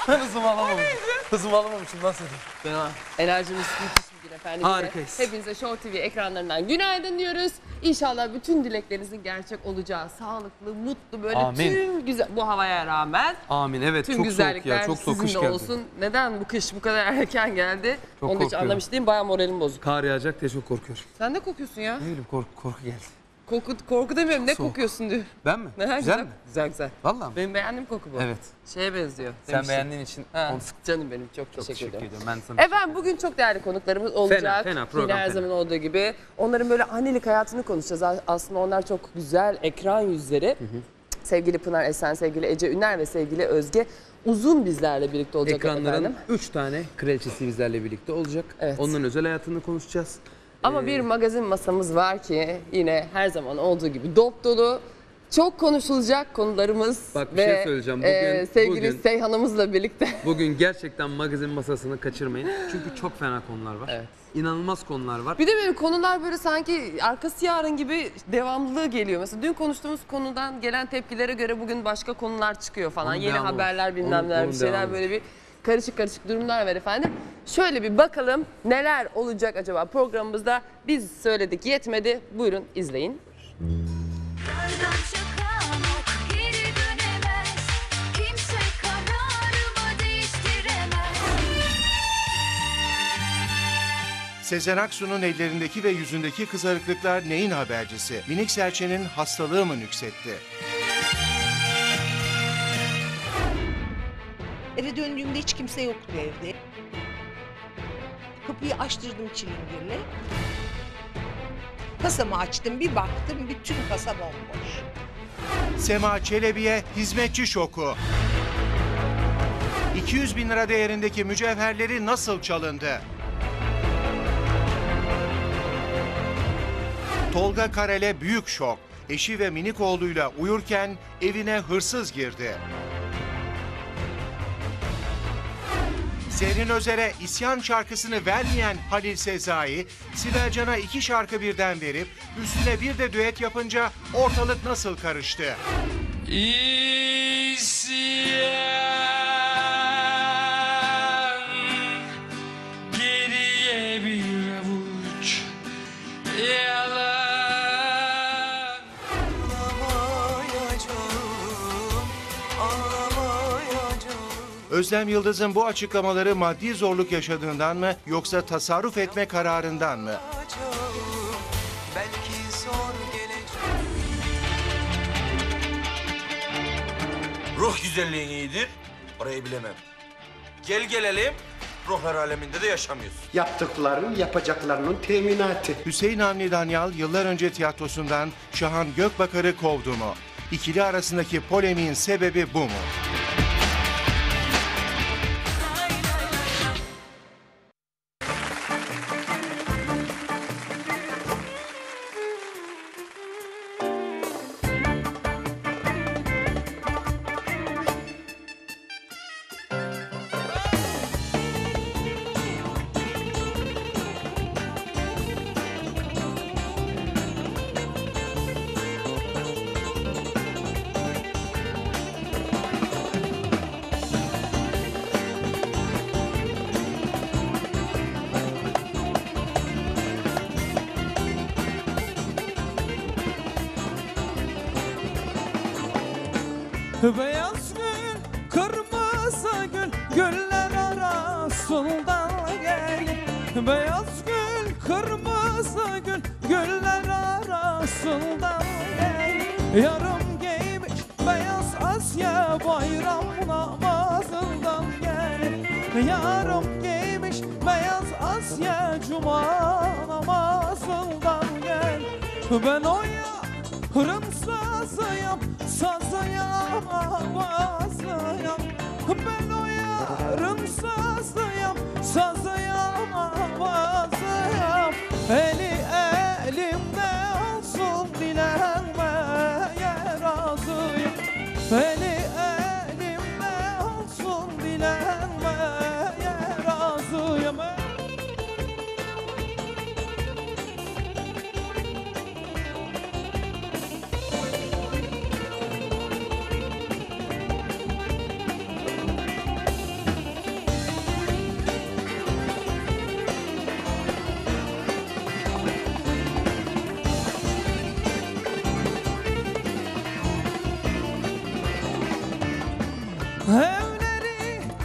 Hızımı alamamışım. Hızımı alamamışım. Nasıl edeyim? Enerjimiz müthiş bugün efendim. Harikayız. Hepinize Show TV ekranlarından günaydın diyoruz. İnşallah bütün dileklerinizin gerçek olacağı, sağlıklı, mutlu böyle Amin. tüm güzel bu havaya rağmen Amin. Evet, tüm çok soğuk güzellikler ya. Çok soğuk kış sizinle geldi. olsun. Neden bu kış bu kadar erken geldi? Çok Onu da hiç korkuyorum. anlamış değilim. Bayağı moralim bozuk. Kar yağacak diye çok korkuyorum. Sen ne kokuyorsun ya? Ne bileyim korku geldi. Korku demiyorum. Ne Soğuk. kokuyorsun diyor. Ben mi? Ne Güzel mi? Güzel güzel. Vallahi mi? Benim beğendiğim koku bu. Evet. Şeye benziyor. Sen demiştin. beğendiğin için Ha, onu canım benim çok çok teşekkür ederim. ediyorum. Ben sana Efendim bugün çok değerli konuklarımız olacak. fena, Yine program her fena. zaman olduğu gibi. Onların böyle annelik hayatını konuşacağız. Aslında onlar çok güzel ekran yüzleri. Sevgili Pınar Esen, sevgili Ece Üner ve sevgili Özge Uzun bizlerle birlikte olacak ekranların efendim. 3 tane kraliçesi bizlerle birlikte olacak. Evet. Onların özel hayatını konuşacağız. Ama bir magazin masamız var ki yine her zaman olduğu gibi dop dolu. Çok konuşulacak konularımız Bak, bir ve şey söyleyeceğim. sevgili bugün- Seyhan'ımızla birlikte. Bugün gerçekten magazin masasını kaçırmayın. Çünkü çok fena konular var. Evet. İnanılmaz konular var. Bir de böyle konular böyle sanki arkası yarın gibi devamlılığı geliyor. Mesela dün konuştuğumuz konudan gelen tepkilere göre bugün başka konular çıkıyor falan. Onun Yeni devamı haberler var. bilmem neler Onun bir şeyler devamı. böyle bir karışık karışık durumlar var efendim. Şöyle bir bakalım neler olacak acaba programımızda. Biz söyledik yetmedi. Buyurun izleyin. Yardan çıkan ok geri dönemez. Kimse kararımı değiştiremez. Sezen Aksu'nun ellerindeki ve yüzündeki kızarıklıklar neyin habercisi? Minik serçenin hastalığı mı nüksetti? Eve döndüğümde hiç kimse yoktu evde. Kapıyı açtırdım çilingirle. Kasamı açtım, bir baktım bütün kasa bomboş. Sema Çelebi'ye hizmetçi şoku. 200 bin lira değerindeki mücevherleri nasıl çalındı? Tolga Karel'e büyük şok. Eşi ve minik oğluyla uyurken evine hırsız girdi. Zerrin Özer'e isyan şarkısını vermeyen Halil Sezai, Sibel Can'a 2 şarkı birden verip üstüne bir de düet yapınca ortalık nasıl karıştı? İsyan, geriye bir avuç yalan. Özlem Yıldız'ın bu açıklamaları maddi zorluk yaşadığından mı yoksa tasarruf etme kararından mı? Ruh güzelliğin iyidir, orayı bilemem. Gel gelelim, ruhlar aleminde de yaşamıyorsun. Yaptıkların yapacaklarının teminatı. Hüseyin Avni Danyal yıllar önce tiyatrosundan Şahan Gökbakar'ı kovdu mu? İkili arasındaki polemiğin sebebi bu mu? Beyaz gül, kırmızı gül, güller arasından gel. Beyaz gül, kırmızı gül, güller arasından gel. Yarım giymiş beyaz Asya bayram namazından gel. Yarım giymiş beyaz Asya cuma namazından gel. Ben o yarın sazıyım, sazıyım, avazıyım. Ben o yarın sazıyım, sazıyım, avazıyım. Eli elimde olsun dilenmeye razıyım. Eli elimde olsun dilenmeye razıyım.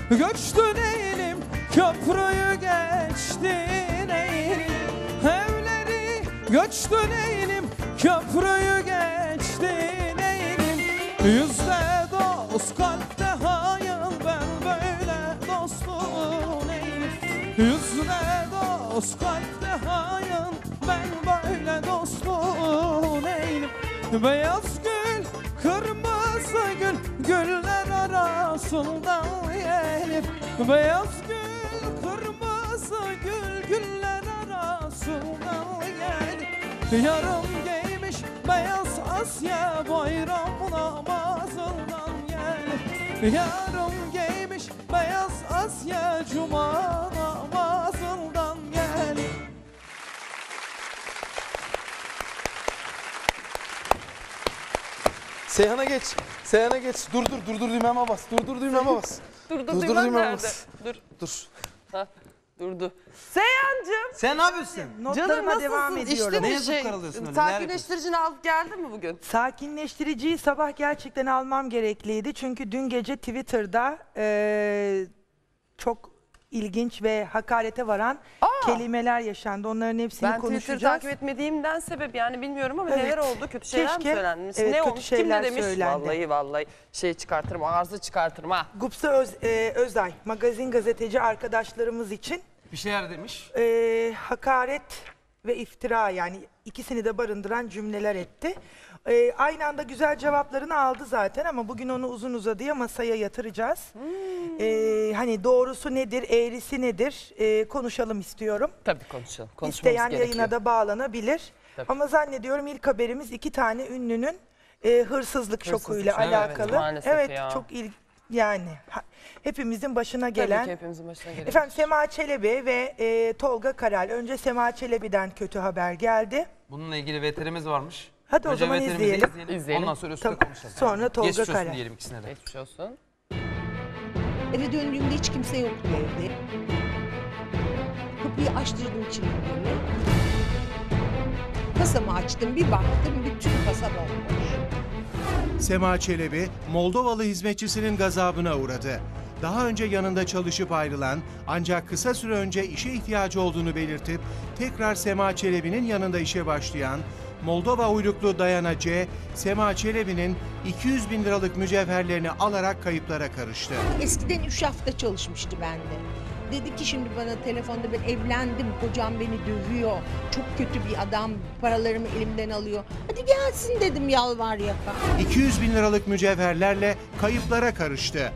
Göçtün eğilim, köprüyü geçtin eğilim. Evleri göçtün eğilim, köprüyü geçtin eğilim. Yüzde dost kalpte hayal, ben böyle dostun eğilim. Yüzde dost kalpte hayal, ben böyle dostun eğilim. Beyaz gül, kırmızı gül, güller arasından gelir. Beyaz gül, kırmızı gül, güller arasından gelir. Yarım giymiş beyaz Asya, bayram namazından gelir. Yarım giymiş beyaz Asya, cuma namazından gelir. Seyhan'a geç. Seyhan'a geç. Dur düğmeme bas. Dur düğmeme bas. Dur düğmeme nerede? bas. Dur. Ha, durdu. Seyhancığım. Sen ne yapıyorsun? Canım Notlarıma nasılsın? devam ediyorum. İşte Ne mi yazıp karalıyorsun öyle? Ne Sakinleştiricini alıp geldin mi bugün? Sakinleştiriciyi sabah gerçekten almam gerekliydi. Çünkü dün gece Twitter'da çok ilginç ve hakarete varan kelimeler yaşandı. Onların hepsini Ben konuşacağız. Twitter'ı takip etmediğimden sebep yani bilmiyorum ama Evet. neler oldu? Kötü şeyler Keşke. mi söylendi? Evet, ne kötü olmuş? Kim şeyler ne demiş? söylendi. Vallahi şey çıkartırım, ağzı çıkartırım ha. Gupse Özay, magazin gazeteci arkadaşlarımız için Bir şeyler demiş. hakaret ve iftira, yani ikisini de barındıran cümleler etti. Aynı anda güzel cevaplarını aldı zaten ama bugün onu uzun uzadıya masaya yatıracağız. Hani doğrusu nedir, eğrisi nedir konuşalım istiyorum. Tabii konuşalım. Konuşmamız İsteyen gerekiyor. yayına da bağlanabilir. Tabii. Ama zannediyorum ilk haberimiz 2 tane ünlünün hırsızlık şokuyla şoku, evet, alakalı. maalesef ya. çok yani hepimizin başına gelen. Tabii ki hepimizin başına gelen. Efendim Sema Çelebi ve Tolga Karel. Önce Sema Çelebi'den kötü haber geldi. Bununla ilgili VTR'miz varmış. Hadi o Önce zaman VTR'mizi izleyelim. İzleyelim. Ondan sonra üstüne Tamam. konuşalım. Sonra Tolga Geçmiş olsun Kara. diyelim ikisine de. Geçmiş olsun. Eve döndüğümde hiç kimse yoktu evde. Kapıyı açtırdım çilingirle. Kasamı açtım, bir baktım bütün kasa bomboş. Sema Çelebi, Moldovalı hizmetçisinin gazabına uğradı. Daha önce yanında çalışıp ayrılan ancak kısa süre önce işe ihtiyacı olduğunu belirtip tekrar Sema Çelebi'nin yanında işe başlayan Moldova uyruklu Dayana C, Sema Çelebi'nin 200 bin liralık mücevherlerini alarak kayıplara karıştı. Eskiden 3 hafta çalışmıştı bende. Dedi ki şimdi bana telefonda, ben evlendim, kocam beni dövüyor, çok kötü bir adam, paralarımı elimden alıyor. Hadi gelsin dedim, yalvar yaka. 200 bin liralık mücevherlerle kayıplara karıştı.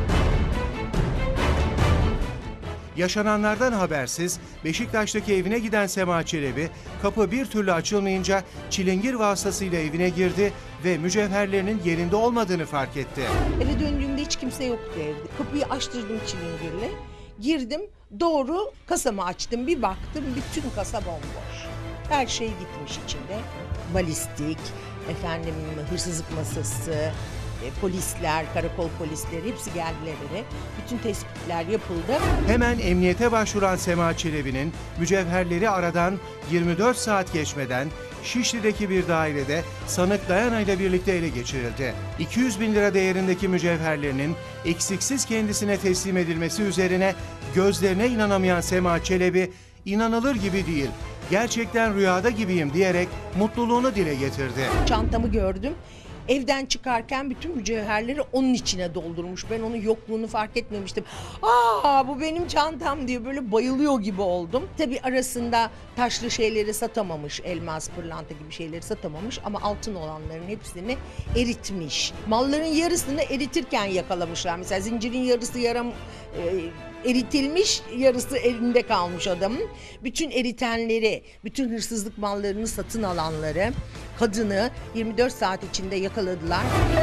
Yaşananlardan habersiz Beşiktaş'taki evine giden Sema Çelebi, kapı bir türlü açılmayınca çilingir vasıtasıyla evine girdi ve mücevherlerinin yerinde olmadığını fark etti. Eve döndüğümde hiç kimse yoktu evde. Kapıyı açtırdım çilingirle. Girdim, doğru kasamı açtım, bir baktım bütün kasa bomboş. Her şey gitmiş içinde. Balistik, efendim hırsızlık masası, polisler, karakol polisleri hepsi geldiler eve. Bütün tespitler yapıldı. Hemen emniyete başvuran Sema Çelebi'nin mücevherleri aradan 24 saat geçmeden Şişli'deki bir dairede sanık Dayana ile birlikte ele geçirildi. 200 bin lira değerindeki mücevherlerinin eksiksiz kendisine teslim edilmesi üzerine gözlerine inanamayan Sema Çelebi, inanılır gibi değil, gerçekten rüyada gibiyim diyerek mutluluğunu dile getirdi. Çantamı gördüm. Evden çıkarken bütün mücevherleri onun içine doldurmuş. Ben onun yokluğunu fark etmemiştim. Aa, bu benim çantam diye böyle bayılıyor gibi oldum. Tabii arasında taşlı şeyleri satamamış, elmas, pırlanta gibi şeyleri satamamış ama altın olanların hepsini eritmiş. Malların yarısını eritirken yakalamışlar. Mesela zincirin yarısı eritilmiş, yarısı elinde kalmış adamın. Bütün eritenleri, bütün hırsızlık mallarını satın alanları, kadını 24 saat içinde yakaladılar.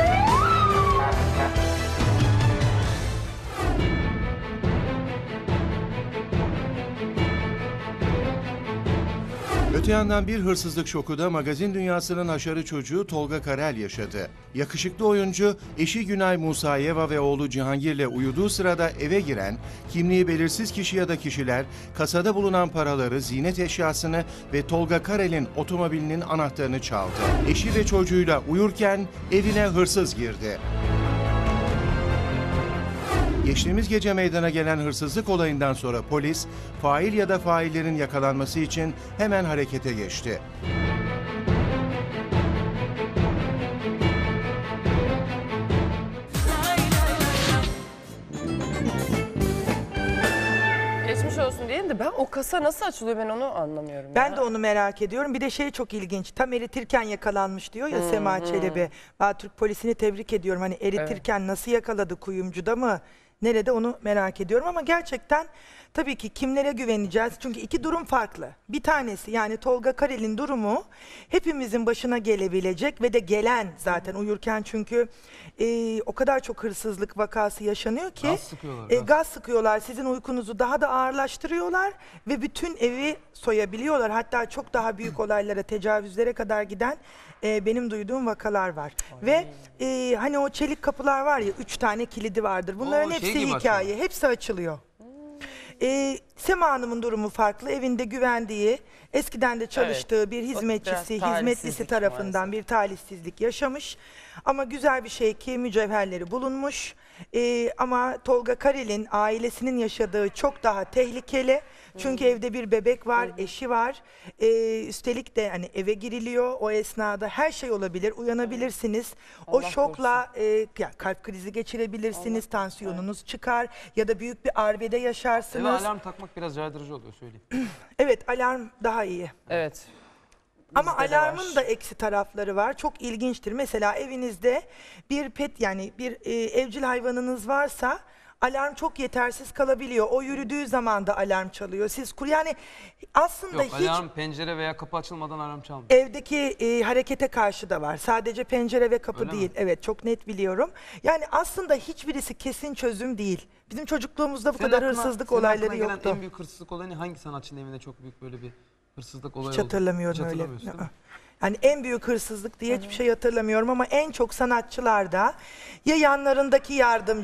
Öte yandan bir hırsızlık şoku da magazin dünyasının haşarı çocuğu Tolga Karel yaşadı. Yakışıklı oyuncu, eşi Günay Musayeva ve oğlu Cihangir'le uyuduğu sırada eve giren, kimliği belirsiz kişi ya da kişiler, kasada bulunan paraları, ziynet eşyasını ve Tolga Karel'in otomobilinin anahtarını çaldı. Eşi ve çocuğuyla uyurken evine hırsız girdi. Geçtiğimiz gece meydana gelen hırsızlık olayından sonra polis, fail ya da faillerin yakalanması için hemen harekete geçti. Geçmiş olsun diyelim de ben o kasa nasıl açılıyor ben onu anlamıyorum. Ben ya. de onu merak ediyorum. Bir de şey çok ilginç. Tam eritirken yakalanmış diyor ya Sema Çelebi. Ben Türk polisini tebrik ediyorum. Hani eritirken nasıl yakaladı, kuyumcuda mı? Nerede onu merak ediyorum ama gerçekten tabii ki kimlere güveneceğiz? Çünkü iki durum farklı. Bir tanesi yani Tolga Karel'in durumu hepimizin başına gelebilecek ve de gelen zaten uyurken çünkü o kadar çok hırsızlık vakası yaşanıyor ki Gaz sıkıyorlar, gaz sıkıyorlar. Sizin uykunuzu daha da ağırlaştırıyorlar ve bütün evi soyabiliyorlar. Hatta çok daha büyük olaylara, tecavüzlere kadar giden benim duyduğum vakalar var. Ve hani o çelik kapılar var ya 3 tane kilidi vardır. Bunların şey hepsi gibi hikaye. açılıyor. Hepsi açılıyor. Sema Hanım'ın durumu farklı. Evinde güvendiği, eskiden de çalıştığı bir hizmetçisi, biraz hizmetlisi talihsizlik tarafından maalesef. bir talihsizlik yaşamış. Ama güzel bir şey ki mücevherleri bulunmuş. Ama Tolga Karel'in ailesinin yaşadığı çok daha tehlikeli. Çünkü evde bir bebek var, eşi var. Üstelik de hani eve giriliyor. O esnada her şey olabilir. Uyanabilirsiniz. O Allah şokla ya kalp krizi geçirebilirsiniz. Tansiyonunuz çıkar ya da büyük bir arbede Eve yaşarsınız. alarm takmak biraz caydırıcı oluyor söyleyeyim. Evet, alarm daha iyi. Evet. Ama Bizde de alarmın var. da eksi tarafları var. Çok ilginçtir. Mesela evinizde bir pet yani bir evcil hayvanınız varsa alarm çok yetersiz kalabiliyor. O yürüdüğü zaman da alarm çalıyor. Siz yani aslında Yok hiç alarm pencere veya kapı açılmadan alarm çalmıyor. evdeki harekete karşı da var. Sadece pencere ve kapı Öyle değil. mi? Evet, çok net biliyorum. Yani aslında hiçbirisi kesin çözüm değil. Bizim çocukluğumuzda bu Senin kadar aklına- hırsızlık senin olayları aklına gelen yoktu. en büyük hırsızlık olayı ne? Hangi sanatçının evinde çok büyük böyle bir hırsızlık olayı Hiç oldu? hatırlamıyorum Hiç öyle. hatırlamıyorsun değil mi? Yani en büyük hırsızlık diye hiçbir şey hatırlamıyorum ama en çok sanatçılarda ya yanlarındaki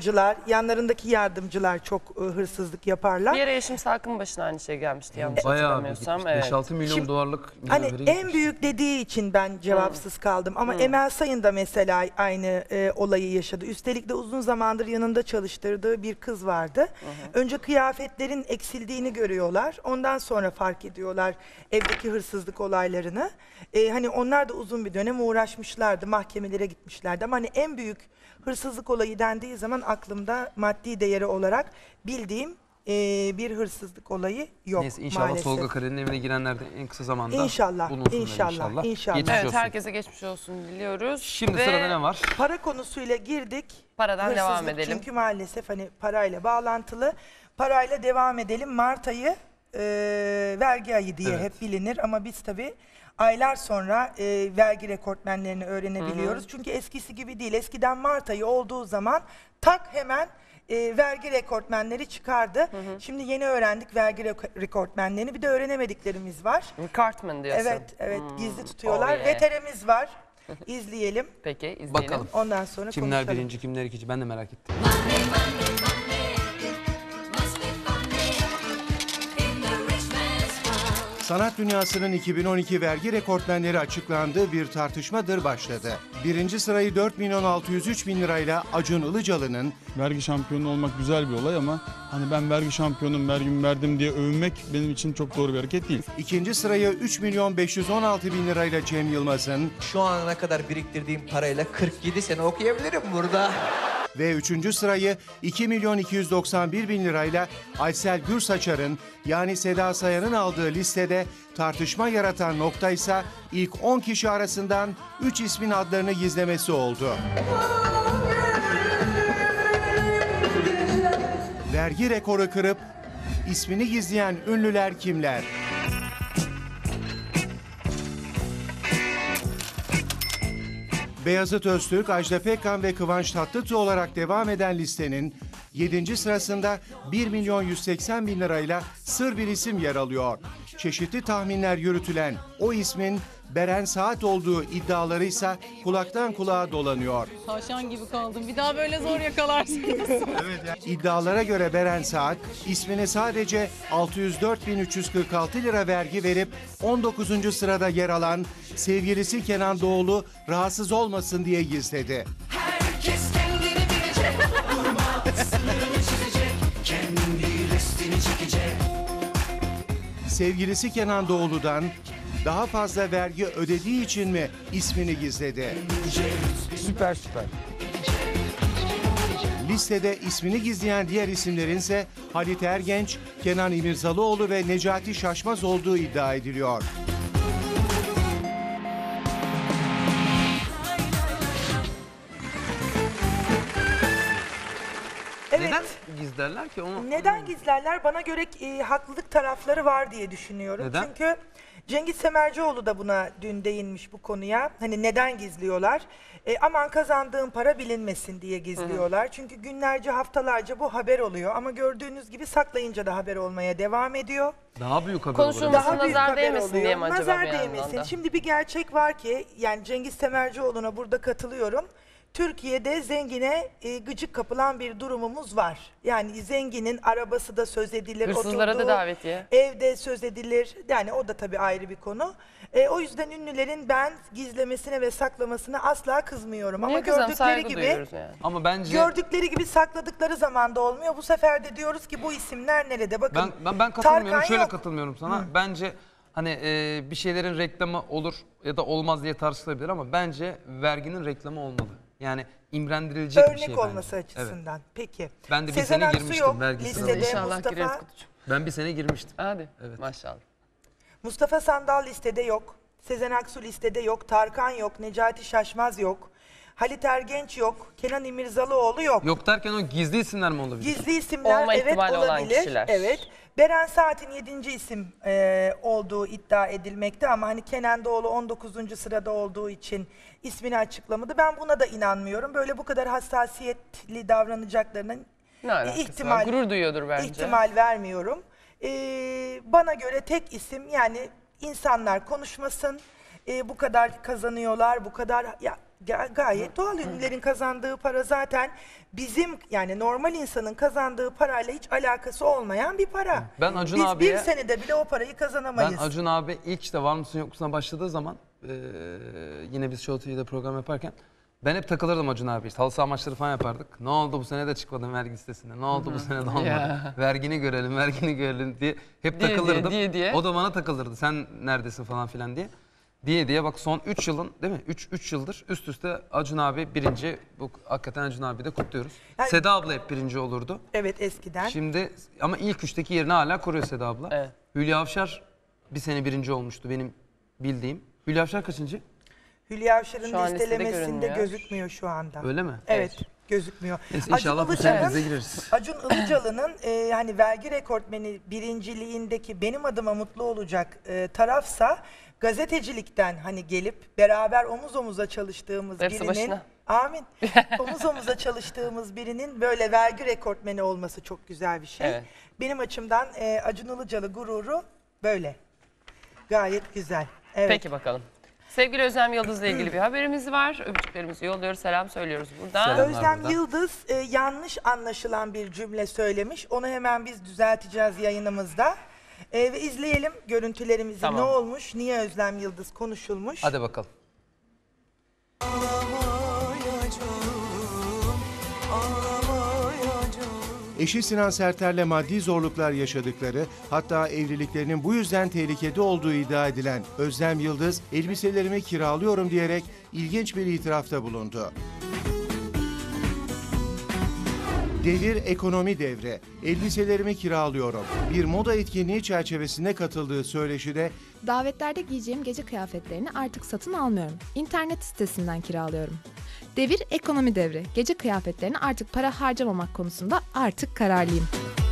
yardımcılar çok hırsızlık yaparlar. Bir ara Yeşim Salkım'ın başına aynı şey gelmişti yanlış Bayağı bir hatırlamıyorsam. gitmiş. Evet. 5-6 milyon Şimdi, dolarlık Hani mücevheri en gitmiş. büyük dediği için ben cevapsız kaldım ama Emel Sayın da mesela aynı olayı yaşadı. Üstelik de uzun zamandır yanında çalıştırdığı bir kız vardı. Önce kıyafetlerin eksildiğini görüyorlar. Ondan sonra fark ediyorlar evdeki hırsızlık olaylarını. Hani onlar da uzun bir dönem uğraşmışlardı, mahkemelere gitmişlerdi ama hani en büyük hırsızlık olayı dendiği zaman aklımda maddi değeri olarak bildiğim bir hırsızlık olayı yok Neyse inşallah maalesef. Tolga Karel'in evine girenler de en kısa zamanda İnşallah, bulunsunlar inşallah, inşallah. Geçmiş Evet, olsun. herkese geçmiş olsun diliyoruz. Şimdi Ve sırada ne var? Para konusuyla girdik. Paradan devam Hırsızlık edelim. Çünkü maalesef hani parayla bağlantılı. Parayla devam edelim. Mart ayı vergi ayı diye Evet. hep bilinir ama biz tabii aylar sonra vergi rekortmenlerini öğrenebiliyoruz. Çünkü eskisi gibi değil. Eskiden Mart ayı olduğu zaman tak hemen vergi rekortmenleri çıkardı. Şimdi yeni öğrendik vergi rekortmenlerini. Bir de öğrenemediklerimiz var. Cartman diyorsun. Evet, evet gizli tutuyorlar. Oh yeah. VTR'miz var. İzleyelim. Peki izleyelim. Bakalım. Ondan sonra Kimler konuşalım. birinci, kimler ikinci? Ben de merak ettim. Sanat dünyasının 2012 vergi rekortmenleri açıklandığı bir tartışmadır başladı. Birinci sırayı 4.603.000 lirayla Acun Ilıcalı'nın, Vergi şampiyonu olmak güzel bir olay ama hani ben vergi şampiyonum, vergimi verdim diye övünmek benim için çok doğru bir hareket değil. ikinci sırayı 3.516.000 lirayla Cem Yılmaz'ın Şu ana kadar biriktirdiğim parayla 47 sene okuyabilirim burada. ve üçüncü sırayı 2.291.000 lirayla Aysel Gürsaçar'ın yani Seda Sayan'ın aldığı listede tartışma yaratan nokta ise ilk 10 kişi arasından 3 ismin adlarını gizlemesi oldu. Vergi rekoru kırıp ismini gizleyen ünlüler kimler? Beyazıt Öztürk, Ajda Pekkan ve Kıvanç Tatlıtuğ olarak devam eden listenin 7. sırasında 1.180.000 lirayla sır bir isim yer alıyor. Çeşitli tahminler yürütülen o ismin Beren Saat olduğu iddiaları ise kulaktan kulağa dolanıyor. Tavşan gibi kaldım. Bir daha böyle zor yakalarsınız. İddialara göre Beren Saat ismini sadece 604.346 lira vergi verip 19. sırada yer alan sevgilisi Kenan Doğulu rahatsız olmasın diye gizledi. Herkes kendini bilecek. sevgilisi Kenan Doğulu'dan daha fazla vergi ödediği için mi ismini gizledi? Süper. Listede ismini gizleyen diğer isimlerin ise Halit Ergenç, Kenan İmirzalıoğlu ve Necati Şaşmaz olduğu iddia ediliyor. Evet. Neden gizlerler ki onu? Neden gizlerler? Bana göre haklılık tarafları var diye düşünüyorum. Neden? Çünkü Cengiz Semercioğlu da buna dün değinmiş bu konuya. Hani neden gizliyorlar? Aman kazandığım para bilinmesin diye gizliyorlar. Çünkü günlerce, haftalarca bu haber oluyor. Ama gördüğünüz gibi saklayınca da haber olmaya devam ediyor. Daha büyük haber Konuşulması olur. nazar değmesin diye mi acaba Nazar bir yandan değmesin. da? Şimdi bir gerçek var ki, yani Cengiz Semercioğlu'na burada katılıyorum. Türkiye'de zengine gıcık kapılan bir durumumuz var. Yani zenginin arabası da söz edilir, Hırsızlara da oturduğu davetiye. evde söz edilir. Yani o da tabii ayrı bir konu. O yüzden ünlülerin ben gizlemesine ve saklamasına asla kızmıyorum. Niye Ama kızalım? gördükleri Saygı gibi duyuyoruz yani. Ama bence gördükleri gibi sakladıkları zaman da olmuyor. Bu sefer de diyoruz ki bu isimler nerede? Bakın ben katılmıyorum. Tarkan Şöyle yok. katılmıyorum sana. Bence hani bir şeylerin reklamı olur ya da olmaz diye tartışılabilir ama bence verginin reklamı olmalı. Yani imrendirilecek bir şey Örnek bence. olması açısından. Evet. Peki. Ben de bir Sezen sene Aksu girmiştim yok vergi listede. sınavına. İnşallah gireriz Mustafa, kutucuğum. Ben bir sene girmiştim. Hadi. Evet. Maşallah. Mustafa Sandal listede yok. Sezen Aksu listede yok. Tarkan yok. Necati Şaşmaz yok. Halit Ergenç yok. Kenan İmirzalıoğlu yok. Yok derken o gizli isimler mi olabilir? Gizli isimler Olma evet ihtimali olan olabilir. kişiler. Evet. Beren Saat'in 7. isim olduğu iddia edilmekte ama hani Kenan Doğulu 19. sırada olduğu için ismini açıklamadı. Ben buna da inanmıyorum. Böyle bu kadar hassasiyetli davranacaklarının Ne alakası var? Gurur duyuyordur bence. ihtimal vermiyorum. Bana göre tek isim, yani insanlar konuşmasın. Bu kadar kazanıyorlar, bu kadar gayet doğal. Ünlülerin kazandığı para zaten bizim, yani normal insanın kazandığı parayla hiç alakası olmayan bir para. Ben Acun Biz abiye- bir senede bile o parayı kazanamayız. Ben Acun abi ilk işte Var mısın yok musun'a başladığı zaman yine biz Show TV'de program yaparken ben hep takılırdım Acun abi. İşte halı saha maçları falan yapardık. Ne oldu bu sene de çıkmadım vergi listesinde. Ne oldu bu sene de olmadı. Ya. Vergini görelim, vergini görelim diye hep Diye, takılırdım. diye. O da bana takılırdı. Sen neredesin falan filan diye. Diye bak son 3 yılın değil mi? 3 yıldır üst üste Acun abi birinci. Bu hakikaten Acun abi de kutluyoruz. Yani- Seda abla hep birinci olurdu. Evet, eskiden. Şimdi ama ilk üçteki yerini hala koruyor Seda abla. Evet. Hülya Avşar bir sene birinci olmuştu benim bildiğim. Hülya Avşar kaçıncı? Hülya Avşar'ın Şu an listede listelemesinde görünmüyor. gözükmüyor şu anda. Öyle mi? Evet, gözükmüyor. Neyse, inşallah bu sene bize gireriz. Acun Ilıcalı'nın hani vergi rekortmeni birinciliğindeki benim adıma mutlu olacak tarafsa gazetecilikten hani gelip beraber omuz omuza çalıştığımız Hepsi birinin başına. amin. Omuz omuza çalıştığımız birinin böyle vergi rekortmeni olması çok güzel bir şey. Evet. Benim açımdan Acun Ilıcalı gururu böyle. Gayet güzel. Evet. Peki bakalım. Sevgili Özlem Yıldız'la ilgili bir haberimiz var. Öpücüklerimizi yolluyoruz, selam söylüyoruz buradan. Selam. Özlem burada. Yıldız yanlış anlaşılan bir cümle söylemiş. Onu hemen biz düzelteceğiz yayınımızda. Ve izleyelim görüntülerimizi. Tamam. Ne olmuş, niye Özlem Yıldız konuşulmuş? Hadi bakalım. Eşi Sinan Serter'le maddi zorluklar yaşadıkları, hatta evliliklerinin bu yüzden tehlikede olduğu iddia edilen Özlem Yıldız, elbiselerimi kiralıyorum diyerek ilginç bir itirafta bulundu. Devir ekonomi devri. Elbiselerimi kiralıyorum. Bir moda etkinliği çerçevesinde katıldığı söyleşide Davetlerde giyeceğim gece kıyafetlerini artık satın almıyorum. İnternet sitesinden kiralıyorum. Devir ekonomi devri. Gece kıyafetlerini artık para harcamamak konusunda artık kararlıyım.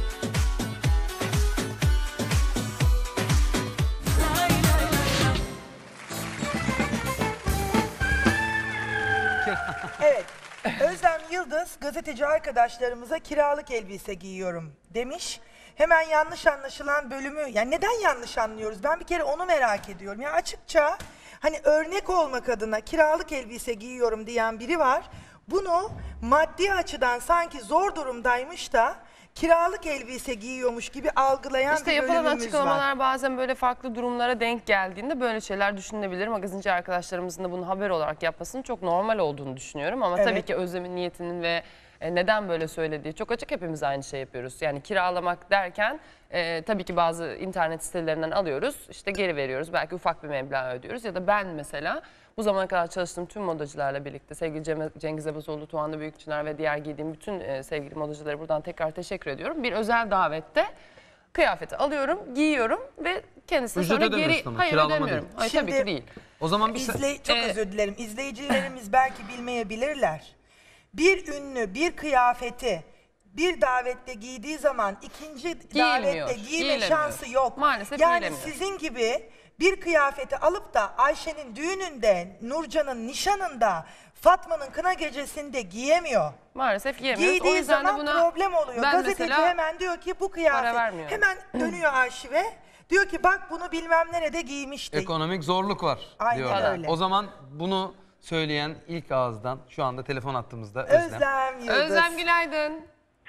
Evet. Özlem Yıldız gazeteci arkadaşlarımıza kiralık elbise giyiyorum demiş. Hemen yanlış anlaşılan bölümü, yani neden yanlış anlıyoruz? Ben bir kere onu merak ediyorum. Ya açıkça hani örnek olmak adına kiralık elbise giyiyorum diyen biri var. Bunu maddi açıdan sanki zor durumdaymış da kiralık elbise giyiyormuş gibi algılayan İşte bir yapılan bölümümüz açıklamalar var. bazen böyle farklı durumlara denk geldiğinde böyle şeyler düşünülebilir. Magazinci arkadaşlarımızın da bunu haber olarak yapmasının çok normal olduğunu düşünüyorum. Ama Evet. tabii ki Özlem'in niyetinin ve Neden böyle söylediği çok açık, hepimiz aynı şey yapıyoruz. Yani kiralamak derken tabii ki bazı internet sitelerinden alıyoruz, işte geri veriyoruz, belki ufak bir meblağ ödüyoruz. Ya da ben mesela bu zamana kadar çalıştığım tüm modacılarla birlikte sevgili Cengiz Abazoğlu, Tuğanlı Büyükçınar ve diğer giydiğim bütün sevgili modacılara buradan tekrar teşekkür ediyorum. Bir özel davette kıyafeti alıyorum, giyiyorum ve kendisine Ücret sonra geri... ödemiyorsun ama, Hayır, kiralama ödemiyorum. değil. Hayır, tabii ki değil. O zaman bir Çok özür dilerim. İzleyicilerimiz belki bilmeyebilirler. Bir ünlü bir kıyafeti bir davette giydiği zaman ikinci davette giyme giyilemiyor. şansı yok. Maalesef yani giyilemiyor. sizin gibi bir kıyafeti alıp da Ayşe'nin düğününde, Nurcan'ın nişanında, Fatma'nın kına gecesinde giyemiyor. Maalesef giyemiyoruz. O Giydiği yüzden de zaman buna problem oluyor. ben Gazeteci mesela hemen diyor ki bu kıyafet. vermiyorum. Hemen dönüyor arşive. Diyor ki bak bunu bilmem nerede giymişti. Ekonomik zorluk var Aynen diyorlar. öyle. O zaman bunu söyleyen ilk ağızdan şu anda telefon attığımızda Özlem Yıldız. Özlem günaydın.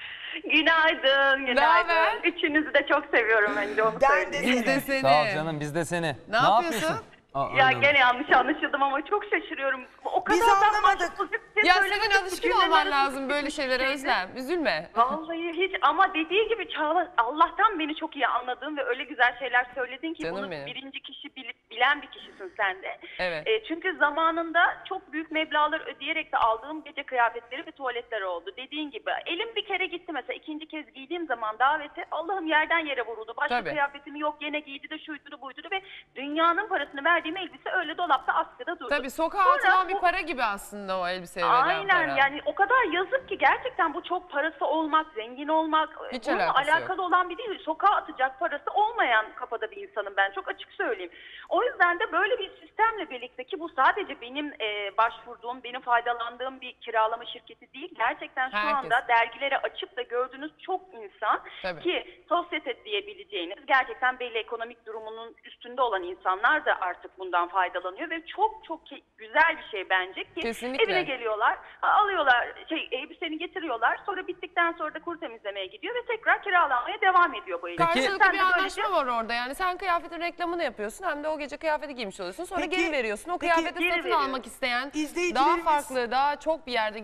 Günaydın, günaydın. Üçünüzü de çok seviyorum bence onu söyleyeyim. Biz de seni. Sağ ol canım, biz de seni. Ne yapıyorsun? Ya aynen. gene yanlış anlaşıldım ama çok şaşırıyorum. O kadar Biz anlamadık. Ya senin alışkın olman lazım böyle şeylere Özlem. Üzülme. Vallahi hiç, ama dediği gibi Çağla, Allah'tan beni çok iyi anladın ve öyle güzel şeyler söyledin ki Canım bunu benim. birinci kişi bilen bir kişisin sen de. Evet. Çünkü zamanında çok büyük meblağlar ödeyerek de aldığım gece kıyafetleri ve tuvaletler oldu. Dediğin gibi elim bir kere gitti mesela, ikinci kez giydiğim zaman davete Allah'ım yerden yere vuruldu. Başka Tabii. kıyafetim yok, gene giydi de şuydu da buydu da ve dünyanın parasını verdiğim elbise öyle dolapta askıda durdu. Tabii sokağa Sonra atılan bir bu- para gibi aslında o elbiseye verilen Aynen para. yani o kadar yazık ki gerçekten bu çok parası olmak, zengin olmak, Hiç bununla alakası alakalı olan bir değil. Sokağa atacak parası olmayan kafada bir insanım ben, çok açık söyleyeyim. O yüzden de böyle bir sistemle birlikte, ki bu sadece benim başvurduğum, benim faydalandığım bir kiralama şirketi değil. Gerçekten şu Herkes. anda dergilere açıp da gördüğünüz çok insan Tabii. ki sosyete diyebileceğiniz gerçekten belli ekonomik durumunun üstünde olan insanlar da artık bundan faydalanıyor ve çok güzel bir şey bence ki Kesinlikle. evine geliyorlar, alıyorlar, elbiseni getiriyorlar, sonra bittikten sonra da kuru temizlemeye gidiyor ve tekrar kiralamaya devam ediyor bu elbise. Karşılıklı Sen bir de anlaşma var orada, yani sen kıyafetin reklamını yapıyorsun hem de o gece kıyafeti giymiş oluyorsun, sonra Peki- geri veriyorsun. O peki kıyafeti geri satın veriyorum. almak isteyen, daha İzleyicilerimiz- farklı, daha çok bir yerde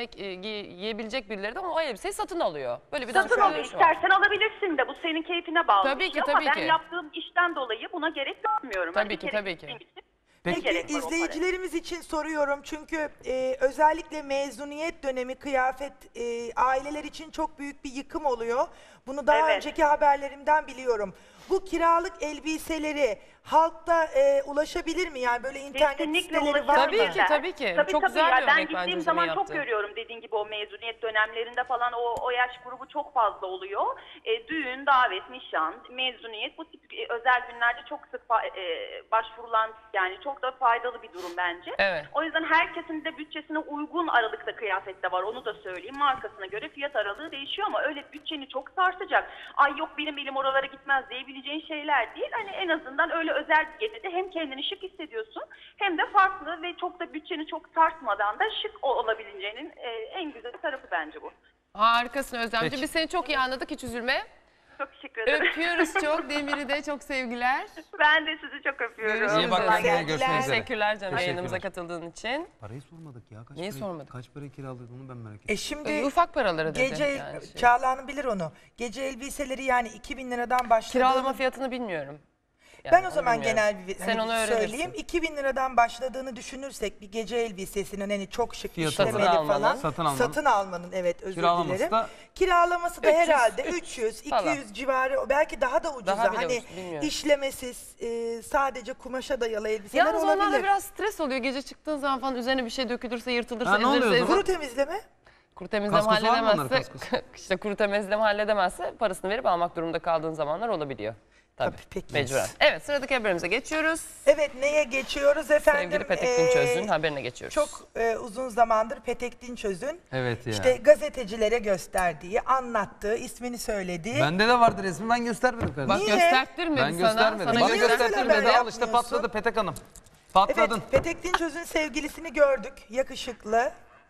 giyebilecek birileri de o elbiseyi satın alıyor. Böyle bir satın al, danışmanlık var. istersen alabilirsin de, bu senin keyfine bağlı. Tabii bir ki, şey ama tabii ben ki. yaptığım işten dolayı buna gerek görmüyorum. Tabii bir ki, kere tabii ki. gittiğim için Peki ne gerek var o paraya? izleyicilerimiz için soruyorum çünkü özellikle mezuniyet dönemi kıyafet aileler için çok büyük bir yıkım oluyor. Bunu daha Evet. önceki haberlerimden biliyorum. Bu kiralık elbiseleri halkta ulaşabilir mi? Yani böyle internet Kesinlikle siteleri var mı? Tabii ki, tabii ki. Tabii, Çok tabii. güzel bir Ya ben örnek bence gittiğim Özlem'in zaman çok yaptığı. görüyorum, dediğin gibi o mezuniyet dönemlerinde falan o yaş grubu çok fazla oluyor. Düğün, davet, nişan, mezuniyet, bu tip özel günlerde çok sık başvurulan, yani çok da faydalı bir durum bence. Evet. O yüzden herkesin de bütçesine uygun aralıkta kıyafet de var, onu da söyleyeyim. Markasına göre fiyat aralığı değişiyor ama öyle bütçeni çok sarsacak, ay yok benim elim oralara gitmez diyebileceğin şeyler değil. Hani en azından öyle özel bir gecede hem kendini şık hissediyorsun hem de farklı ve çok da bütçeni çok sarsmadan da şık olabileceğinin en güzel tarafı bence bu. Harikasın Özlemciğim. Peki. Biz seni çok iyi anladık, hiç üzülme. Çok teşekkür ederim. Öpüyoruz çok. Demir'i de çok sevgiler. Ben de sizi çok öpüyorum. Görüşürüz. İyi bak Kolay kendine, gelsin. görüşmek üzere. Teşekkürler canım Teşekkürler. yayınımıza katıldığın için. Parayı sormadık ya. Niye sormadık? Kaç parayı kiraladık onu ben merak ettim. Şimdi Ufak paraları dedi. gece yani şey. Çağla Hanım bilir onu. Gece elbiseleri yani 2000 liradan başladı. Kiralama fiyatını bilmiyorum. Ben Yani o onu zaman bilmiyorum. genel bir Sen onu söyleyeyim. öğrenirsin. 2000 liradan başladığını düşünürsek bir gece elbisesinin hani çok şık Fiyatı işlemeli satın almanın, falan. satın almanın. Evet, özür Kiralaması dilerim. da- Kiralaması da 300, herhalde 300, falan. 200 civarı, belki daha da ucuza. Daha bile hani ucuz, bilmiyorum. işlemesiz sadece kumaşa dayalı elbiseler Yalnız olabilir. onlarda biraz stres oluyor. Gece çıktığın zaman falan üzerine bir şey dökülürse, yırtılırsa, Ha, ne oluyor o ezilirse. zaman? Kuru temizleme. Kuru temizleme Kaskosu var mı onların, halledemezse, kaskosu? işte kuru temizleme halledemezse parasını verip almak durumunda kaldığın zamanlar olabiliyor. Tabii, peki. mecburen. Evet, sıradaki haberimize geçiyoruz. Evet, neye geçiyoruz efendim? Sevgili Petek Dinçöz'ün haberine geçiyoruz. Çok uzun zamandır Petek Dinçöz'ün Evet ya. işte gazetecilere gösterdiği, anlattığı, ismini söylediği. Bende de vardır resmi, ben göstermedim kardeşim. Bak Niye? gösterttirmedi Ben sana. göstermedim. Sana Bana niye göstertirmedi. özel haber Al işte yapmıyorsun? patladı Petek Hanım. Patladın. Evet, Petek Dinçöz'ün sevgilisini gördük. Yakışıklı,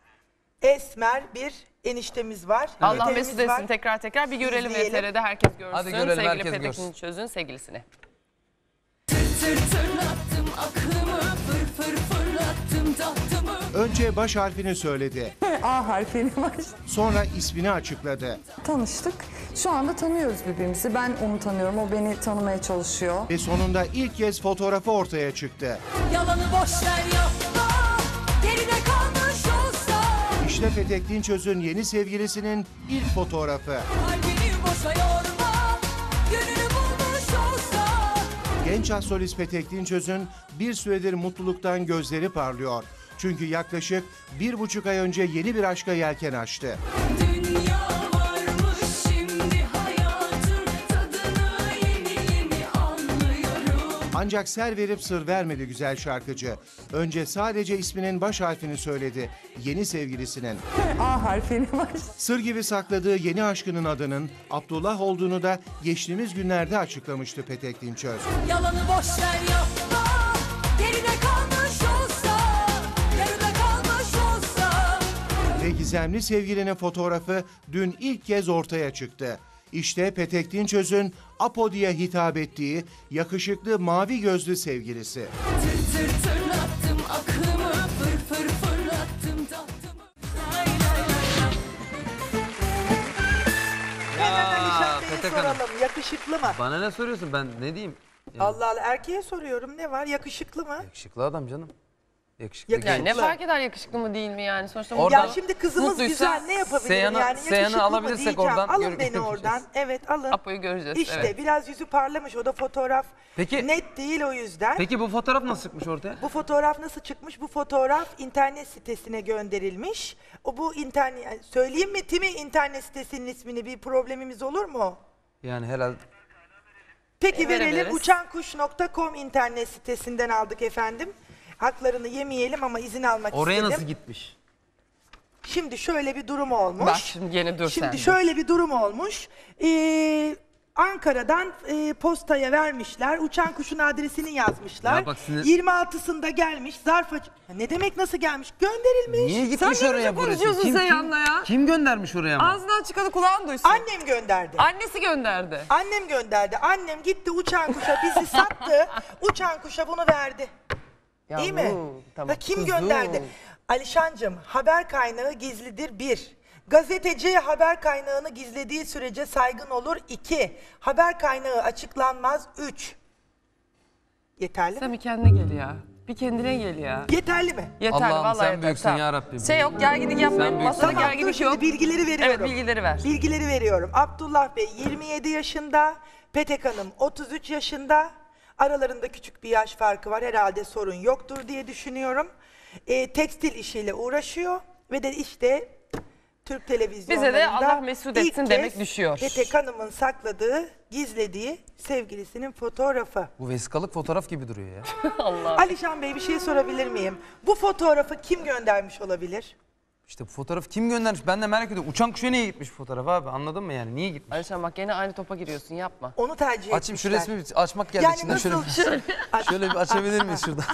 esmer bir eniştemiz var. Allah Veterimiz mesut var. etsin tekrar. Bir görelim İzleyelim. VTR'de, herkes görsün. Hadi görelim, Sevgili herkes Petek görsün. Dinçöz'ün sevgilisini. Tır tırlattım aklımı, fır fır fırlattım tahtımı. Önce baş harfini söyledi. A harfiyle Sonra ismini açıkladı. tanıştık. Şu anda tanıyoruz birbirimizi. Ben onu tanıyorum, o beni tanımaya çalışıyor. Ve sonunda ilk kez fotoğrafı ortaya çıktı. Yalanı boş ver yapma, geride kalmış olsa. İşte Petek Dinçöz'ün yeni sevgilisinin ilk fotoğrafı. Kalbini boşa yorma, gönlünü bulmuş olsa. Genç astrolist Petek Dinçöz'ün bir süredir mutluluktan gözleri parlıyor. Çünkü yaklaşık 1,5 ay önce yeni bir aşka yelken açtı. Dünya varmış şimdi hayatın tadını yeni yeni anlıyorum. Ancak ser verip sır vermedi güzel şarkıcı. Önce sadece isminin baş harfini söyledi. Yeni sevgilisinin. A harfiyle Sır gibi sakladığı yeni aşkının adının Abdullah olduğunu da geçtiğimiz günlerde açıklamıştı Petek Dinçöz. Yalanı boş ver yapma, geride kalmış olsa, yarıda kalmış olsa. Ve gizemli sevgilinin fotoğrafı dün ilk kez ortaya çıktı. İşte Petek Dinçöz'ün Apo diye hitap ettiği yakışıklı mavi gözlü sevgilisi. Tır tır tırlattım aklımı, fır fır fırlattım tahtımı. Lay lay lay. Hemen Alişan Bey'e Petek Hanım. soralım. Yakışıklı mı? Bana ne soruyorsun, ben ne diyeyim? Yani Allah Allah, erkeğe soruyorum. Ne var? Yakışıklı mı? yakışıklı adam canım. Yakışıklı. Yakışıklı. Yani ne fark eder yakışıklı mı değil mi yani? Sonuçta Orada- Ya şimdi kızımız mutluysa güzel, ne yapabilirim Seyhan'ı- yani? Seyhan'ı Yakışıklı mı alabilirsek diyeceğim. oradan Alın göreceğiz. beni oradan. Evet, alın. Apo'yu göreceğiz. İşte evet. biraz yüzü parlamış, o da fotoğraf Peki- net değil o yüzden. Peki bu fotoğraf nasıl çıkmış ortaya? Bu fotoğraf nasıl çıkmış? Bu fotoğraf internet sitesine gönderilmiş. Bu internet, söyleyeyim mi Timi internet sitesinin ismini, bir problemimiz olur mu? Yani herhalde Peki verelim. Verebiliriz. Uçankuş.com internet sitesinden aldık efendim. Haklarını yemeyelim ama izin almak oraya istedim. nasıl gitmiş? Şimdi şöyle bir durum olmuş. Bak şimdi yine dur sen. Şimdi şöyle bir durum olmuş. Ankara'dan postaya vermişler. Uçan kuşun adresini yazmışlar. Ya bak sinir- 26'sında gelmiş. Zarf aç... Ya ne demek nasıl gelmiş? Gönderilmiş. Niye gitmiş Sen ne oraya biçim bu resim? konuşuyorsun Seyhan'la ya? Kim göndermiş oraya ama? Ağzından çıkanı kulağın duysun. Annem gönderdi. Annesi gönderdi. Annem gönderdi. Annem gitti uçan kuşa bizi sattı. Uçan kuşa bunu verdi. Değil mi? Yavrum, tamam. Ve kim Kuzum. gönderdi? Alişancığım, haber kaynağı gizlidir 1. Gazeteci haber kaynağını gizlediği sürece saygın olur 2. Haber kaynağı açıklanmaz 3. Yeterli mi? Sen bir kendine gel ya. Bir kendine gel ya. Yeterli mi? Yeter Allah'ım vallahi sen yeter. büyüksün Tamam. ya Rabbim. Şey yok, gerginlik yapmayın. büyüksün. Masada Tamam, dur gerginlik şimdi yok. bilgileri veriyorum. Evet, bilgileri ver. Bilgileri veriyorum. Abdullah Bey 27 yaşında, Petek Hanım 33 yaşında. Aralarında küçük bir yaş farkı var. Herhalde sorun yoktur diye düşünüyorum. Tekstil işiyle uğraşıyor ve de işte Türk televizyonlarında Bize de Allah mesut ilk etsin kez demek düşüyor. Petek Hanım'ın sakladığı, gizlediği sevgilisinin fotoğrafı. Bu vesikalık fotoğraf gibi duruyor ya. Allah. Alişan Bey bir şey sorabilir miyim? Bu fotoğrafı kim göndermiş olabilir? İşte bu fotoğrafı kim göndermiş? Ben de merak ediyorum. Uçan kuşa niye gitmiş fotoğraf abi? Anladın mı yani? Niye gitmiş? Alişan bak gene aynı topa giriyorsun, yapma. Onu tercih Açayım şu etmişler. resmi açmak geldi Yani içinden. nasıl? Şöyle bir açabilir miyiz şuradan?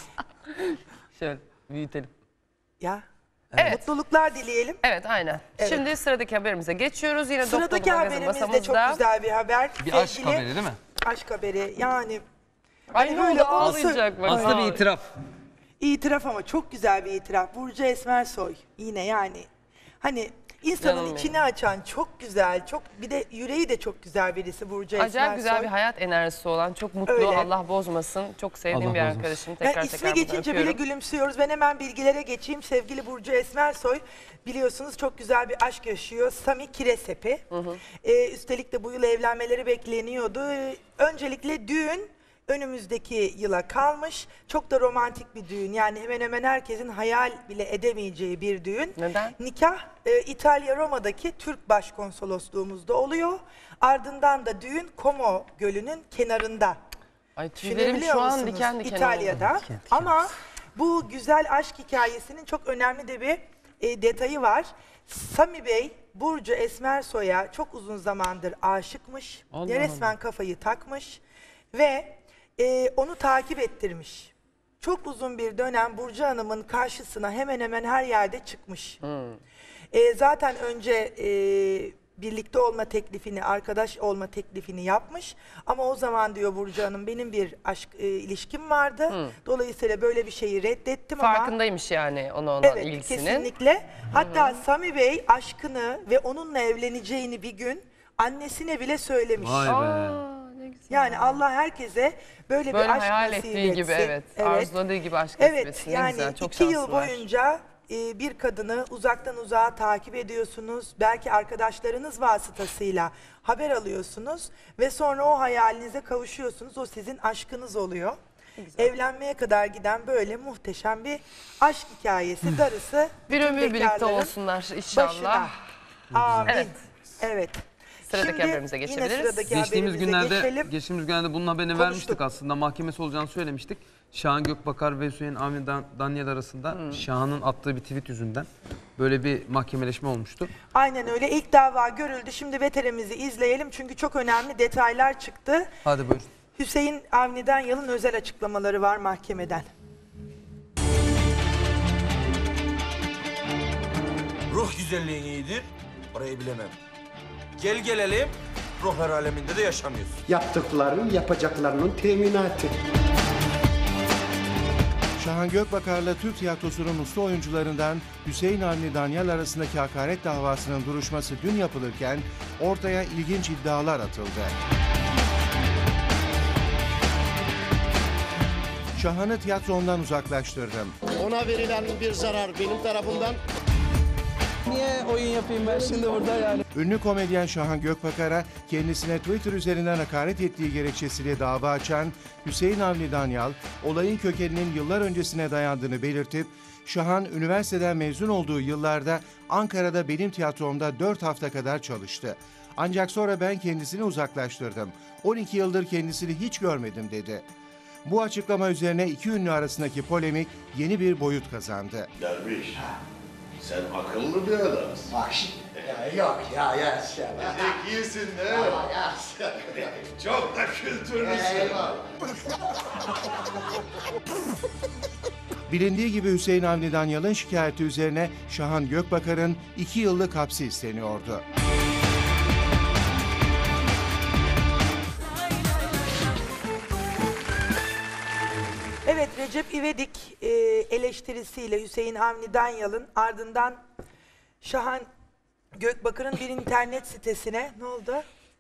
Şöyle büyütelim. Ya. Evet. Mutluluklar dileyelim. Evet, aynen. Evet. Şimdi sıradaki haberimize geçiyoruz. Yine Sıradaki Doktor Magazin haberimiz de çok masamızda. güzel bir haber. Bir aşk haberi değil mi? Aşk haberi yani. Ay ne böyle oldu, ağlayacak bak. Aslında bir itiraf. İtiraf ama çok güzel bir itiraf. Burcu Esmersoy yine yani. Hani insanın Canım içini benim. açan çok güzel, çok bir de yüreği de çok güzel birisi Burcu Esmersoy. Acayip güzel bir hayat enerjisi olan, çok mutlu, Öyle. Allah bozmasın. Çok sevdiğim Allah bir bozmasın. arkadaşım. Yani Tekrar ismi tekrar geçince bile öpüyorum. gülümsüyoruz. Ben hemen bilgilere geçeyim. Sevgili Burcu Esmersoy biliyorsunuz çok güzel bir aşk yaşıyor. Sami Kiresepi. Üstelik de bu yıl evlenmeleri bekleniyordu. Öncelikle düğün önümüzdeki yıla kalmış. Çok da romantik bir düğün. Yani hemen hemen herkesin hayal bile edemeyeceği bir düğün. Neden? Nikah İtalya Roma'daki Türk Başkonsolosluğumuzda oluyor. Ardından da düğün Como Gölü'nün kenarında. Ay tüylerim Düşünebiliyor şu an musunuz? diken diken İtalya'da. oldu. Ama bu güzel aşk hikayesinin çok önemli de bir detayı var. Sami Bey Burcu Esmersoy'a çok uzun zamandır aşıkmış. Allah Resmen kafayı takmış ve onu takip ettirmiş. Çok uzun bir dönem Burcu Hanım'ın karşısına hemen hemen her yerde çıkmış. Zaten önce birlikte olma teklifini, arkadaş olma teklifini yapmış. Ama o zaman diyor Burcu Hanım benim bir aşk ilişkim vardı. Dolayısıyla böyle bir şeyi reddettim ama... Farkındaymış yani ona Evet, ilgisinin. kesinlikle. Hatta Sami Bey aşkını ve onunla evleneceğini bir gün annesine bile söylemiş. Vay be. Yani Allah herkese böyle bir aşk hayal nasip ettiği gibi etsin. evet. Arzuladığı gibi aşk nasip Evet, etsin. Ne yani güzel, çok 2 yıl şansı var. boyunca bir kadını uzaktan uzağa takip ediyorsunuz. Belki arkadaşlarınız vasıtasıyla haber alıyorsunuz ve sonra o hayalinize kavuşuyorsunuz. O sizin aşkınız oluyor. Evlenmeye kadar giden böyle muhteşem bir aşk hikayesi. Darısı Bir bütün ömür birlikte bekarların olsunlar inşallah. başına. Amin. Evet. Evet. Sıradaki Şimdi haberimize yine geçebiliriz. sıradaki Geçtiğimiz haberimize günlerde bunun haberini vermiştik aslında. Mahkemesi olacağını söylemiştik. Şahan Gökbakar ve Hüseyin Avni Danyal arasında Şahan'ın attığı bir tweet yüzünden böyle bir mahkemeleşme olmuştu. Aynen öyle. İlk dava görüldü. Şimdi veterimizi izleyelim çünkü çok önemli detaylar çıktı. Hadi buyur. Hüseyin Avni Danyal'ın özel açıklamaları var mahkemeden. Ruh güzelliğin iyidir, orayı bilemem. Gel gelelim, ruhlar aleminde de yaşamıyorsun. Yaptıkların yapacaklarının teminatı. Şahan Gökbakar'la Türk tiyatrosunun usta oyuncularından Hüseyin Avni Danyal arasındaki hakaret davasının duruşması dün yapılırken ortaya ilginç iddialar atıldı. Şahan'ı tiyatromdan uzaklaştırdım. Ona verilen bir zarar benim tarafımdan. Niye oyun yapayım ben şimdi burada yani? Ünlü komedyen Şahan Gökbakar'a kendisine Twitter üzerinden hakaret ettiği gerekçesiyle dava açan Hüseyin Avni Danyal, olayın kökeninin yıllar öncesine dayandığını belirtip, Şahan üniversiteden mezun olduğu yıllarda Ankara'da benim tiyatromda 4 hafta kadar çalıştı. Ancak sonra ben kendisini uzaklaştırdım. 12 yıldır kendisini hiç görmedim dedi. Bu açıklama üzerine iki ünlü arasındaki polemik yeni bir boyut kazandı. Derviş, sen akıllı bir adamsın. Bak şimdi. Yok ya sen. Zekisin değil mi? Çok da kültürlüsün. Bilindiği gibi Hüseyin Avni Danyal'ın şikayeti üzerine Şahan Gökbakar'ın 2 yıllık hapsi isteniyordu. Evet, Recep İvedik eleştirisiyle Hüseyin Avni Danyal'ın ardından Şahan Gökbakar'ın bir internet sitesine ne oldu?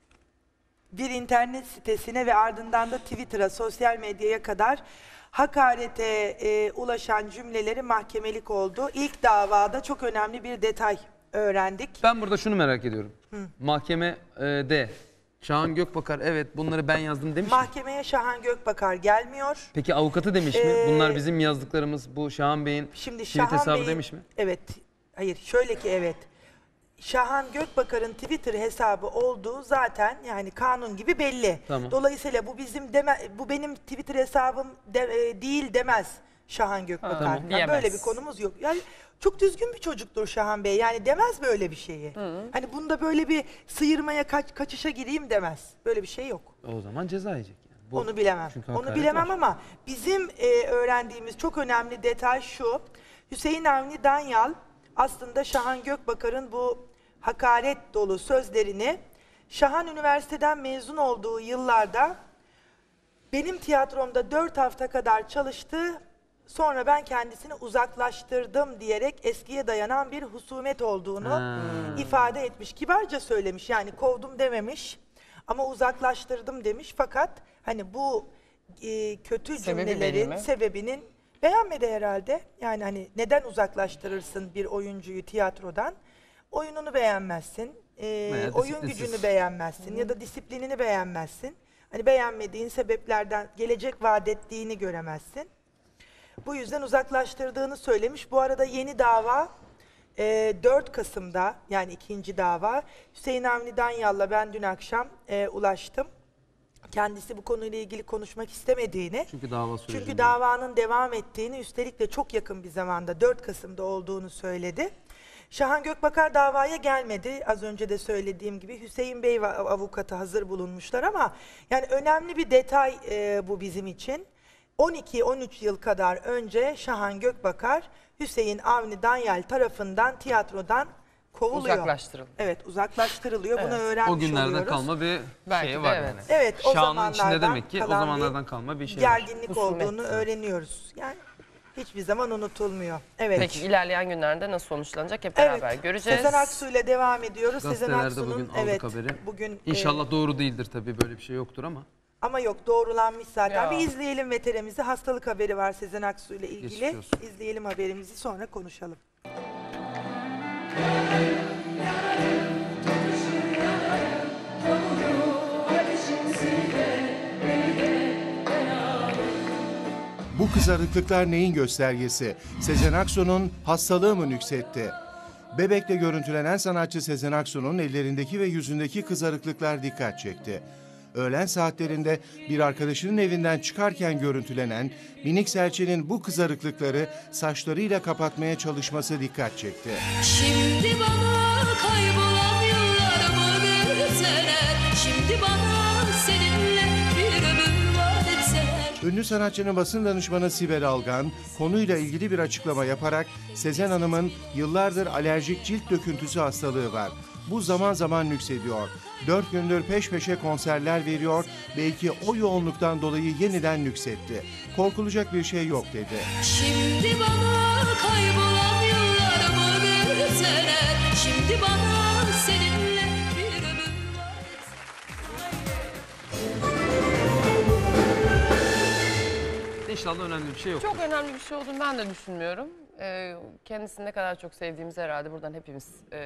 Bir internet sitesine ve ardından da Twitter'a, sosyal medyaya kadar hakarete ulaşan cümleleri mahkemelik oldu. İlk davada çok önemli bir detay öğrendik. Ben burada şunu merak ediyorum. Mahkemede Şahan Gökbakar evet bunları ben yazdım demiş mi? Mahkemeye Şahan Gökbakar gelmiyor. Peki avukatı demiş mi? Bunlar bizim yazdıklarımız, bu Şahan Bey'in Şimdi tweet Şahan hesabı Bey'in, demiş mi? Evet. Hayır, şöyle ki evet. Şahan Gökbakar'ın Twitter hesabı olduğu zaten yani kanun gibi belli. Tamam. Dolayısıyla bu benim Twitter hesabım değil demez Şahan Gökbakar. Tamam, Yani diyemez. böyle bir konumuz yok. Yani çok düzgün bir çocuktur Şahan Bey. Yani demez böyle bir şeyi. Hani bunda böyle bir sıyırmaya kaçışa gireyim demez. Böyle bir şey yok. O zaman ceza yiyecek. Yani. Bu- Onu bilemem. çünkü Onu hakaret bilemem var. ama bizim öğrendiğimiz çok önemli detay şu. Hüseyin Avni Danyal aslında Şahan Gökbakar'ın bu hakaret dolu sözlerini Şahan üniversiteden mezun olduğu yıllarda benim tiyatromda 4 hafta kadar çalıştı. Sonra ben kendisini uzaklaştırdım diyerek eskiye dayanan bir husumet olduğunu ifade etmiş. Kibarca söylemiş, yani kovdum dememiş ama uzaklaştırdım demiş. Fakat hani bu kötü Sebebi belli cümlelerin mi? sebebinin beğenmedi herhalde. Yani hani neden uzaklaştırırsın bir oyuncuyu tiyatrodan? Oyununu beğenmezsin, oyun disiplinsiz. gücünü beğenmezsin ya da disiplinini beğenmezsin. Hani beğenmediğin sebeplerden gelecek vaat ettiğini göremezsin. Bu yüzden uzaklaştırdığını söylemiş. Bu arada yeni dava 4 Kasım'da yani ikinci dava. Hüseyin Avni Danyal'la ben dün akşam ulaştım. Kendisi bu konuyla ilgili konuşmak istemediğini, Çünkü dava sürecinde. çünkü davanın devam ettiğini, üstelik de çok yakın bir zamanda 4 Kasım'da olduğunu söyledi. Şahan Gökbakar davaya gelmedi. Az önce de söylediğim gibi Hüseyin Bey ve avukatı hazır bulunmuşlar ama yani önemli bir detay bu bizim için. 12-13 yıl kadar önce Şahan Gökbakar Hüseyin Avni Danyal tarafından tiyatrodan kovuluyor. Uzaklaştırılıyor. Evet, uzaklaştırılıyor. Bunu Evet. öğrenmiş O günlerden oluyoruz. kalma bir Belki şey de var evet. yani. Evet, o Şahının içinde zamanlardan demek ki o kalan zamanlardan bir kalma bir şey var. gerginlik Husumet. olduğunu öğreniyoruz. Yani hiçbir zaman unutulmuyor. Evet. Peki ilerleyen günlerde nasıl sonuçlanacak hep beraber göreceğiz. Sezen Aksu ile devam ediyoruz. Sezen Gazetelerde Aksu'nun bugün aldık haberi. bugün İnşallah doğru değildir tabii, böyle bir şey yoktur ama yok, doğrulanmış zaten. Ya. Bir izleyelim veterimizi. Hastalık haberi var Sezen Aksu ile ilgili. Geçmiş olsun. İzleyelim haberimizi, sonra konuşalım. Bu kızarıklıklar neyin göstergesi? Sezen Aksu'nun hastalığı mı nüksetti? Bebek'te görüntülenen sanatçı Sezen Aksu'nun ellerindeki ve yüzündeki kızarıklıklar dikkat çekti. Öğlen saatlerinde bir arkadaşının evinden çıkarken görüntülenen minik serçenin bu kızarıklıkları saçlarıyla kapatmaya çalışması dikkat çekti. Şimdi bana kaybolan yıllarımı verseler, şimdi bana seninle bir ömür vaat etseler. Ünlü sanatçının basın danışmanı Sibel Algan konuyla ilgili bir açıklama yaparak Sezen Hanım'ın yıllardır alerjik cilt döküntüsü hastalığı var. Bu zaman zaman nüksediyor. 4 gündür peş peşe konserler veriyor. Belki o yoğunluktan dolayı yeniden nüksetti. Korkulacak bir şey yok dedi. Şimdi bana kaybolan yıllarımı verseler, şimdi bana seninle bir ömür İnşallah önemli bir şey yok. Çok önemli bir şey olduğunu ben de düşünmüyorum. Kendisini ne kadar çok sevdiğimizi herhalde buradan hepimiz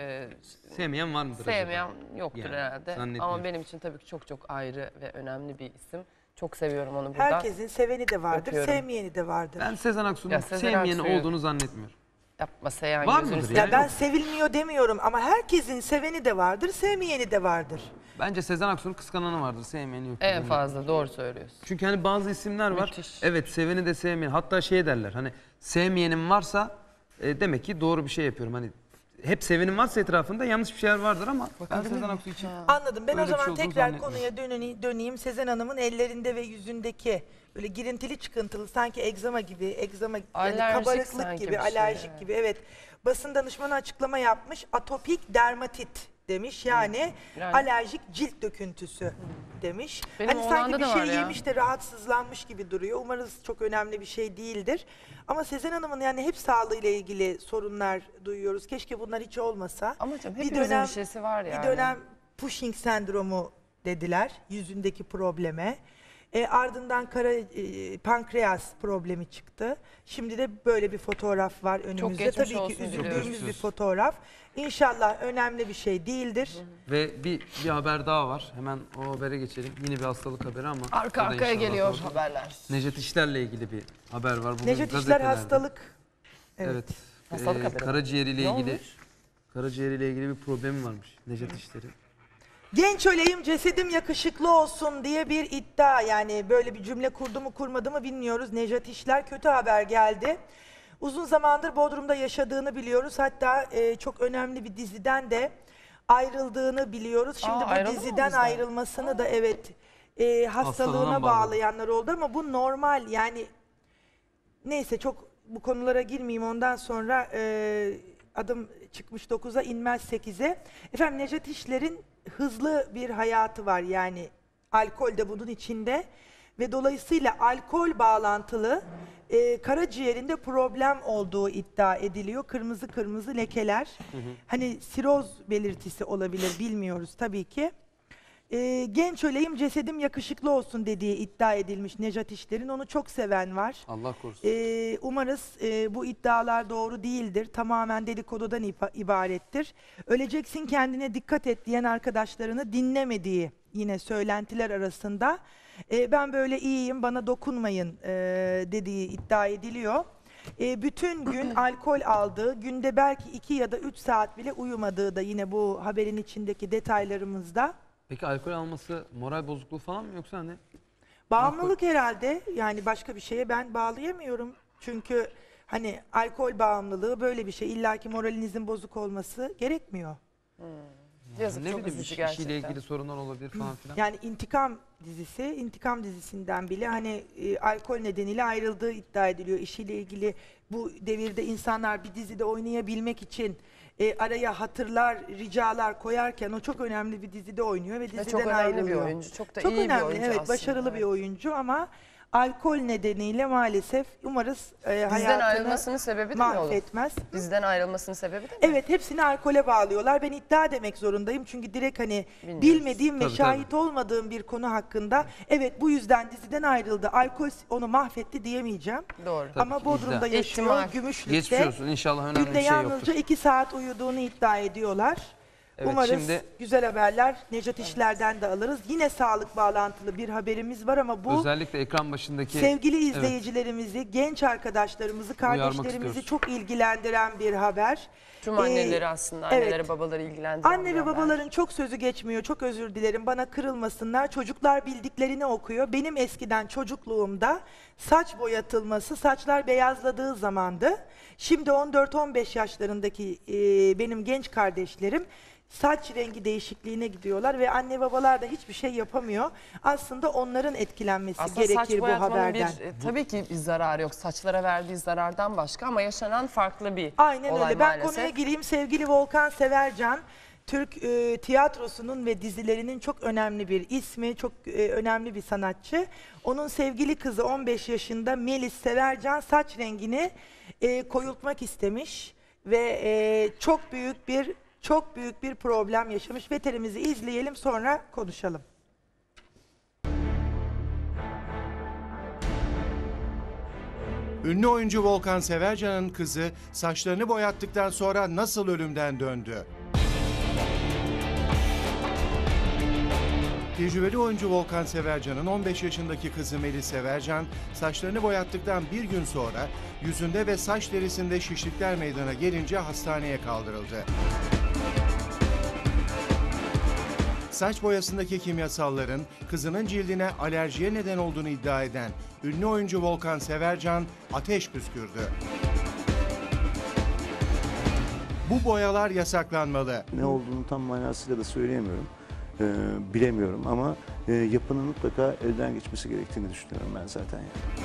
Sevmeyen var mıdır sevmeyen acaba? yoktur Yani, herhalde. zannetmiyorum. Ama benim için tabii ki çok çok ayrı ve önemli bir isim. Çok seviyorum onu buradan. Herkesin seveni de vardır, öpüyorum. sevmeyeni de vardır. Ben Sezen Aksu'nun Ya Sezen sevmeyeni Aksu'yu- olduğunu zannetmiyorum. Yapma Seyhan, Var gözünü mıdır seveyim. Ya ben sevilmiyor demiyorum ama herkesin seveni de vardır, sevmeyeni de vardır. Bence Sezen Aksu'nun kıskananı vardır, sevmeyeni yok. En fazla doğru söylüyorsun. Çünkü hani bazı isimler var. Müthiş. Evet, seveni de sevmeyeni. Hatta şey derler, hani sevmeyenim varsa demek ki doğru bir şey yapıyorum. Hani hep sevenim varsa etrafında yanlış bir şeyler vardır ama ben Sezen Aksu için Anladım. Ben öyle o bir şey zaman olduğunu tekrar zannetmiyorum. konuya döneyim. Sezen Hanım'ın ellerinde ve yüzündeki böyle girintili çıkıntılı, sanki egzama gibi, yani Alerjik kabarıklık sanki gibi, bir şey, alerjik evet. gibi. Evet. Basın danışmanı açıklama yapmış. Atopik dermatit demiş. Yani alerjik cilt döküntüsü demiş. Benim Hani sanki oğlanda bir da şey var ya. yemiş de rahatsızlanmış gibi duruyor. Umarız çok önemli bir şey değildir. Ama Sezen Hanım'ın yani hep sağlığıyla ilgili sorunlar duyuyoruz. Keşke bunlar hiç olmasa. Ama canım hepimizin bir şeysi var yani. Bir dönem Cushing sendromu dediler yüzündeki probleme. Ardından pankreas problemi çıktı. Şimdi de böyle bir fotoğraf var önümüzde. geçmiş Tabii olsun ki diliyorum. üzüldüğümüz bir fotoğraf. İnşallah önemli bir şey değildir. Ve bir haber daha var. Hemen o habere geçelim. Yine bir hastalık haberi ama. Arka o da arkaya inşallah geliyor doğru. haberler. Necdet İşler'le ilgili bir haber var. Bugün Necdet İşler gazetelerde. hastalık. Evet. Hastalık haberi. Karaciğeriyle Ne ilgili. olmuş? Karaciğeriyle ilgili bir problemi varmış Necdet İşler'in. Genç öleyim cesedim yakışıklı olsun diye bir iddia, yani böyle bir cümle kurdu mu kurmadı mı bilmiyoruz. Necdet İşler, kötü haber geldi. Uzun zamandır Bodrum'da yaşadığını biliyoruz. Hatta çok önemli bir diziden de ayrıldığını biliyoruz. Şimdi bu ayrıldı mı diziden bizden? ayrılmasını da hastalığına bağlayanlar oldu ama bu normal yani. Neyse, çok bu konulara girmeyeyim, ondan sonra adım çıkmış 9'a inmez 8'e. Efendim, Necdet İşler'in hızlı bir hayatı var, yani alkol de bunun içinde ve dolayısıyla alkol bağlantılı karaciğerinde problem olduğu iddia ediliyor. Kırmızı kırmızı lekeler. Hani siroz belirtisi olabilir, bilmiyoruz tabii ki. Genç öleyim cesedim yakışıklı olsun dediği iddia edilmiş Necdet İşler'in. Onu çok seven var. Allah korusun. Umarız bu iddialar doğru değildir. Tamamen dedikodudan ibarettir. Öleceksin, kendine dikkat et diyen arkadaşlarını dinlemediği yine söylentiler arasında. Ben böyle iyiyim, bana dokunmayın dediği iddia ediliyor. Bütün gün alkol aldığı, günde belki 2 ya da 3 saat bile uyumadığı da yine bu haberin içindeki detaylarımızda. Peki alkol alması moral bozukluğu falan mı yoksa hani? Bağımlılık herhalde, yani başka bir şeye ben bağlayamıyorum. Çünkü hani alkol bağımlılığı böyle bir şey. İlla ki moralinizin bozuk olması gerekmiyor. Yazık, Ne çok bileyim, üzücü gerçekten. işiyle ilgili sorunlar olabilir falan filan. Yani İntikam dizisinden bile hani alkol nedeniyle ayrıldığı iddia ediliyor. İşiyle ilgili bu devirde insanlar bir dizide oynayabilmek için araya hatırlar, ricalar koyarken o çok önemli bir dizide oynuyor ve diziden çok önemli ayrılıyor. bir oyuncu, çok da çok iyi bir önemli, oyuncu evet, aslında, başarılı bir oyuncu ama alkol nedeniyle maalesef umarız Diziden hayatını ayrılmasının sebebi de mi olur? mahvetmez. Diziden ayrılmasının sebebi de mi? Evet, hepsini alkole bağlıyorlar. Ben iddia demek zorundayım çünkü direkt hani bilmediğim ve Tabii, şahit olmadığım bir konu hakkında evet bu yüzden diziden ayrıldı, alkol onu mahvetti diyemeyeceğim. Doğru. Ama ki, Bodrum'da iddia. yaşıyor, İhtimal. Gümüşlük'te. Geçmiş olsun. İnşallah önemli Günde bir şey yalnızca yoktur. 2 saat uyuduğunu iddia ediyorlar. Evet, Umarız şimdi- güzel haberler Nejat İşler'den de alırız. Yine sağlık bağlantılı bir haberimiz var ama bu Özellikle ekran başındaki... sevgili Evet. izleyicilerimizi, genç arkadaşlarımızı, kardeşlerimizi istiyoruz. çok ilgilendiren bir haber. Tüm anneleri aslında, anneleri evet. babaları ilgilendiren Anne bir ve haber. babaların çok sözü geçmiyor. Çok özür dilerim. Bana kırılmasınlar. Çocuklar bildiklerini okuyor. Benim eskiden çocukluğumda saç boyatılması, saçlar beyazladığı zamandı. Şimdi 14-15 yaşlarındaki benim genç kardeşlerim saç rengi değişikliğine gidiyorlar ve anne babalar da hiçbir şey yapamıyor. Aslında onların etkilenmesi Aslında saç gerekir bu boyatmanın haberden. tabii ki bir zararı yok. Saçlara verdiği zarardan başka ama yaşanan farklı bir Aynen olay öyle. Ben maalesef. konuya gireyim. Sevgili Volkan Severcan, Türk tiyatrosunun ve dizilerinin çok önemli bir ismi, çok önemli bir sanatçı. Onun sevgili kızı 15 yaşında Melis Severcan saç rengini koyultmak istemiş ve çok büyük bir problem yaşamış. Veterimizi izleyelim, sonra konuşalım. Ünlü oyuncu Volkan Severcan'ın kızı saçlarını boyattıktan sonra nasıl ölümden döndü? Tecrübeli oyuncu Volkan Severcan'ın 15 yaşındaki kızı Melis Severcan, saçlarını boyattıktan bir gün sonra yüzünde ve saç derisinde şişlikler meydana gelince hastaneye kaldırıldı. Saç boyasındaki kimyasalların kızının cildine alerjiye neden olduğunu iddia eden ünlü oyuncu Volkan Severcan ateş püskürdü. Bu boyalar yasaklanmalı. Ne olduğunu tam manasıyla da söyleyemiyorum, bilemiyorum ama yapının mutlaka elden geçmesi gerektiğini düşünüyorum ben zaten.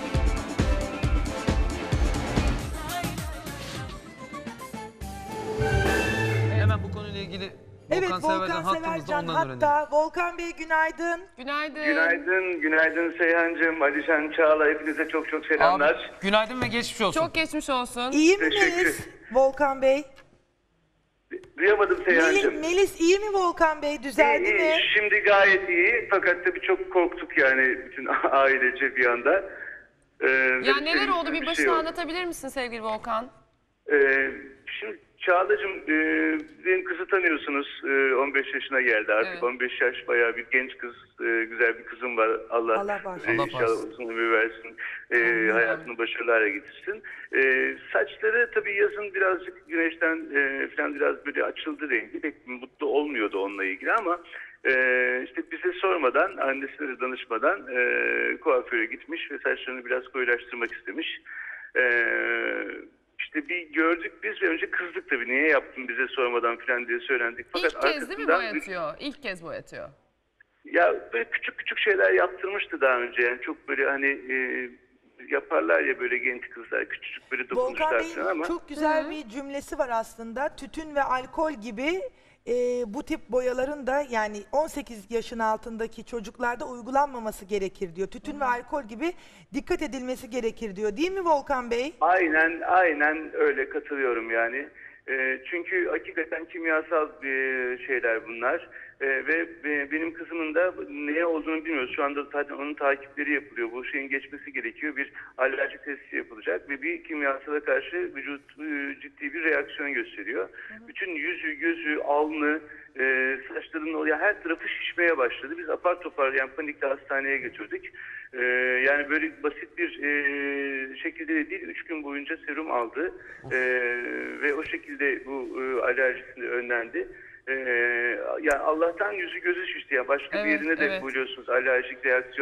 Hemen bu konuyla ilgili Evet, Volkan Severcan Volkan hattımızda, Severcan ondan öğrenelim. hatta. Volkan Bey günaydın. Günaydın. Günaydın Seyhan'cığım, Alişan, Çağla, hepinize çok çok selamlar. Abi, günaydın ve geçmiş olsun. Çok geçmiş olsun. İyi mi Teşekkür. Melis, Volkan Bey? Duyamadım Seyhan'cığım. Melis iyi mi Volkan Bey? Düzeldi mi? Şimdi gayet iyi fakat tabii çok korktuk yani bütün ailece bir anda. Ya neler oldu, bir şey başına oldu. anlatabilir misin sevgili Volkan? Şimdi Çağla'cığım, benim kızı tanıyorsunuz, 15 yaşına geldi artık. Evet. 15 yaş bayağı bir genç kız, güzel bir kızım var. Allah bağışlasın. inşallah uzun ömür versin, hayatını başarılarla getirsin. Saçları tabii yazın birazcık güneşten falan biraz böyle açıldı rengi. Pek mutlu olmuyordu onunla ilgili ama işte bize sormadan, annesine de danışmadan kuaföre gitmiş ve saçlarını biraz koyulaştırmak istemiş. İşte bir gördük biz ve önce kızdık tabii, niye yaptın bize sormadan falan diye söylendik. Fakat İlk kez değil mi arkasından boyatıyor? İlk kez boyatıyor. ya böyle küçük küçük şeyler yaptırmıştı daha önce, yani çok böyle hani yaparlar ya böyle genç kızlar, küçücük böyle Volkan dokunuşlar Bey'in falan ama. çok güzel bir cümlesi var aslında. Tütün ve alkol gibi bu tip boyaların da yani 18 yaşın altındaki çocuklarda uygulanmaması gerekir diyor. Tütün ve alkol gibi dikkat edilmesi gerekir diyor. Değil mi Volkan Bey? Aynen öyle, katılıyorum yani. Çünkü hakikaten kimyasal şeyler bunlar. Ve benim kızımın da neye olduğunu bilmiyoruz. Şu anda zaten onun takipleri yapılıyor. Bu şeyin geçmesi gerekiyor. Bir alerji testi yapılacak ve bir kimyasala karşı vücut ciddi bir reaksiyon gösteriyor. Bütün yüzü, gözü, alnı, saçlarının her tarafı şişmeye başladı. Biz apar topar yani panikle hastaneye götürdük. Yani böyle basit bir şekilde de değil, 3 gün boyunca serum aldı ve o şekilde bu alerjisini önlendi. Yani Allah'tan yüzü gözü şişti. Yani başka bir yerine de biliyorsunuz alerjik reaksiyon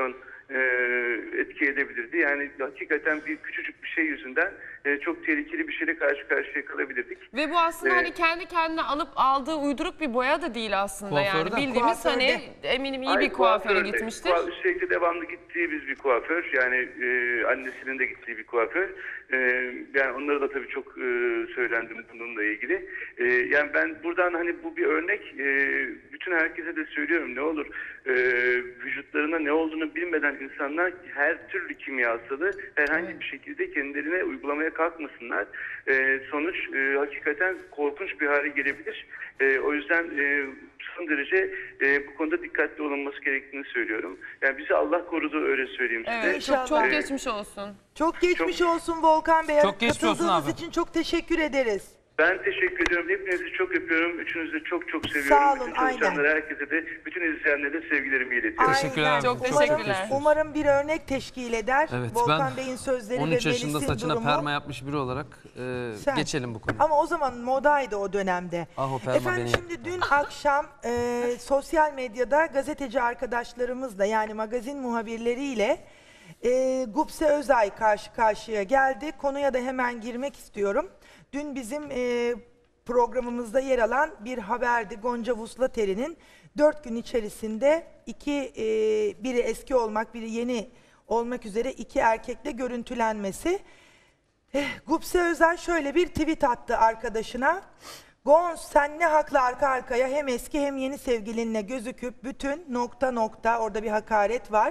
etki edebilirdi. Yani hakikaten bir küçücük bir şey yüzünden çok tehlikeli bir şeyle karşı karşıya kalabilirdik. Ve bu aslında hani kendi kendine aldığı uyduruk bir boya da değil aslında. Kuaförde. Yani bildiğimiz hani eminim iyi bir kuaföre gitmiştir. Sürekli devamlı gittiğimiz bir kuaför. Yani annesinin de gittiği bir kuaför. Yani onlara da tabii çok söylendim bununla ilgili. Yani ben buradan hani bu bir örnek, bütün herkese de söylüyorum, ne olur vücutlarına ne olduğunu bilmeden insanlar her türlü kimyasalı herhangi bir şekilde kendilerine uygulamaya kalkmasınlar. Sonuç hakikaten korkunç bir hale gelebilir. O yüzden son derece bu konuda dikkatli olunması gerektiğini söylüyorum. Yani bizi Allah korudu, öyle söyleyeyim size. Evet, çok geçmiş olsun. Çok geçmiş olsun Volkan Bey. Çok geçmiş olsun Katıldığınız abi. için çok teşekkür ederiz. Ben teşekkür ediyorum. Hepinizi çok öpüyorum. Üçünüzü de çok çok seviyorum. Sağ olun, bütün çalışanlara, herkese de, bütün izleyenlere de sevgilerimi iletiyorum. Teşekkürler. Çok teşekkürler. Umarım bir örnek teşkil eder. Evet, Volkan ben Bey'in sözleri 13 ve yaşında Melis'in saçına durumu. perma yapmış biri olarak geçelim bu konuya. Ama o zaman modaydı o dönemde. Ah, o perma Efendim beni şimdi dün akşam sosyal medyada gazeteci arkadaşlarımızla, yani magazin muhabirleriyle Gupse Özay karşı karşıya geldi. Konuya da hemen girmek istiyorum. Dün bizim programımızda yer alan bir haberdi. Gonca Vuslateri'nin 4 gün içerisinde biri eski olmak, biri yeni olmak üzere 2 erkekle görüntülenmesi. Gupse Özay şöyle bir tweet attı arkadaşına. Gonz, sen ne hakla arka arkaya hem eski hem yeni sevgilinle gözüküp bütün ... orada bir hakaret var.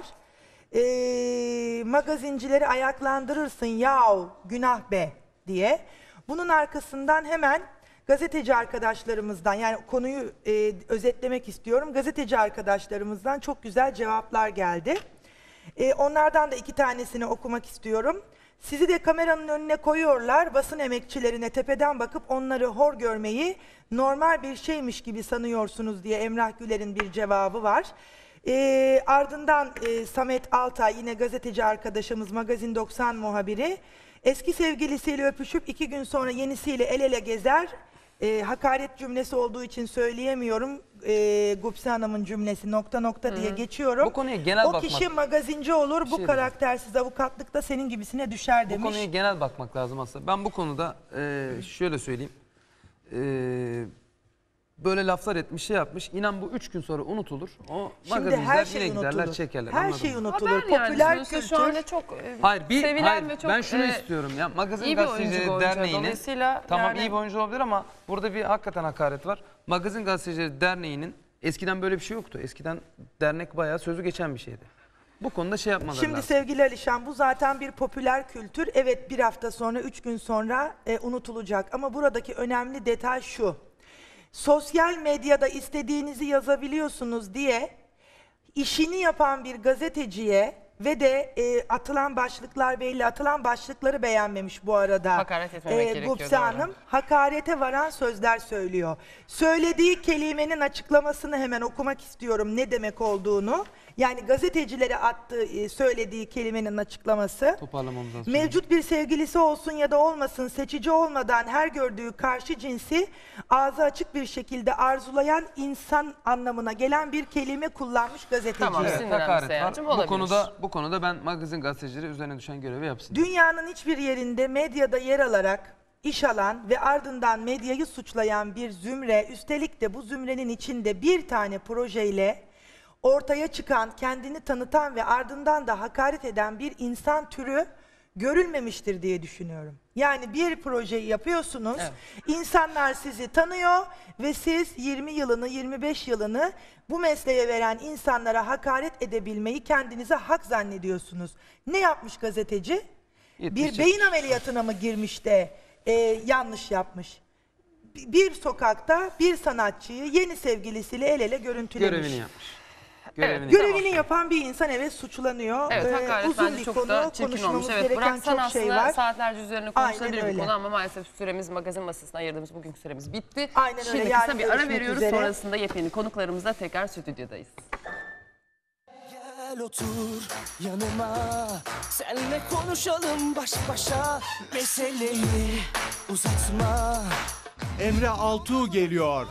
Magazincileri ayaklandırırsın yahu, günah be diye. Bunun arkasından hemen gazeteci arkadaşlarımızdan, yani konuyu özetlemek istiyorum. Gazeteci arkadaşlarımızdan çok güzel cevaplar geldi. Onlardan da 2 tanesini okumak istiyorum. Sizi de kameranın önüne koyuyorlar, basın emekçilerine tepeden bakıp onları hor görmeyi normal bir şeymiş gibi sanıyorsunuz diye Emrah Güler'in bir cevabı var. Ardından Samet Altay, yine gazeteci arkadaşımız, Magazin 90 muhabiri, eski sevgilisiyle öpüşüp 2 gün sonra yenisiyle el ele gezer. Hakaret cümlesi olduğu için söyleyemiyorum. Gupse Hanım'ın cümlesi ... diye geçiyorum. Bu konuya genel o bakmak. kişi magazinci olur, bu şey karaktersiz avukatlıkta senin gibisine düşer demiş. Bu konuya genel bakmak lazım aslında. Ben bu konuda şöyle söyleyeyim. Böyle laflar etmiş, şey yapmış. İnan bu 3 gün sonra unutulur. O Şimdi magazinler her şey yine giderler, unutulur. çekerler. Her anladın şey mı? unutulur. Popüler kültür. Şu anda çok Hayır, sevilen ve çok ben şunu istiyorum ya. Magazin iyi bir Gazetecileri oyuncu Derneği'nin, dolayısıyla tamam yani... iyi bir oyuncu olabilir ama burada bir hakikaten hakaret var. Magazin Gazetecileri Derneği'nin eskiden böyle bir şey yoktu. Eskiden dernek bayağı sözü geçen bir şeydi. Bu konuda şey yapmaları Şimdi lazım. sevgili Alişan, bu zaten bir popüler kültür. Evet, bir hafta sonra, 3 gün sonra unutulacak. Ama buradaki önemli detay şu. Sosyal medyada istediğinizi yazabiliyorsunuz diye işini yapan bir gazeteciye ve de atılan başlıklar belli, atılan başlıkları beğenmemiş bu arada. Hakaret etmemek gerekiyor, Gupse doğru. Hanım hakarete varan sözler söylüyor. Söylediği kelimenin açıklamasını hemen okumak istiyorum, ne demek olduğunu. Yani gazetecilere attığı, söylediği kelimenin açıklaması. Toparlamamız lazım. Mevcut bir sevgilisi olsun ya da olmasın, seçici olmadan her gördüğü karşı cinsi ağzı açık bir şekilde arzulayan insan anlamına gelen bir kelime kullanmış gazeteci. Tamam, Evet, hakaret var. olabilir. Bu konuda ben magazin gazetecileri üzerine düşen görevi yapsın. Dünyanın hiçbir yerinde medyada yer alarak iş alan ve ardından medyayı suçlayan bir zümre, üstelik de bu zümrenin içinde bir tane projeyle ortaya çıkan, kendini tanıtan ve ardından da hakaret eden bir insan türü görülmemiştir diye düşünüyorum. Yani bir projeyi yapıyorsunuz, insanlar sizi tanıyor ve siz 20 yılını, 25 yılını bu mesleğe veren insanlara hakaret edebilmeyi kendinize hak zannediyorsunuz. Ne yapmış gazeteci? Bir beyin ameliyatına mı girmiş de yanlış yapmış? Bir sokakta bir sanatçıyı yeni sevgilisiyle el ele görüntülemiş. Görevini yapmış. Görevini yapan bir insan suçlanıyor. Evet, hakaret uzun bence bir çok konu, da çirkin olmuş. konuşmamız Evet, gereken bıraksan çok şey aslında var. saatlerce üzerine Aynen konuşulabilir bir öyle. konu ama maalesef süremiz magazin masasına ayırdığımız bugünkü süremiz bitti. Aynen Şimdi öyle, kısa yarın bir ara görüşmek veriyoruz. üzere. Sonrasında yepyeni konuklarımızla tekrar stüdyodayız. Gel otur yanıma, senle konuşalım baş başa, meseleyi uzatma. Emre Altuğ geliyor.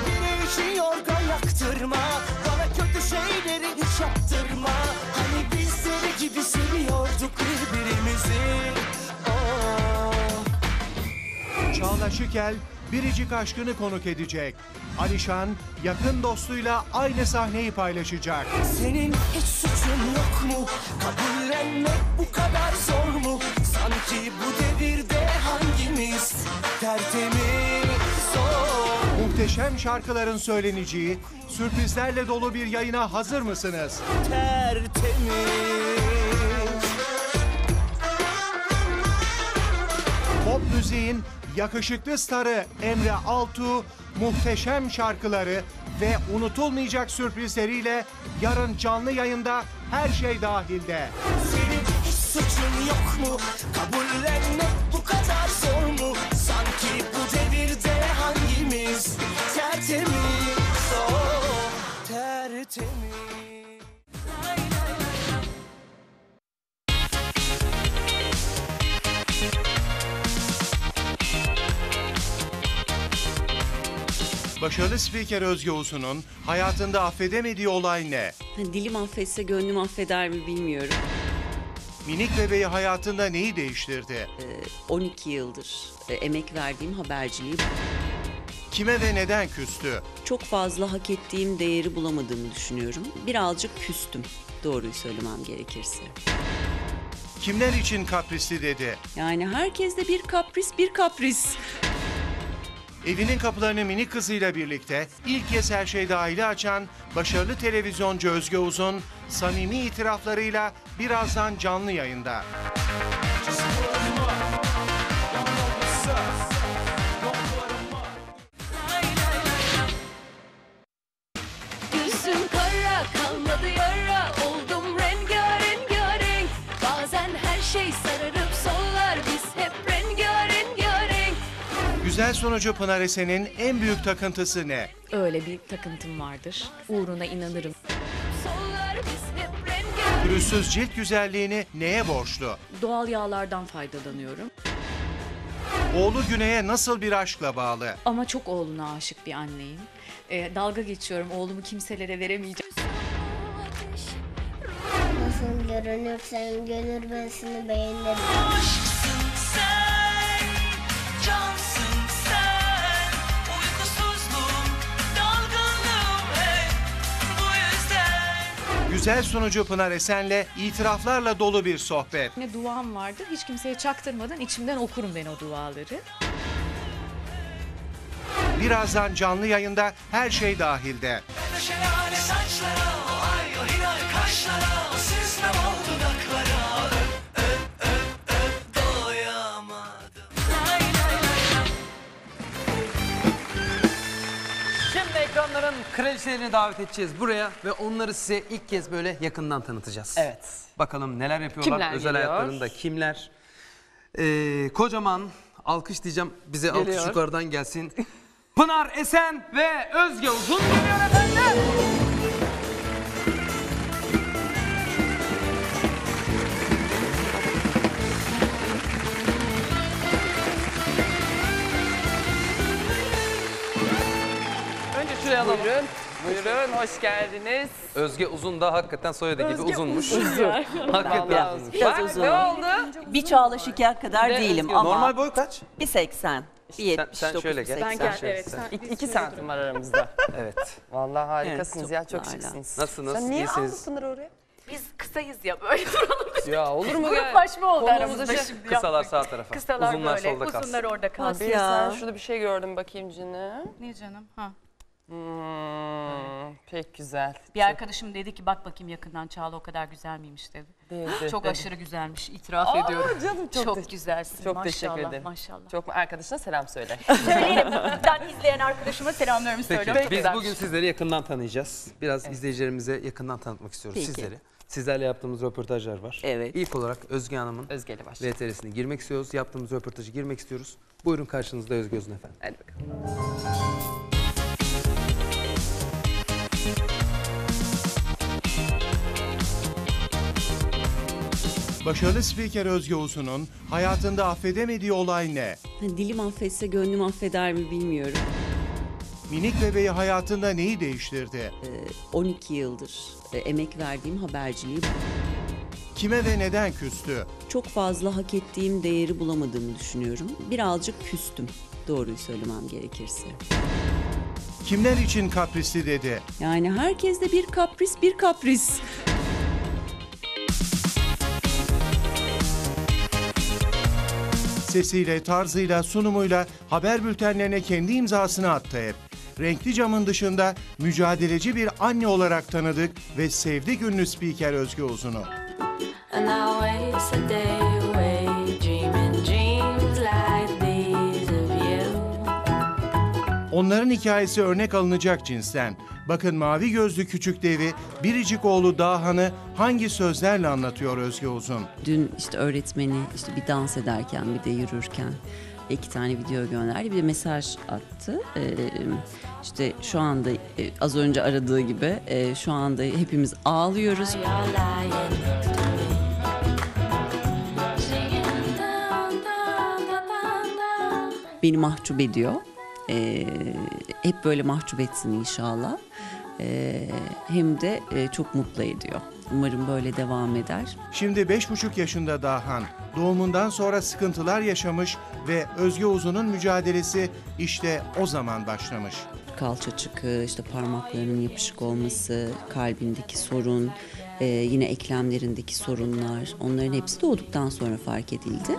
Güneşi yorgan yaktırma, bana kötü şeyleri hiç yaptırma. Hani biz Şikel biricik aşkını konuk edecek. Alişan yakın dostuyla aynı sahneyi paylaşacak. Senin hiç suçun yok mu? Kabullenmek bu kadar zor mu? Sanki bu devirde hangimiz tertemiz zor? Muhteşem şarkıların söyleneceği, sürprizlerle dolu bir yayına hazır mısınız? Tertemiz. Pop müziğin yakışıklı starı Emre Altuğ, muhteşem şarkıları ve unutulmayacak sürprizleriyle yarın canlı yayında Her Şey Dahil'de. Senin hiç suçun yok mu? Kabullenmek bu kadar zor mu? Sanki bu devirde hangimiz tertemiz zor? Tertemiz. Başarılı spiker Özge Uzun'un hayatında affedemediği olay ne? Dilim affetse gönlüm affeder mi bilmiyorum. Minik bebeği hayatında neyi değiştirdi? 12 yıldır emek verdiğim haberciliği. Kime ve neden küstü? Çok fazla hak ettiğim değeri bulamadığımı düşünüyorum. Birazcık küstüm, doğruyu söylemem gerekirse. Kimler için kaprisli dedi? Yani herkeste bir kapris. Evinin kapılarını minik kızıyla birlikte ilk kez Her Şey Dahil'i açan başarılı televizyoncu Özge Uzun, samimi itiraflarıyla birazdan canlı yayında. Yüzüm kara kalmadı yara, oldum rengarenk. Bazen her şey sararıp sollar, biz hep rengarenk. Güzel sonucu Pınar Esen'in en büyük takıntısı ne? Öyle bir takıntım vardır. Uğruna inanırım. Sollar, biz hep rengarenk. Pürüzsüz cilt güzelliğini neye borçlu? Doğal yağlardan faydalanıyorum. Oğlu Güney'e nasıl bir aşkla bağlı? Ama çok oğluna aşık bir anneyim. Dalga geçiyorum, oğlumu kimselere veremeyeceğim. Nasıl görünürsen görür, ben seni beğenirim. Aşksın sen, cansın sen, uykusuzluğum, dalgınlığım hep bu yüzden. Güzel sunucu Pınar Esen'le itiraflarla dolu bir sohbet. Ne duam vardır, hiç kimseye çaktırmadan içimden okurum ben o duaları. Birazdan canlı yayında Her Şey Dahil'de. Şelale saçlara, o ay o hilal kaşlara, o süslem ol dudaklara, öp doyamadım. Şimdi ekranların kraliçelerini davet edeceğiz buraya ve onları size ilk kez böyle yakından tanıtacağız. Evet. Bakalım neler yapıyorlar, Kimler özel geliyor? hayatlarında kimler. Kocaman alkış diyeceğim, bize Geliyor. alkış yukarıdan gelsin. Pınar Esen ve Özge Uzun geliyor efendim. Önce şuraya alalım. Buyurun, hoş geldiniz. Özge Uzun da hakikaten soyadı gibi Özge uzunmuş. Uzun. Hakikaten uzunmuş. Bak ne oldu? Bir Çağla Şikel kadar Bir de değilim Özge. ama. Normal boy kaç? 1.80. 1.79. Sen şöyle gel. Ben Sen gel, şöyle, evet. sen. 2 santim var aramızda. Evet. Vallahi harikasınız Evet, ya, çok çok güzel. şıksınız. Nasılsınız? Sen niye aldın İyisiniz. Pınar'ı oraya? Biz kısayız ya, böyle duralım. Ya olur mu ya? Gruplaşma oldu Kolumuzu aramızda şey- şimdi. Kısalar sağ tarafa. Kısalar Uzunlar böyle, solda kalsın. uzunlar orada kalsın. Asiye sen şurada bir şey gördüm bakayım Cini. Ne canım? Ha. Pek güzel. Bir arkadaşım dedi ki bak bakayım yakından Çağla o kadar güzel miymiş dedi. Çok aşırı güzelmiş, itiraf ediyorum. Canım çok güzelsin. Çok maşallah, teşekkür ederim. Maşallah. Çok arkadaşına selam söyle. Söyleyelim. Buradan izleyen arkadaşıma selamlarımı Peki söylüyorum. biz bugün sizleri yakından tanıyacağız. Biraz izleyicilerimize yakından tanıtmak istiyoruz Peki. sizleri. Sizlerle yaptığımız röportajlar var. Evet. İlk olarak Özge Hanım'ın Özge'yle başlayalım. VTR'sine girmek istiyoruz. Yaptığımız röportajı girmek istiyoruz. Buyurun karşınızda Özge Uzun efendim. Hadi bakalım. Başarılı spiker Özge Uzun'un hayatında affedemediği olay ne? Dilim affetse gönlüm affeder mi bilmiyorum. Minik bebeği hayatında neyi değiştirdi? 12 yıldır emek verdiğim haberciliği. Kime ve neden küstü? Çok fazla hak ettiğim değeri bulamadığımı düşünüyorum. Birazcık küstüm, Doğruyu söylemem gerekirse. Kimler için kaprisli dedi. Yani herkes de bir kapris. Sesiyle, tarzıyla, sunumuyla haber bültenlerine kendi imzasını attı hep. Renkli Cam'ın dışında mücadeleci bir anne olarak tanıdık ve sevdik ünlü spiker Özge Uzun'u. Onların hikayesi örnek alınacak cinsten. Bakın mavi gözlü küçük devi, biricik oğlu Dahan'ı hangi sözlerle anlatıyor Özge Uzun. Dün işte öğretmeni işte bir dans ederken bir de yürürken 2 tane video gönderdi. Bir de mesaj attı. İşte şu anda az önce aradığı gibi şu anda hepimiz ağlıyoruz. Beni mahcup ediyor. Hep böyle mahcup etsin inşallah. Hem de çok mutlu ediyor. Umarım böyle devam eder. Şimdi 5,5 yaşında Dahan. Doğumundan sonra sıkıntılar yaşamış ve Özge Uzun'un mücadelesi işte o zaman başlamış. Kalça çıkığı, işte parmaklarının yapışık olması, kalbindeki sorun, yine eklemlerindeki sorunlar, onların hepsi doğduktan sonra fark edildi.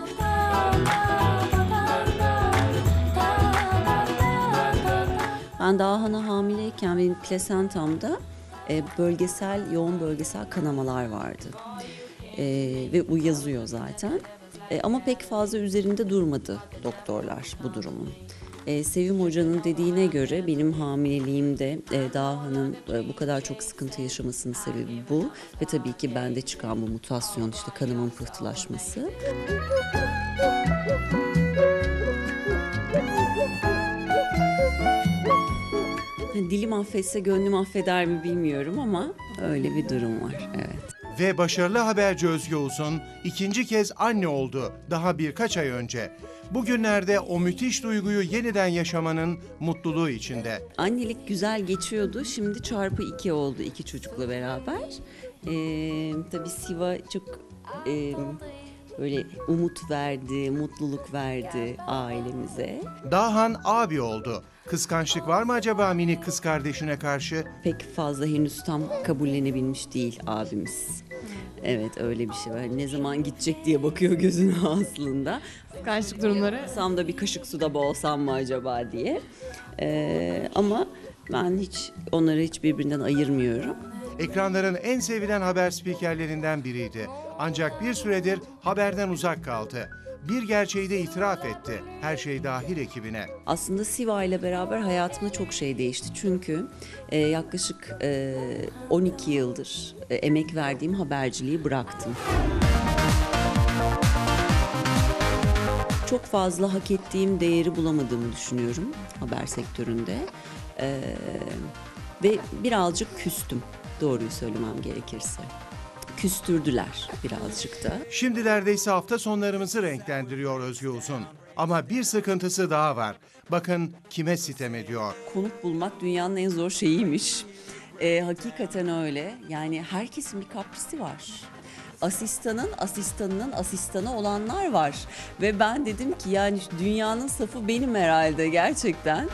Ben Dahan'a hamileyken benim plasentamda yoğun bölgesel kanamalar vardı. Ve bu yazıyor zaten. Ama pek fazla üzerinde durmadı doktorlar bu durumun. Sevim Hoca'nın dediğine göre benim hamileliğimde Dahan'ın bu kadar çok sıkıntı yaşamasının sebebi bu. Ve tabii ki bende çıkan bu mutasyon, işte kanımın pıhtılaşması. Dilim affetse gönlüm affeder mi bilmiyorum ama öyle bir durum var, evet. Ve başarılı haberci Özge Uzun ikinci kez anne oldu daha birkaç ay önce. Bugünlerde o müthiş duyguyu yeniden yaşamanın mutluluğu içinde. Annelik güzel geçiyordu, şimdi çarpı 2 oldu 2 çocukla beraber. Tabii Siva çok böyle umut verdi, mutluluk verdi ailemize. Dahan abi oldu. Kıskançlık var mı acaba minik kız kardeşine karşı? Pek fazla henüz tam kabullenebilmiş değil abimiz. Evet, öyle bir şey var. Ne zaman gidecek diye bakıyor gözüne aslında. Kıskançlık durumları. Sam da bir kaşık suda boğsam mı acaba diye. Ama ben onları hiç birbirinden ayırmıyorum. Ekranların en sevilen haber spikerlerinden biriydi. Ancak bir süredir haberden uzak kaldı. Bir gerçeği de itiraf etti. Her şey dahil ekibine. Aslında Siva ile beraber hayatımda çok şey değişti. Çünkü yaklaşık 12 yıldır emek verdiğim haberciliği bıraktım. Çok fazla hak ettiğim değeri bulamadığımı düşünüyorum haber sektöründe. Ve birazcık küstüm, doğruyu söylemem gerekirse. Küstürdüler birazcık da. Şimdilerde ise hafta sonlarımızı renklendiriyor Özge Uzun. Ama bir sıkıntısı daha var. Bakın kime sitem ediyor. Konuk bulmak dünyanın en zor şeyiymiş. Hakikaten öyle. Yani herkesin bir kaprisi var. Asistanın asistanının asistanı olanlar var. Ve ben dedim ki yani dünyanın safı benim herhalde gerçekten.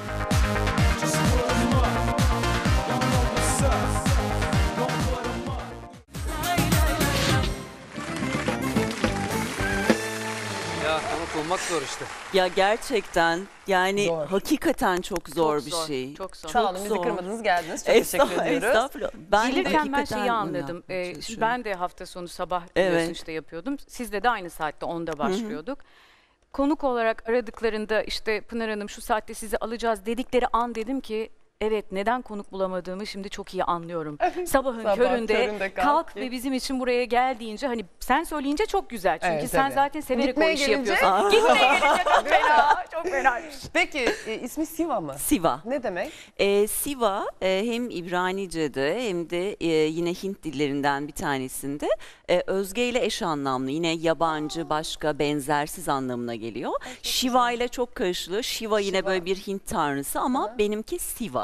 Olmak zor işte. Ya gerçekten yani hakikaten çok zor bir şey. Çok zor. Sağ olun, bizi kırmadınız, geldiniz. Çok teşekkür ediyoruz. Estağfurullah. Gelirken ben şeyi anladım. Şimdi ben de hafta sonu sabah biliyorsun işte yapıyordum. Sizde de aynı saatte 10'da başlıyorduk. Konuk olarak aradıklarında işte Pınar Hanım şu saatte sizi alacağız dedikleri an dedim ki evet, neden konuk bulamadığımı şimdi çok iyi anlıyorum. Sabahın köründe kalk ve bizim için buraya gel deyince hani sen söyleyince çok güzel. Çünkü sen zaten severek o işi yapıyorsun. Gitmeye gelince çok fena, çok fenaymış. Peki ismi Siva mı? Siva. Ne demek? Siva hem İbranice'de hem de yine Hint dillerinden bir tanesinde Özge ile eş anlamlı. Yine yabancı, başka, benzersiz anlamına geliyor. Shiva ile çok karışılıyor. Shiva yine böyle bir Hint tanrısı ama benimki Siva.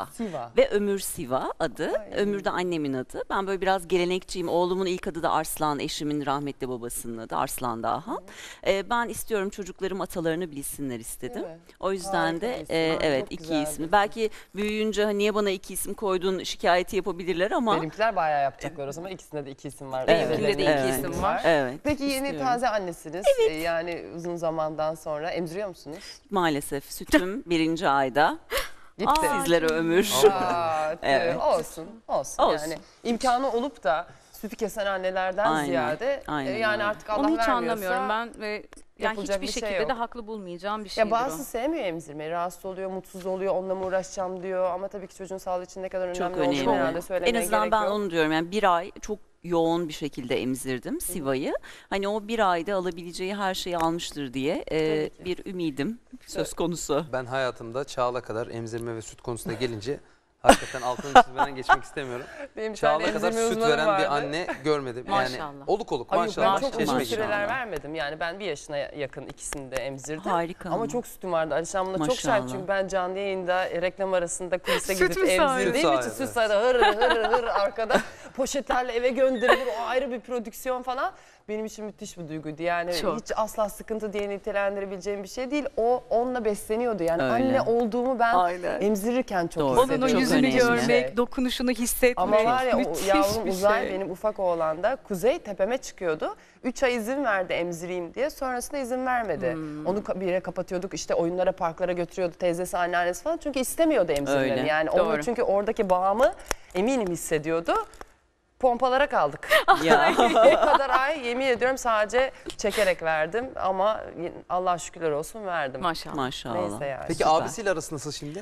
Siva. Siva. Ve Ömür Siva adı. Ömür de annemin adı. Ben böyle biraz gelenekçiyim. Oğlumun ilk adı da Arslan, eşimin rahmetli babasının adı Arslan Dağhan. Ben istiyorum çocuklarım atalarını bilsinler istedim. O yüzden de evet iki ismi. Belki büyüyünce niye bana iki isim koydun şikayeti yapabilirler ama. Benimkiler bayağı yapacaklar o zaman. İkisinde de iki isim var. Benimkinde de iki isim var. Evet. Peki yeni istiyorum. taze annesiniz. Yani uzun zamandan sonra emziriyor musunuz? Maalesef sütüm 1. ayda. Gitti. Sizlere ömür. Evet. Olsun. Yani imkanı olup da sütü kesen annelerden ziyade yani artık Allah Onu hiç vermiyorsa anlamıyorum ben ve yani yapılacak hiçbir bir şey şekilde yok. de haklı bulmayacağım bir şey. Ya bazısı sevmiyor emzirmeyi, rahatsız oluyor, mutsuz oluyor, onunla mı uğraşacağım diyor ama tabii ki çocuğun sağlığı için ne kadar önemli Çok olduğunu herhalde önemli. söylemeye En gerek azından ben yok. onu diyorum. Yani 1 ay çok yoğun bir şekilde emzirdim Siva'yı. Hani o 1 ayda alabileceği her şeyi almıştır diye bir ümidim söz konusu. Ben hayatımda Çağla kadar emzirme ve süt konusuna gelince hakikaten altını çizmeden geçmek istemiyorum. Çağla kadar süt veren bir anne görmedim. Maşallah. Yani oluk oluk Ay, maşallah. ben çok çeşme uzun gibi. süreler vermedim. Yani ben 1 yaşına yakın ikisini de emzirdim. Harika ama ama. çok sütüm vardı. Alişan buna çok Maşallah. şahit çünkü ben canlı yayında reklam arasında kulise Süt gidip mü sağıyor? emzirdiğim için Süt süt sağıyor, sayede hır arkada poşetlerle eve gönderilir. O ayrı bir prodüksiyon falan. Benim için müthiş bir duyguydu. Yani hiç asla sıkıntı diye nitelendirebileceğim bir şey değil. O onunla besleniyordu. Yani Öyle. anne olduğumu ben emzirirken çok hissediyordum. Onun o yüzünü önemli. görmek, dokunuşunu hissetmek. Ama var ya müthiş yavrum bir Uzay şey. benim ufak oğlanda Kuzey tepeme çıkıyordu. 3 ay izin verdi emzireyim diye sonrasında izin vermedi. Onu bir yere kapatıyorduk işte oyunlara parklara götürüyordu teyzesi anneannesi falan çünkü istemiyordu emzirmemi. Öyle. Yani Doğru. onu çünkü oradaki bağımı eminim hissediyordu. Pompalara kaldık. Ya. O kadar ay yemin ediyorum sadece çekerek verdim ama Allah şükürler olsun verdim. Maşallah. Maşallah. Neyse yani. Peki Süper. abisiyle arası nasıl şimdi?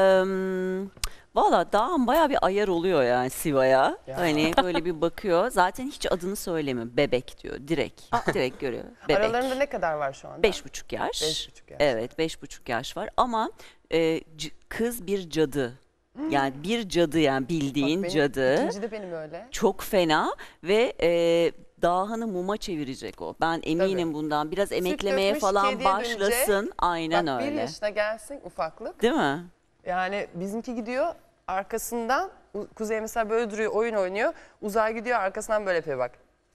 Valla Dağhan bayağı bir ayar oluyor yani Siva'ya. Ya. Hani böyle bir bakıyor. Zaten hiç adını söylemiyor. Bebek diyor. Direkt görüyor. Bebek. Aralarında ne kadar var şu anda? 5,5 yaş. 5,5 yaş. Evet 5,5 yaş var ama kız bir cadı. Yani bir cadı yani bildiğin Bak benim, cadı. İkinci de benim öyle. Çok fena ve Dağhan'ı muma çevirecek o. Ben eminim bundan. Biraz emeklemeye dökmüş falan kediye başlasın. dönünce, Aynen bak, öyle. 1 yaşına gelsin ufaklık. Değil mi? Yani bizimki gidiyor arkasından Kuzey mesela böyle duruyor oyun oynuyor. Uzay gidiyor arkasından böyle yapıyor bak.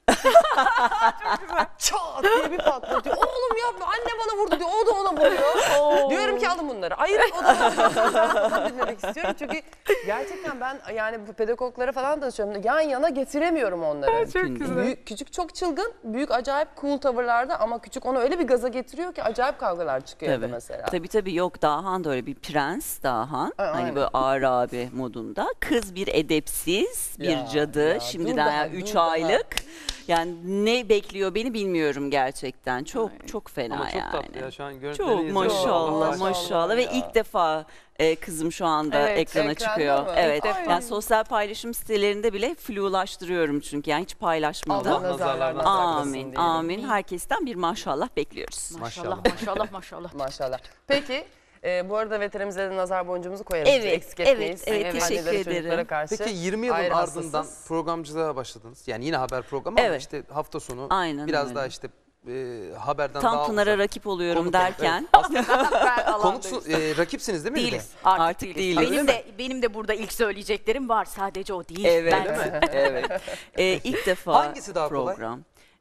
Çok güzel. Çat diye bir patlatıyor. Oğlum yapma anne bana vurdu diyor. O da ona vuruyor. Diyorum ki alın bunları. Ayırın o da dinlemek istiyorum. Çünkü gerçekten ben yani bu pedagoglara falan danışıyorum. Yan yana getiremiyorum onları. Çok güzel. Büyük, küçük çok çılgın. Büyük acayip cool tavırlarda ama küçük onu öyle bir gaza getiriyor ki acayip kavgalar çıkıyor evde mesela. Tabii yok Dağhan da öyle bir prens Dağhan. Aynen. Hani böyle ağır abi modunda. Kız bir edepsiz, bir Ya, cadı. ya, Şimdiden dur daha, 3 dur daha. aylık. Yani ne bekliyor beni bilmiyorum gerçekten. Çok fena Ama çok yani. tatlı ya şu an görüntüleri Çok izliyorum. maşallah Maşallah maşallah ve ya. ilk defa kızım şu anda Evet, ekrana ekranda çıkıyor. mı? Evet. Ay. Yani sosyal paylaşım sitelerinde bile flulaştırıyorum çünkü yani hiç paylaşmadım. Allah nazarlardan saklasın Amin diyelim. amin. Herkesten bir maşallah bekliyoruz. Maşallah. Maşallah. Peki bu arada veterimize de nazar boncuğumuzu koyarız. Evet, Eksik etmeyiz. evet, teşekkür Annelere, ederim. çocuklara karşı Peki 20 yılın ayrı ardından hassasız. programcılığa başladınız. Yani yine haber programı ama Evet. işte hafta sonu Aynen biraz öyle. daha işte haberden Tam daha Pınar'a uzak. rakip oluyorum Konuk- derken. Evet. Aslında konuksun, rakipsiniz değil mi? bir de? Değiliz. Artık değiliz. Benim de burada ilk söyleyeceklerim var. Sadece o değil. Evet. Ben Evet. İlk defa Hangisi daha kolay? program.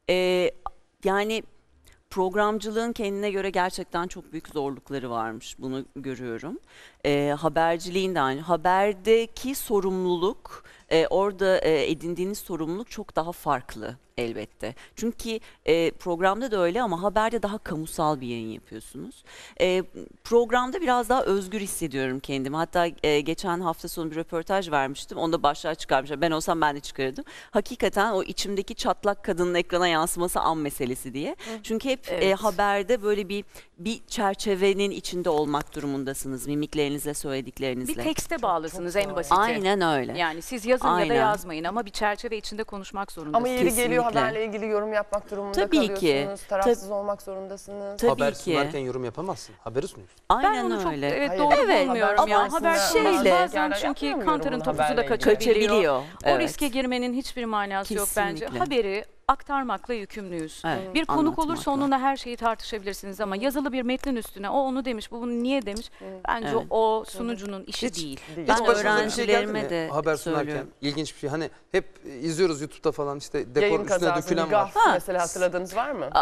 Yani programcılığın kendine göre gerçekten çok büyük zorlukları varmış. Bunu görüyorum. Haberciliğin de aynı. Haberdeki sorumluluk, orada edindiğiniz sorumluluk çok daha farklı elbette. Çünkü programda da öyle ama haberde daha kamusal bir yayın yapıyorsunuz. Programda biraz daha özgür hissediyorum kendimi. Hatta geçen hafta sonu bir röportaj vermiştim. Onda başlığa çıkarmışlar. Ben olsam ben de çıkarırdım. Hakikaten o içimdeki çatlak kadının ekrana yansıması an meselesi diye. Çünkü hep haberde böyle bir çerçevenin içinde olmak durumundasınız. Mimiklerinizle, söylediklerinizle. Bir tekste bağlısınız en basiti. Aynen öyle. Yani siz yazın ya da Aynen. yazmayın ama bir çerçeve içinde konuşmak zorundasınız. Ama yeri geliyor Kesinlikle. haberle ilgili yorum yapmak durumunda Tabii ki. kalıyorsunuz. Tarafsız olmak zorundasınız. Tabii Haber ki. sunarken yorum yapamazsın. Haberi sunuyorsun. Aynen Ben onu çok öyle. evet, Hayır, doğru evet. bulmuyorum Haber ya. sunarsında Haber şeyle- bazen çünkü Yapmıyorum kantarın bunu topuzu da haberle ilgili. kaçabiliyor. Kaçabiliyor. O Evet. riske girmenin hiçbir manası yok bence. Kesinlikle. Haberi aktarmakla yükümlüyüz. Evet, Bir konuk olursa anlatmakla. onunla her şeyi tartışabilirsiniz ama yazılı bir metnin üstüne o onu demiş, bu bunu niye demiş? Bence Evet. o sunucunun işi değil. Hiç Ben başınıza bir şey geldi öğrencilerime mi de haber sunarken? söylüyorum. İlginç bir şey. Hani hep izliyoruz YouTube'da falan işte dekor Yayın üstüne kazası, dökülen bir var. gaf mesela hatırladığınız var mı?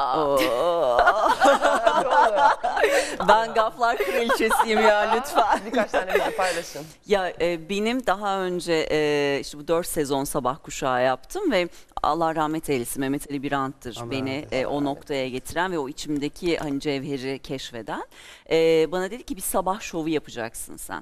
Ben gaflar kraliçesiyim ya lütfen. Birkaç tane bize paylaşın. Ya benim daha önce işte bu 4 sezon Sabah Kuşağı yaptım ve Allah rahmet eylesin Mehmet Ali Birant'tır Allah beni rahmet o noktaya getiren ve o içimdeki hani cevheri keşfeden. Bana dedi ki bir sabah şovu yapacaksın sen.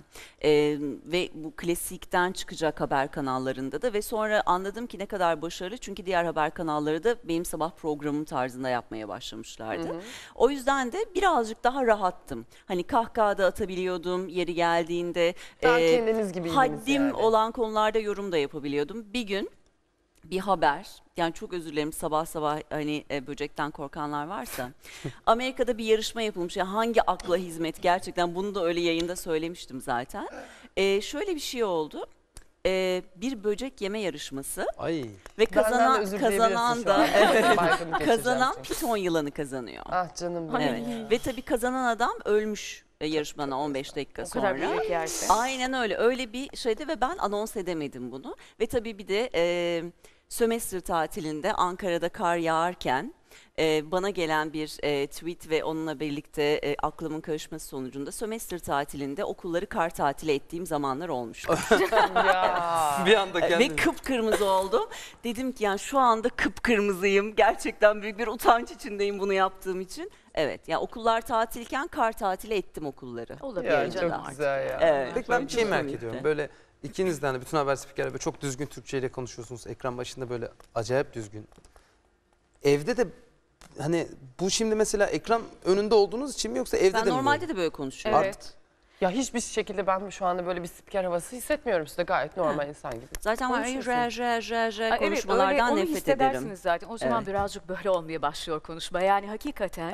Ve bu klasikten çıkacak haber kanallarında da ve sonra anladım ki ne kadar başarılı çünkü diğer haber kanalları da benim sabah programım tarzında yapmaya başlamışlardı. O yüzden de birazcık daha rahattım. Hani kahkaha da atabiliyordum yeri geldiğinde. Daha kendiniz gibiydiniz haddim yani. olan konularda yorum da yapabiliyordum. Bir gün bir haber, yani çok özür dilerim sabah sabah hani böcekten korkanlar varsa Amerika'da bir yarışma yapılmış. Yani hangi akla hizmet gerçekten, bunu da öyle yayında söylemiştim zaten. Şöyle bir şey oldu. Bir böcek yeme yarışması. Ay. Ve Benden de özür kazanan dileyebilirsin da şu an. Baygınlık geçireceğim kazanan çünkü. piton yılanı kazanıyor. Ah canım benim. Evet. Ve tabii kazanan adam ölmüş yarışmanın 15 dakika O sonra. kadar büyük yerse. Aynen öyle. Öyle bir şeydi ve ben anons edemedim bunu. Ve tabii bir de sömestr tatilinde Ankara'da kar yağarken bana gelen bir tweet ve onunla birlikte aklımın karışması sonucunda sömestr tatilinde okulları kar tatili ettiğim zamanlar olmuştu. Ya. Bir anda Ve kendini. kıpkırmızı oldum. Dedim ki yani şu anda kıpkırmızıyım. Gerçekten büyük bir utanç içindeyim bunu yaptığım için. Evet, yani okullar tatilken kar tatili ettim okulları. Olabilir Ya canım çok artık. güzel ya. Evet. Peki ben bir şey merak Komikti. ediyorum. Böyle ikinizden de bütün haber spikerleri böyle çok düzgün Türkçeyle konuşuyorsunuz. Ekran başında böyle acayip düzgün. Evde de hani bu şimdi mesela ekran önünde olduğunuz için mi yoksa evde Ben de mi normalde böyle? de böyle konuşuyorum. Evet. Ya hiçbir şekilde ben şu anda böyle bir spiker havası hissetmiyorum size, gayet normal insan gibi. Zaten var Evet, konuşmalardan onu nefret hissedersiniz ederim. zaten. O zaman Evet. birazcık böyle olmaya başlıyor konuşma. Yani hakikaten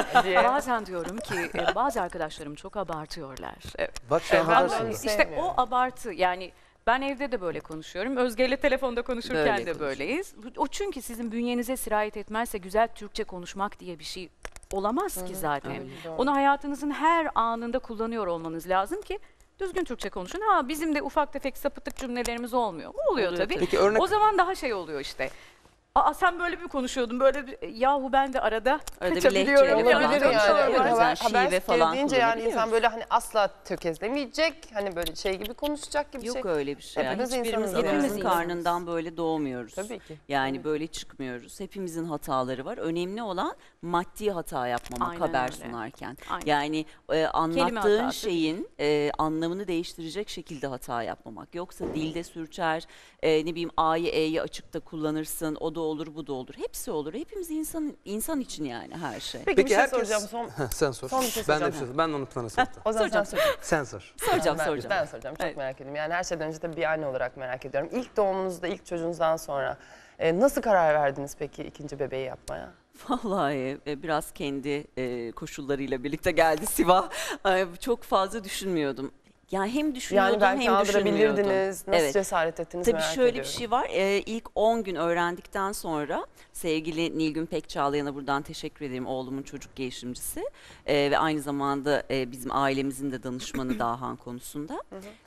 bazen diyorum ki bazı arkadaşlarım çok abartıyorlar. Evet. Bak şu an Ben haber de sunuyor. onu İşte o abartı, yani ben evde de böyle konuşuyorum. Özge ile telefonda konuşurken Böyle de konuşuyoruz. böyleyiz. O çünkü sizin bünyenize sirayet etmezse güzel Türkçe konuşmak diye bir şey olamaz ki zaten. doğru. Onu hayatınızın her anında kullanıyor olmanız lazım ki düzgün Türkçe konuşun. Ha, bizim de ufak tefek sapıtık cümlelerimiz olmuyor. Oluyor tabii. Peki örnek O zaman daha şey oluyor işte. Aa, sen böyle mi konuşuyordun? Böyle bir, yahu ben de arada Arada bir kaçabiliyorum. lehçe Yani Olabilir falan yani. konuşuyorlar. Evet, Bazen haber şive spikeri falan deyince yani kullanabiliyoruz. insan böyle hani asla tökezlemeyecek. Hani böyle şey gibi konuşacak gibi Yok şey. öyle bir şey. Yani Hepimiz hiçbirimiz insanız yani. hepimizin karnından böyle doğmuyoruz. Tabii ki. Yani böyle çıkmıyoruz. Hepimizin hataları var. Önemli olan maddi hata yapmamak Aynen haber öyle. sunarken. Aynen. Yani anlattığın hatası. şeyin anlamını değiştirecek şekilde hata yapmamak. Yoksa dilde sürçer, ne bileyim A'yı E'yi açıkta kullanırsın. O da olur, bu da olur. Hepsi olur. Hepimiz insan için yani her şey. Peki bir şey soracağım. Sen sor. Son bir şey Ben de soracağım. bir şey sor. Ben de onu Pınar'a soracağım. O zaman sen sor. Sen sor. Soracağım. Ben soracağım. Çok merak ediyorum. Yani her şeyden önce de bir anne olarak merak ediyorum. İlk doğumunuzda, ilk çocuğunuzdan sonra nasıl karar verdiniz peki ikinci bebeği yapmaya? Vallahi biraz kendi koşullarıyla birlikte geldi Siva. Çok fazla düşünmüyordum. Yani hem düşünüyordum Yani belki hem düşünmüyordum. aldırabilirdiniz. Nasıl cesaret ettiniz Tabii merak şöyle ediyorum. bir şey var. İlk 10 gün öğrendikten sonra sevgili Nilgün Pekçağlayan'a buradan teşekkür ederim. Oğlumun çocuk gelişimcisi. Ve aynı zamanda bizim ailemizin de danışmanı Dahan konusunda.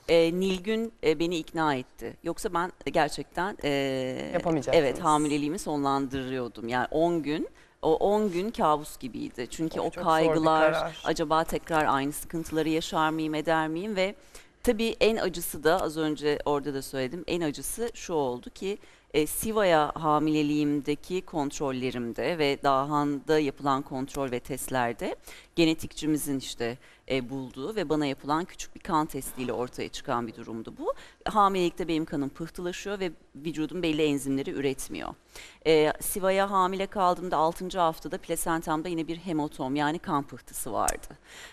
Nilgün beni ikna etti. Yoksa ben gerçekten Yapamayacaktınız. hamileliğimi sonlandırıyordum. Yani 10 gün. O 10 gün kabus gibiydi. Çünkü o çok zor bir kaygılar, karar. acaba tekrar aynı sıkıntıları yaşar mıyım, eder miyim ve tabii en acısı da az önce orada da söyledim. En acısı şu oldu ki Siva'ya hamileliğimdeki kontrollerimde ve Dahan'da yapılan kontrol ve testlerde genetikçimizin işte bulduğu ve bana yapılan küçük bir kan testiyle ortaya çıkan bir durumdu bu. Hamilelikte benim kanım pıhtılaşıyor ve vücudum belli enzimleri üretmiyor. Siva'ya hamile kaldığımda 6. haftada plasentamda yine bir hemotom yani kan pıhtısı vardı.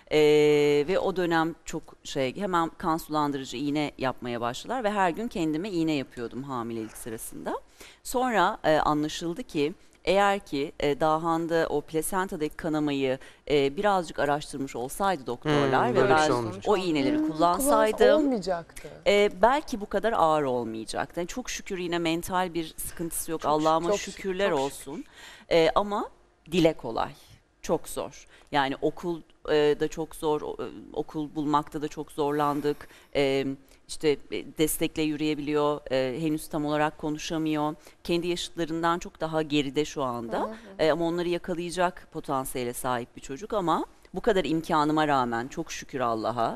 Ve o dönem çok hemen kan sulandırıcı iğne yapmaya başladılar ve her gün kendime iğne yapıyordum hamilelik sırasında. Sonra anlaşıldı ki Eğer ki Dahan'da o plasentadaki kanamayı birazcık araştırmış olsaydı doktorlar ve böyle bir ben şey olmayacak. o iğneleri kullansaydım olmayacaktı. belki bu kadar ağır olmayacaktı. Yani çok şükür yine mental bir sıkıntısı yok. Allah'ıma çok şükürler çok olsun. Ama dile kolay. Çok zor. Yani okul da çok zor, okul bulmakta da çok zorlandık. İşte destekle yürüyebiliyor, henüz tam olarak konuşamıyor. Kendi yaşıtlarından çok daha geride şu anda. Ama onları yakalayacak potansiyele sahip bir çocuk ama bu kadar imkanıma rağmen çok şükür Allah'a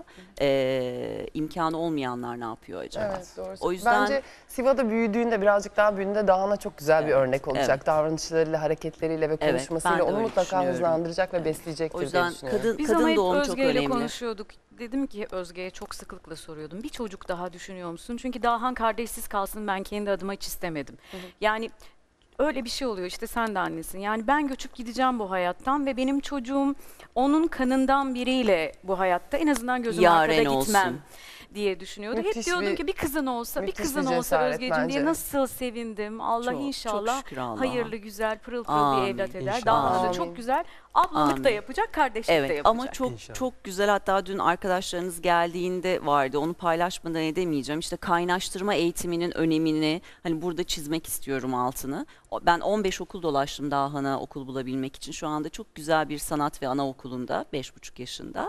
imkanı olmayanlar ne yapıyor acaba? Evet, doğru. O yüzden bence Siva'da büyüdüğünde, birazcık daha büyüdüğünde Dahan'a çok güzel bir örnek olacak. Evet. Davranışlarıyla, hareketleriyle ve Evet, konuşmasıyla ben de onu öyle mutlaka düşünüyorum. hızlandıracak ve besleyecektir O yüzden diye düşünüyorum. Biz ama kadın hep doğum çok Özge ile önemli. konuşuyorduk. Dedim ki Özge'ye çok sıklıkla soruyordum. Bir çocuk daha düşünüyor musun? Çünkü Dahan kardeşsiz kalsın ben kendi adıma hiç istemedim. Yani öyle bir şey oluyor işte sen de annesin. Yani ben göçüp gideceğim bu hayattan ve benim çocuğum onun kanından biriyle bu hayatta en azından gözüm Yaren arkada olsun. gitmem diye düşünüyordum. Hep Müthiş diyordum bir- ki bir kızın olsa, bir müthiş kızın bir olsa cesaret Özgeciğim diye bence. nasıl sevindim. Allah Çok, inşallah çok şükür Allah'a. hayırlı, güzel, pırıl pırıl Amin, bir evlat eder. inşallah. Dahan'a da Amin. çok güzel ablalık da Amin. yapacak, kardeşlik de Evet yapacak. ama çok güzel, hatta dün arkadaşlarınız geldiğinde vardı, onu paylaşmadan edemeyeceğim. İşte kaynaştırma eğitiminin önemini hani burada çizmek istiyorum altını. Ben 15 okul dolaştım Dahan'a okul bulabilmek için. Şu anda çok güzel bir sanat ve anaokulunda 5,5 yaşında.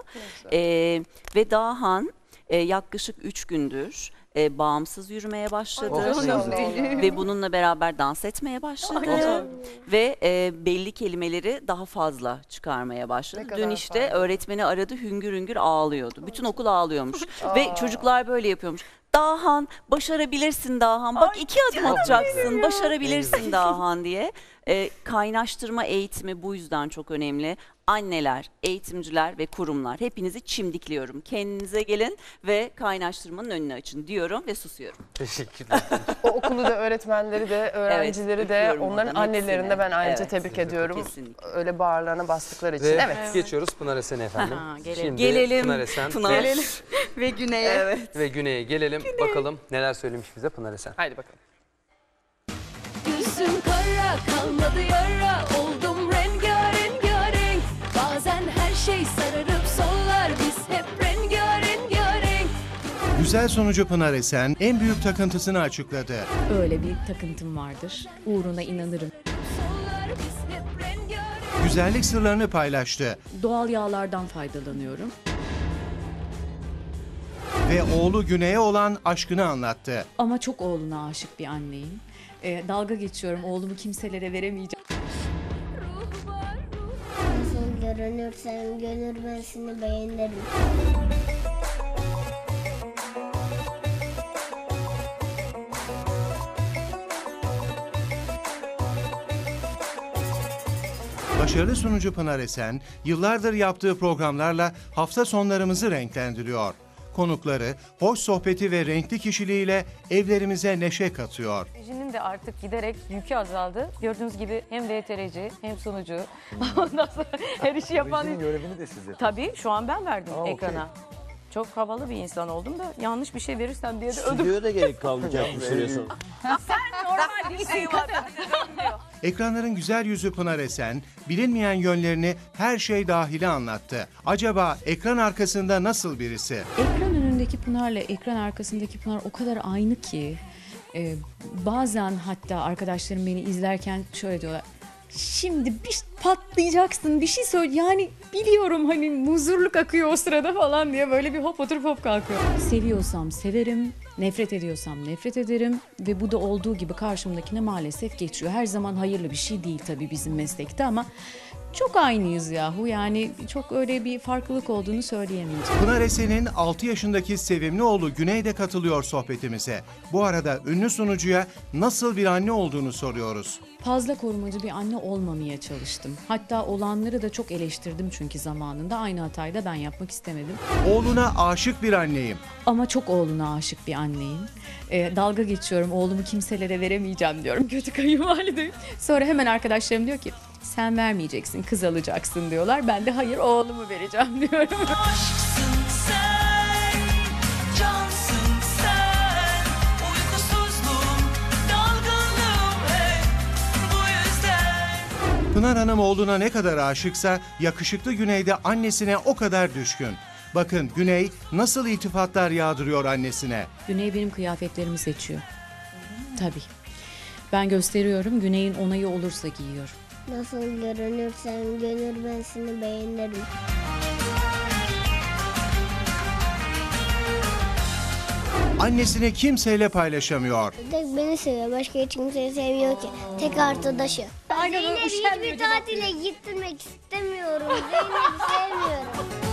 Ve Dahan yaklaşık 3 gündür bağımsız yürümeye başladı. Ve bununla beraber dans etmeye başladı. Ve belli kelimeleri daha fazla çıkarmaya başladı. Ne Dün kadar işte faydalı. öğretmeni aradı, hüngür hüngür ağlıyordu. Bütün okul ağlıyormuş. Ve çocuklar böyle yapıyormuş. Dahan, başarabilirsin Dahan. Bak 2 adım atacaksın, başarabilirsin Dahan diye. Kaynaştırma eğitimi bu yüzden çok önemli. Anneler, eğitimciler ve kurumlar hepinizi çimdikliyorum. Kendinize gelin ve kaynaştırmanın önünü açın diyorum ve susuyorum. Teşekkürler. O okulu da, öğretmenleri de, öğrencileri de, öpüyorum onların buradan annelerini de ben hepsini. ayrıca Evet, tebrik ediyorum. kesinlikle. Öyle bağırlarına bastıkları için. Ve Evet. geçiyoruz Pınar Esen'e efendim. Aha, gelelim. Şimdi Gelelim. Pınar Esen Pınar. Ve Güney'e. Evet. ve Güney'e gelelim. Bakalım neler söylemiş bize Pınar Esen. Haydi bakalım. Yüzüm kara kalmadı yara, oldum rengarenk. Bazen her şey sararıp sollar, biz hep rengarenk. Güzel sonucu Pınar Esen en büyük takıntısını açıkladı. Öyle bir takıntım vardır. Uğruna inanırım. Sollar, biz hep rengarenk. Güzellik sırlarını paylaştı. Doğal yağlardan faydalanıyorum. Ve oğlu Güney'e olan aşkını anlattı. Ama çok oğluna aşık bir anneyim. Dalga geçiyorum. Oğlumu kimselere veremeyeceğim. Nasıl görünürsen görünmesini beğenirim. Başarılı sunucu Pınar Esen, yıllardır yaptığı programlarla hafta sonlarımızı renklendiriyor. Konukları, hoş sohbeti ve renkli kişiliğiyle evlerimize neşe katıyor. Rejinin de artık giderek yükü azaldı. Gördüğünüz gibi hem DTRC hem sunucu. Ondan sonra her işi yapan... Rejinin görevini de size. Tabii şu an ben verdim Aa, ekrana. Çok havalı bir insan oldum da yanlış bir şey verirsem diye de ödüm. Stüdyoya da gerek kalmayacak bir süre sonra. Sen normal değilsin. Ekranların güzel yüzü Pınar Esen, bilinmeyen yönlerini her şey dahili anlattı. Acaba ekran arkasında nasıl birisi? Ekran önündeki Pınar'la ekran arkasındaki Pınar o kadar aynı ki. Bazen hatta arkadaşlarım beni izlerken şöyle diyorlar. Şimdi bir patlayacaksın, bir şey söyle. Yani biliyorum hani muzurluk akıyor o sırada falan diye böyle bir hop oturup hop kalkıyor. Seviyorsam severim, nefret ediyorsam nefret ederim ve bu da olduğu gibi karşımdakine maalesef geçiyor. Her zaman hayırlı bir şey değil tabii bizim meslekte ama çok aynıyız yahu. Yani çok öyle bir farklılık olduğunu söyleyemeyeceğim. Pınar Esen'in 6 yaşındaki sevimli oğlu Güney de katılıyor sohbetimize. Bu arada ünlü sunucuya nasıl bir anne olduğunu soruyoruz. Fazla korumacı bir anne olmamaya çalıştım. Hatta olanları da çok eleştirdim çünkü zamanında. Aynı hatayı da ben yapmak istemedim. Oğluna aşık bir anneyim. Ama çok oğluna aşık bir anneyim. Dalga geçiyorum, oğlumu kimselere veremeyeceğim diyorum. Kötü kayınvalideyim. Sonra hemen arkadaşlarım diyor ki sen vermeyeceksin, kız alacaksın diyorlar. Ben de hayır oğlumu vereceğim diyorum. Aşksın sen, cansın sen, uykusuzluğum, dalgınlığım hep bu yüzden. Pınar Hanım oğluna ne kadar aşıksa yakışıklı Güney de annesine o kadar düşkün. Bakın Güney nasıl iltifatlar yağdırıyor annesine. Güney benim kıyafetlerimi seçiyor. Tabii. Ben gösteriyorum, Güney'in onayı olursa giyiyor. Nasıl görünürsen görünür ben seni beğenirim. Annesini kimseyle paylaşamıyor. Tek beni seviyor, başka hiç kimseyi sevmiyor ki. Tek arkadaşı. Zeynep'i hiçbir tatile gittirmek istemiyorum. Zeynep'i sevmiyorum.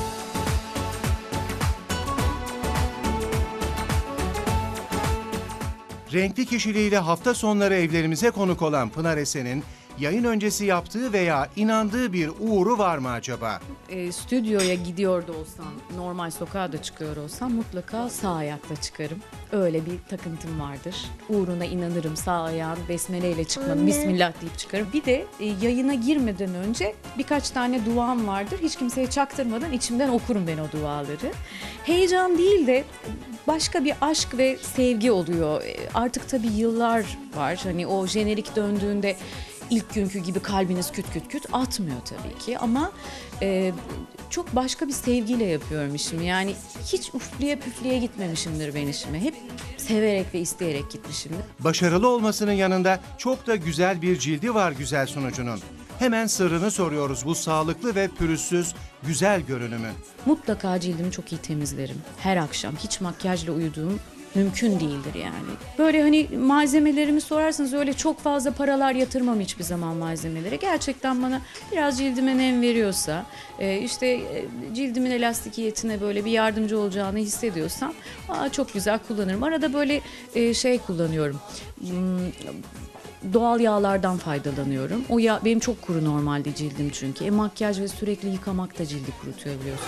Renkli kişiliğiyle hafta sonları evlerimize konuk olan Pınar Esen'in yayın öncesi yaptığı veya inandığı bir uğuru var mı acaba? Stüdyoya gidiyor da olsam, normal sokağa da çıkıyor olsam mutlaka sağ ayakla çıkarım. Öyle bir takıntım vardır. Uğruna inanırım, sağ ayağım besmeleyle çıkmadım, bismillah deyip çıkarım. Bir de yayına girmeden önce birkaç tane duam vardır. Hiç kimseye çaktırmadan içimden okurum ben o duaları. Heyecan değil de başka bir aşk ve sevgi oluyor. Artık tabii yıllar var. Hani o jenerik döndüğünde ilk günkü gibi kalbiniz küt küt küt atmıyor tabii ki ama çok başka bir sevgiyle yapıyorum işimi. Yani hiç üfleye püfleye gitmemişimdir ben işime. Hep severek ve isteyerek gitmişimdir. Başarılı olmasının yanında çok da güzel bir cildi var güzel sunucunun. Hemen sırrını soruyoruz bu sağlıklı ve pürüzsüz güzel görünümün. Mutlaka cildimi çok iyi temizlerim. Her akşam hiç makyajla uyuduğum mümkün değildir yani. Böyle hani malzemelerimi sorarsanız öyle çok fazla paralar yatırmam hiçbir zaman malzemelere. Gerçekten bana biraz cildime nem veriyorsa, cildimin elastikiyetine böyle bir yardımcı olacağını hissediyorsam çok güzel kullanırım. Arada böyle kullanıyorum. Doğal yağlardan faydalanıyorum. O yağ benim çok kuru normalde cildim çünkü. Makyaj ve sürekli yıkamak da cildi kurutuyor biliyorsun.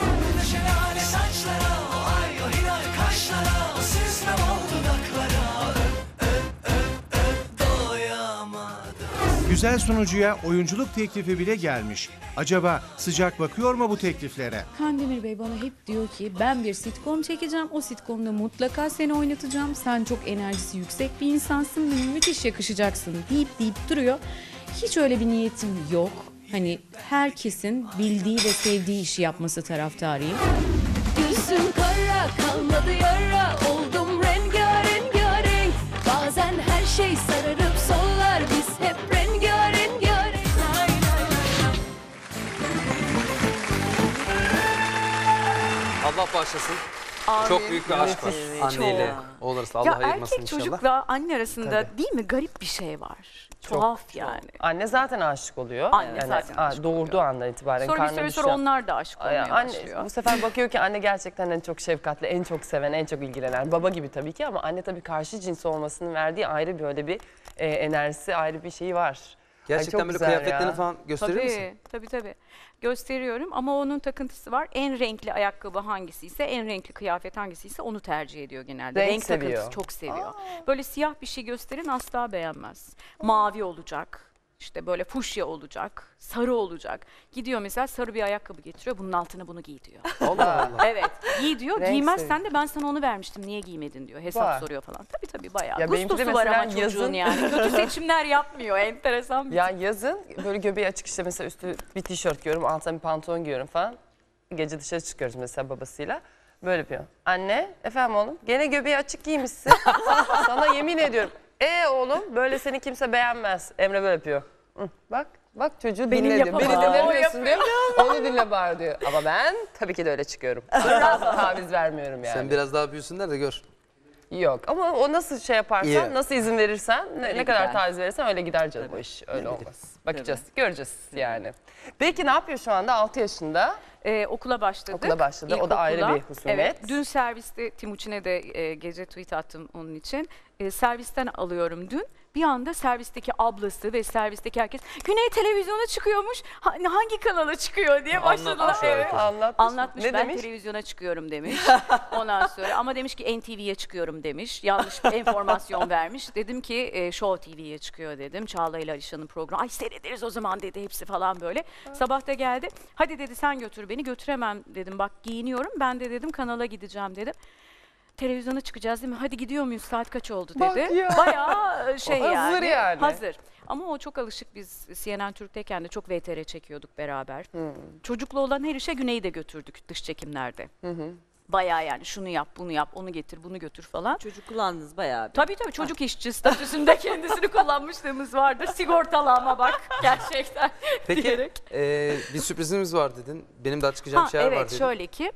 Güzel sunucuya oyunculuk teklifi bile gelmiş. Acaba sıcak bakıyor mu bu tekliflere? Kandemir Bey bana hep diyor ki ben bir sitcom çekeceğim. O sitcomda mutlaka seni oynatacağım. Sen çok enerjisi yüksek bir insansın. Müthiş yakışacaksın deyip duruyor. Hiç öyle bir niyetim yok. Hani herkesin bildiği ve sevdiği işi yapması taraftarıyım. Gözüm kara kalmadı yara, oldum rengarenk. Bazen her şey sararıp sollar, biz hep rengarenk. Allah bağışlasın. Amin. Çok büyük bir aşk var anneyle oğul arasında. Allah ayırmasın erkek inşallah. çocukla anne arasında Tabii. değil mi garip bir şey var. Tuhaf yani. Anne zaten aşık oluyor. Anne zaten aşık doğurduğu andan itibaren. Sonra bir süre sonra onlar da aşık olmaya başlıyor. Bu sefer bakıyor ki anne gerçekten en çok şefkatli, en çok seven, en çok ilgilenen. Baba gibi tabii ki ama anne tabii karşı cins olmasının verdiği ayrı böyle bir enerjisi, ayrı bir şeyi var. Gerçekten böyle kıyafetlerini falan gösterir misin? Tabii. Gösteriyorum ama onun takıntısı var. En renkli ayakkabı hangisiyse, en renkli kıyafet hangisiyse onu tercih ediyor genelde. Renk seviyor. Takıntısı çok seviyor. Böyle siyah bir şey gösterin asla beğenmez. Mavi olacak. İşte böyle fuşya olacak, sarı olacak. Gidiyor mesela sarı bir ayakkabı getiriyor, bunun altına bunu giy diyor. Allah Allah. Evet, giy diyor. Renk Giymezsen de ben sana onu vermiştim, niye giymedin diyor. Hesap soruyor falan. Tabii bayağı. Ya benimki de Gustosu var ama mesela çocuğun yazın- yani. Kötü seçimler yapmıyor, enteresan bir Ya yazın böyle göbeği açık işte mesela üstü bir tişört giyiyorum, altına bir pantolon giyiyorum falan. Gece dışarı çıkıyoruz mesela babasıyla. Böyle yapıyor. Anne, efendim oğlum, gene göbeği açık giymişsin. Sana yemin ediyorum. Oğlum, böyle seni kimse beğenmez. Emre böyle yapıyor. Hı, bak çocuğu Benim dinle diyor. Beni yapamam. dinlemiyorsun diyor. Onu dinle bari diyor. Ama ben tabii ki de öyle çıkıyorum. Taviz vermiyorum yani. Sen biraz daha büyüsünler de gör. Yok ama o nasıl şey yaparsan, İyi. nasıl izin verirsen, ne Öyle kadar gider. taviz verirsen öyle gider canım o iş. Öyle olmaz. Bakacağız, göreceğiz yani. Peki ne yapıyor şu anda? 6 yaşında. Okula başladık. Okula başladı. O da İlkokula. ayrı bir husumet. Evet. Dün serviste Timuçin'e de gece tweet attım onun için. Servisten alıyorum dün. Bir anda servisteki ablası ve servisteki herkes Güney televizyona çıkıyormuş. Hangi kanala çıkıyor diye başladılar. Anlatmış Evet. Anlatmış. Ne Ben demiş? televizyona çıkıyorum demiş. Ondan sonra ama demiş ki NTV'ye çıkıyorum demiş. Yanlış bir enformasyon vermiş. Dedim ki Show TV'ye çıkıyor dedim. Çağla ile Alişan'ın programı. Ay seyrederiz o zaman dedi hepsi falan böyle. Sabah da geldi. Hadi dedi sen götür beni. Götüremem dedim. Bak giyiniyorum. Ben de dedim kanala gideceğim dedim. Televizyona çıkacağız değil mi? Hadi gidiyor muyuz? Saat kaç oldu dedi. Bak ya. Bayağı şey Hazır yani. Hazır. Ama o çok alışık, biz CNN Türk'teyken de çok VTR çekiyorduk beraber. Çocuklu olan her işe Güney'i de götürdük dış çekimlerde. Bayağı yani şunu yap, bunu yap, onu getir, bunu götür falan. Çocuk kullandınız bayağı bir. Tabii çocuk işçi statüsünde kendisini kullanmışlığımız vardır. Sigortalama bak gerçekten. Peki diyerek. bir sürprizimiz var dedin. Benim daha çıkacağım şeyler var dedin. Evet, şöyle ki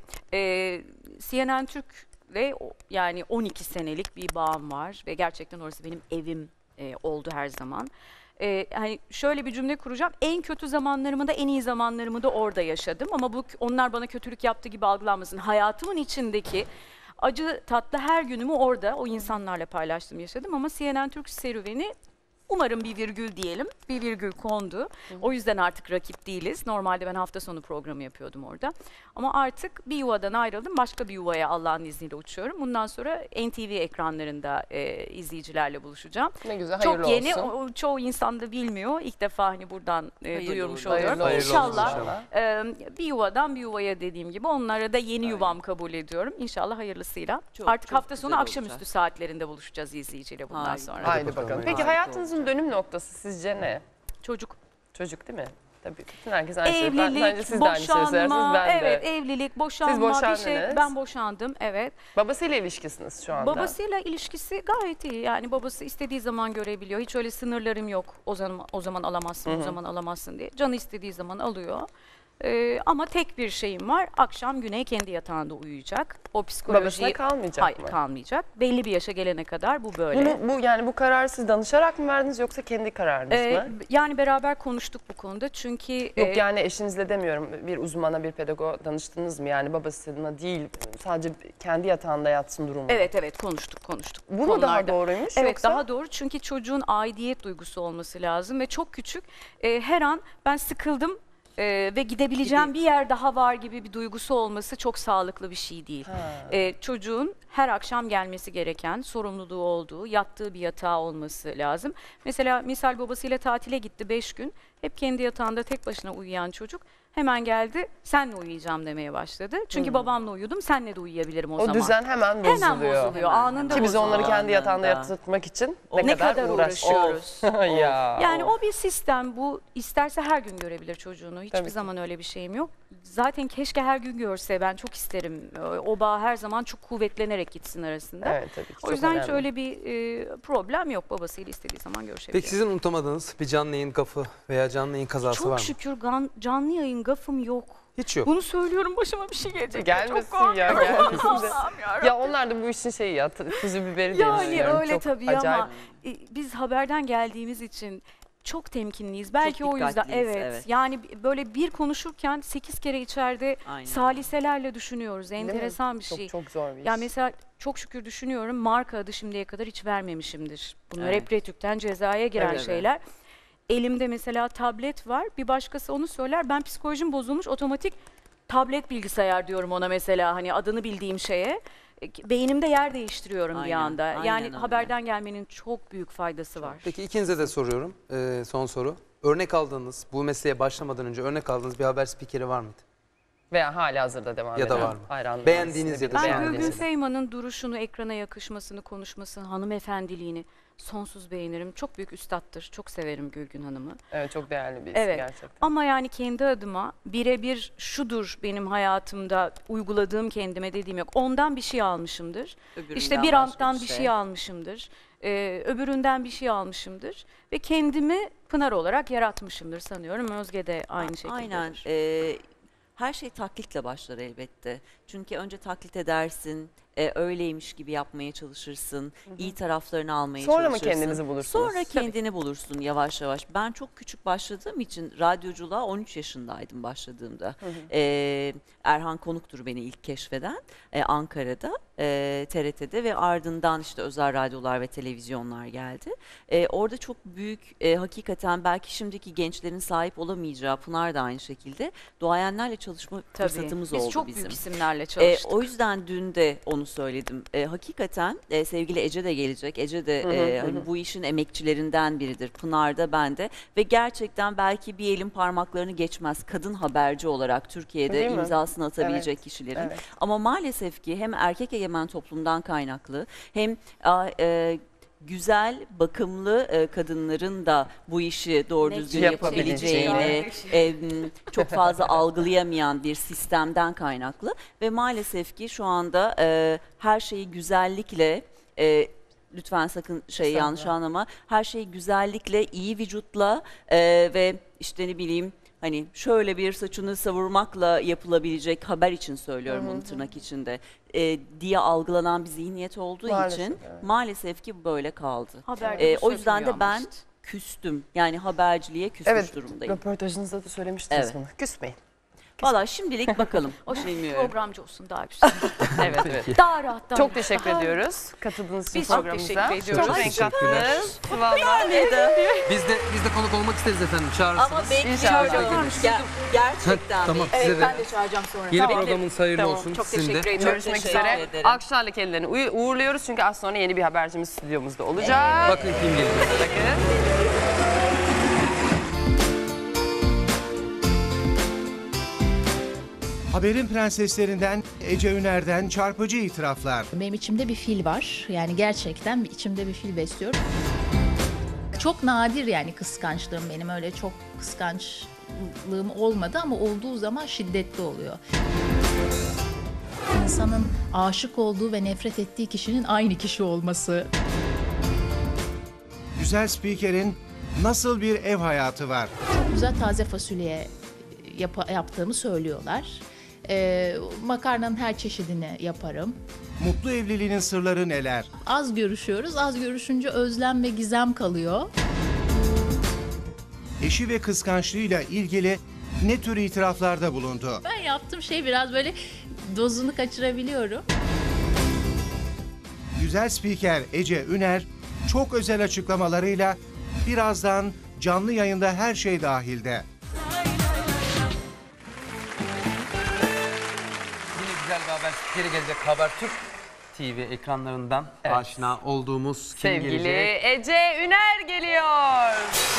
CNN Türk'le yani 12 senelik bir bağım var ve gerçekten orası benim evim oldu her zaman. Hani şöyle bir cümle kuracağım. En kötü zamanlarımı da en iyi zamanlarımı da orada yaşadım. Ama onlar bana kötülük yaptı gibi algılanmasın. Hayatımın içindeki acı tatlı her günümü orada o insanlarla paylaştım, yaşadım. Ama CNN Türk serüveni umarım bir virgül diyelim. Bir virgül kondu. O yüzden artık rakip değiliz. Normalde ben hafta sonu programı yapıyordum orada. Ama artık bir yuvadan ayrıldım. Başka bir yuvaya Allah'ın izniyle uçuyorum. Bundan sonra NTV ekranlarında izleyicilerle buluşacağım. Ne güzel, çok hayırlı yeni, olsun. Çoğu insan da bilmiyor. İlk defa hani buradan duyurmuş oluyorum. Hayırlı İnşallah bir yuvadan bir yuvaya dediğim gibi onlara da yeni yuvam kabul ediyorum. İnşallah hayırlısıyla. Artık hafta sonu akşamüstü saatlerinde buluşacağız izleyiciyle bundan sonra. Haydi bakalım. Peki hayatınızın dönüm noktası sizce ne? Çocuk. Çocuk değil mi? Tabii. Bütün herkes aynı şey. Bence Evlilik, siz de aynı şeyi söylersiniz. Ben de. evet, evlilik, boşanma, Siz bir şey. boşandınız. Ben boşandım, evet. Babasıyla ilişkisiniz şu anda. Babasıyla ilişkisi gayet iyi. Yani babası istediği zaman görebiliyor. Hiç öyle sınırlarım yok. O zaman alamazsın, o zaman alamazsın diye. Canı istediği zaman alıyor. Ama tek bir şeyim var. Akşam Güney kendi yatağında uyuyacak. O psikolojiyi... Babasına kalmayacak Hayır, mı? kalmayacak. Belli bir yaşa gelene kadar bu böyle. Bu kararı siz danışarak mı verdiniz yoksa kendi kararınız mı? Yani beraber konuştuk bu konuda. Çünkü... Yok yani eşinizle demiyorum. Bir uzmana, bir pedagoga danıştınız mı? Yani babasına değil, sadece kendi yatağında yatsın durumu. Evet konuştuk. Bu mu daha doğruymuş Evet, yoksa? daha doğru. Çünkü çocuğun aidiyet duygusu olması lazım ve çok küçük. Her an ben sıkıldım ve gidebileceğim bir yer daha var gibi bir duygusu olması çok sağlıklı bir şey değil. Çocuğun her akşam gelmesi gereken, sorumluluğu olduğu, yattığı bir yatağı olması lazım. Mesela misal babasıyla tatile gitti 5 gün. Hep kendi yatağında tek başına uyuyan çocuk hemen geldi, senle uyuyacağım demeye başladı. Çünkü babamla uyudum, senle de uyuyabilirim o zaman. O düzen hemen bozuluyor. Hemen bozuluyor, anında Ki biz bozuluyor. onları kendi yatağında yatırtmak için ne kadar uğraşıyoruz. Yani Of. o bir sistem, bu isterse her gün görebilir çocuğunu. Hiçbir zaman öyle bir şeyim yok. Zaten keşke her gün görse, ben çok isterim. O bağ her zaman çok kuvvetlenerek gitsin arasında. Evet, tabii ki, o çok yüzden hiç önemli. öyle bir problem yok. Babasıyla istediği zaman görüşebiliyor. Peki sizin unutamadığınız bir canlı yayın gafı veya canlı yayın kazası var mı? Çok şükür canlı yayın gafım yok. Hiç yok. Bunu söylüyorum, başıma bir şey gelecek. Gelmesin çok ya, korkuyorum. gelmesin de. Allah'ım yarabbim. Ya onlar da bu işin şeyi ya, tuzu biberi diye Yani düşünüyorum. öyle Çok tabii acayip. ama biz haberden geldiğimiz için çok temkinliyiz. Belki Çok o yüzden dikkatliyiz, evet. Yani böyle bir konuşurken 8 kere içeride saliselerle düşünüyoruz. Enteresan bir şey. Çok zor bir iş. Yani mesela çok şükür düşünüyorum, marka adı şimdiye kadar hiç vermemişimdir. Bunlar Evet. hep Retük'ten cezaya giren Öyle şeyler. Elimde mesela tablet var. Bir başkası onu söyler. Ben psikolojim bozulmuş, otomatik tablet bilgisayar diyorum ona mesela, hani adını bildiğim şeye. Beynimde yer değiştiriyorum bir anda. Yani öyle. haberden gelmenin çok büyük faydası var. Peki ikinize de soruyorum. Son soru. Örnek aldığınız, bu mesleğe başlamadan önce örnek aldığınız bir haber spikeri var mıydı? Veya hala hazırda devam Ya eden. da var mı? hayranlarınız, Beğendiğiniz ya da Ben beğendiğiniz. Gülgün Seyman'ın duruşunu, ekrana yakışmasını, konuşmasını, hanımefendiliğini sonsuz beğenirim. Çok büyük üstattır. Çok severim Gülgün Hanım'ı. Evet, çok değerli bir isim Evet. gerçekten. Ama yani kendi adıma birebir şudur benim hayatımda uyguladığım, kendime dediğim yok. Ondan bir şey almışımdır. Öbüründen İşte bir başka anttan bir bir şey. şey almışımdır. Öbüründen bir şey almışımdır. Ve kendimi Pınar olarak yaratmışımdır sanıyorum. Özge de aynı şekilde. Aynen. Her şey taklitle başlar elbette. Çünkü önce taklit edersin, öyleymiş gibi yapmaya çalışırsın, iyi taraflarını almaya Sonra mı çalışırsın. kendinizi bulursunuz? Sonra kendini bulursun yavaş yavaş. Ben çok küçük başladığım için radyoculuğa 13 yaşındaydım başladığımda. Erhan Konuk'tur beni ilk keşfeden Ankara'da, TRT'de ve ardından işte özel radyolar ve televizyonlar geldi. Orada çok büyük, hakikaten belki şimdiki gençlerin sahip olamayacağı, Pınar da aynı şekilde, duayenlerle çalışma fırsatımız oldu Biz çok bizim. büyük isimlerle çalıştık. O yüzden dün de onu söyledim. Hakikaten sevgili Ece de gelecek. Ece de hani bu işin emekçilerinden biridir. Pınar da, ben de. Ve gerçekten belki bir elin parmaklarını geçmez kadın haberci olarak Türkiye'de Değil mi? imzasını atabilecek Evet, kişilerin. evet. Ama maalesef ki hem erkek egemen toplumdan kaynaklı hem güzel, bakımlı kadınların da bu işi doğru düzgün yapabileceğini çok fazla algılayamayan bir sistemden kaynaklı ve maalesef ki şu anda her şeyi güzellikle lütfen sakın yanlış anlama. Her şeyi güzellikle, iyi vücutla ve işte ne bileyim hani şöyle bir saçını savurmakla yapılabilecek, haber için söylüyorum bunu tırnak içinde, diye algılanan bir zihniyet olduğu için maalesef ki böyle kaldı. O yüzden de ben küstüm. Yani haberciliğe küsmüş durumdayım. Evet, röportajınızda da söylemiştiniz Evet. bunu. Küsmeyin. Valla şimdilik bakalım. O Bilmiyorum. programcı olsun daha güzel. Evet. Daha rahat. Çok teşekkür ediyoruz katıldığınız için Biz çok programımıza. teşekkür ediyoruz. Çok renk kattınız. Vallahi. Biz de konuk olmak isteriz efendim. Çağırırsınız. Ama belki İnşallah. gerçekten Tamam, belki. size de. Ben de çağıracağım sonra. Yeni programınız hayırlı olsun. Çok sizin de. teşekkür ediyorum. Görüşmek üzere. ederim. Akşar'la kendilerini uğurluyoruz çünkü az sonra yeni bir habercimiz stüdyomuzda olacak. Bakın kim geliyor. Bakın. Haberin prenseslerinden Ece Üner'den çarpıcı itiraflar. Benim içimde bir fil var. Yani gerçekten içimde bir fil besliyorum. Çok nadir yani kıskançlığım benim. Öyle çok kıskançlığım olmadı ama olduğu zaman şiddetli oluyor. İnsanın aşık olduğu ve nefret ettiği kişinin aynı kişi olması. Güzel spikerin nasıl bir ev hayatı var? Çok güzel taze fasulye yaptığımı söylüyorlar. Makarnanın her çeşidini yaparım. Mutlu evliliğinin sırları neler? Az görüşüyoruz. Az görüşünce özlem ve gizem kalıyor. Eşi ve kıskançlığıyla ilgili ne tür itiraflarda bulundu? Ben yaptığım şey biraz böyle dozunu kaçırabiliyorum. Güzel spiker Ece Üner çok özel açıklamalarıyla birazdan canlı yayında Her Şey Dahil'de. Yine güzel bir haber spikeri gelecek. Habertürk TV ekranlarından aşina olduğumuz kim Sevgili gelecek? Ece Üner geliyor.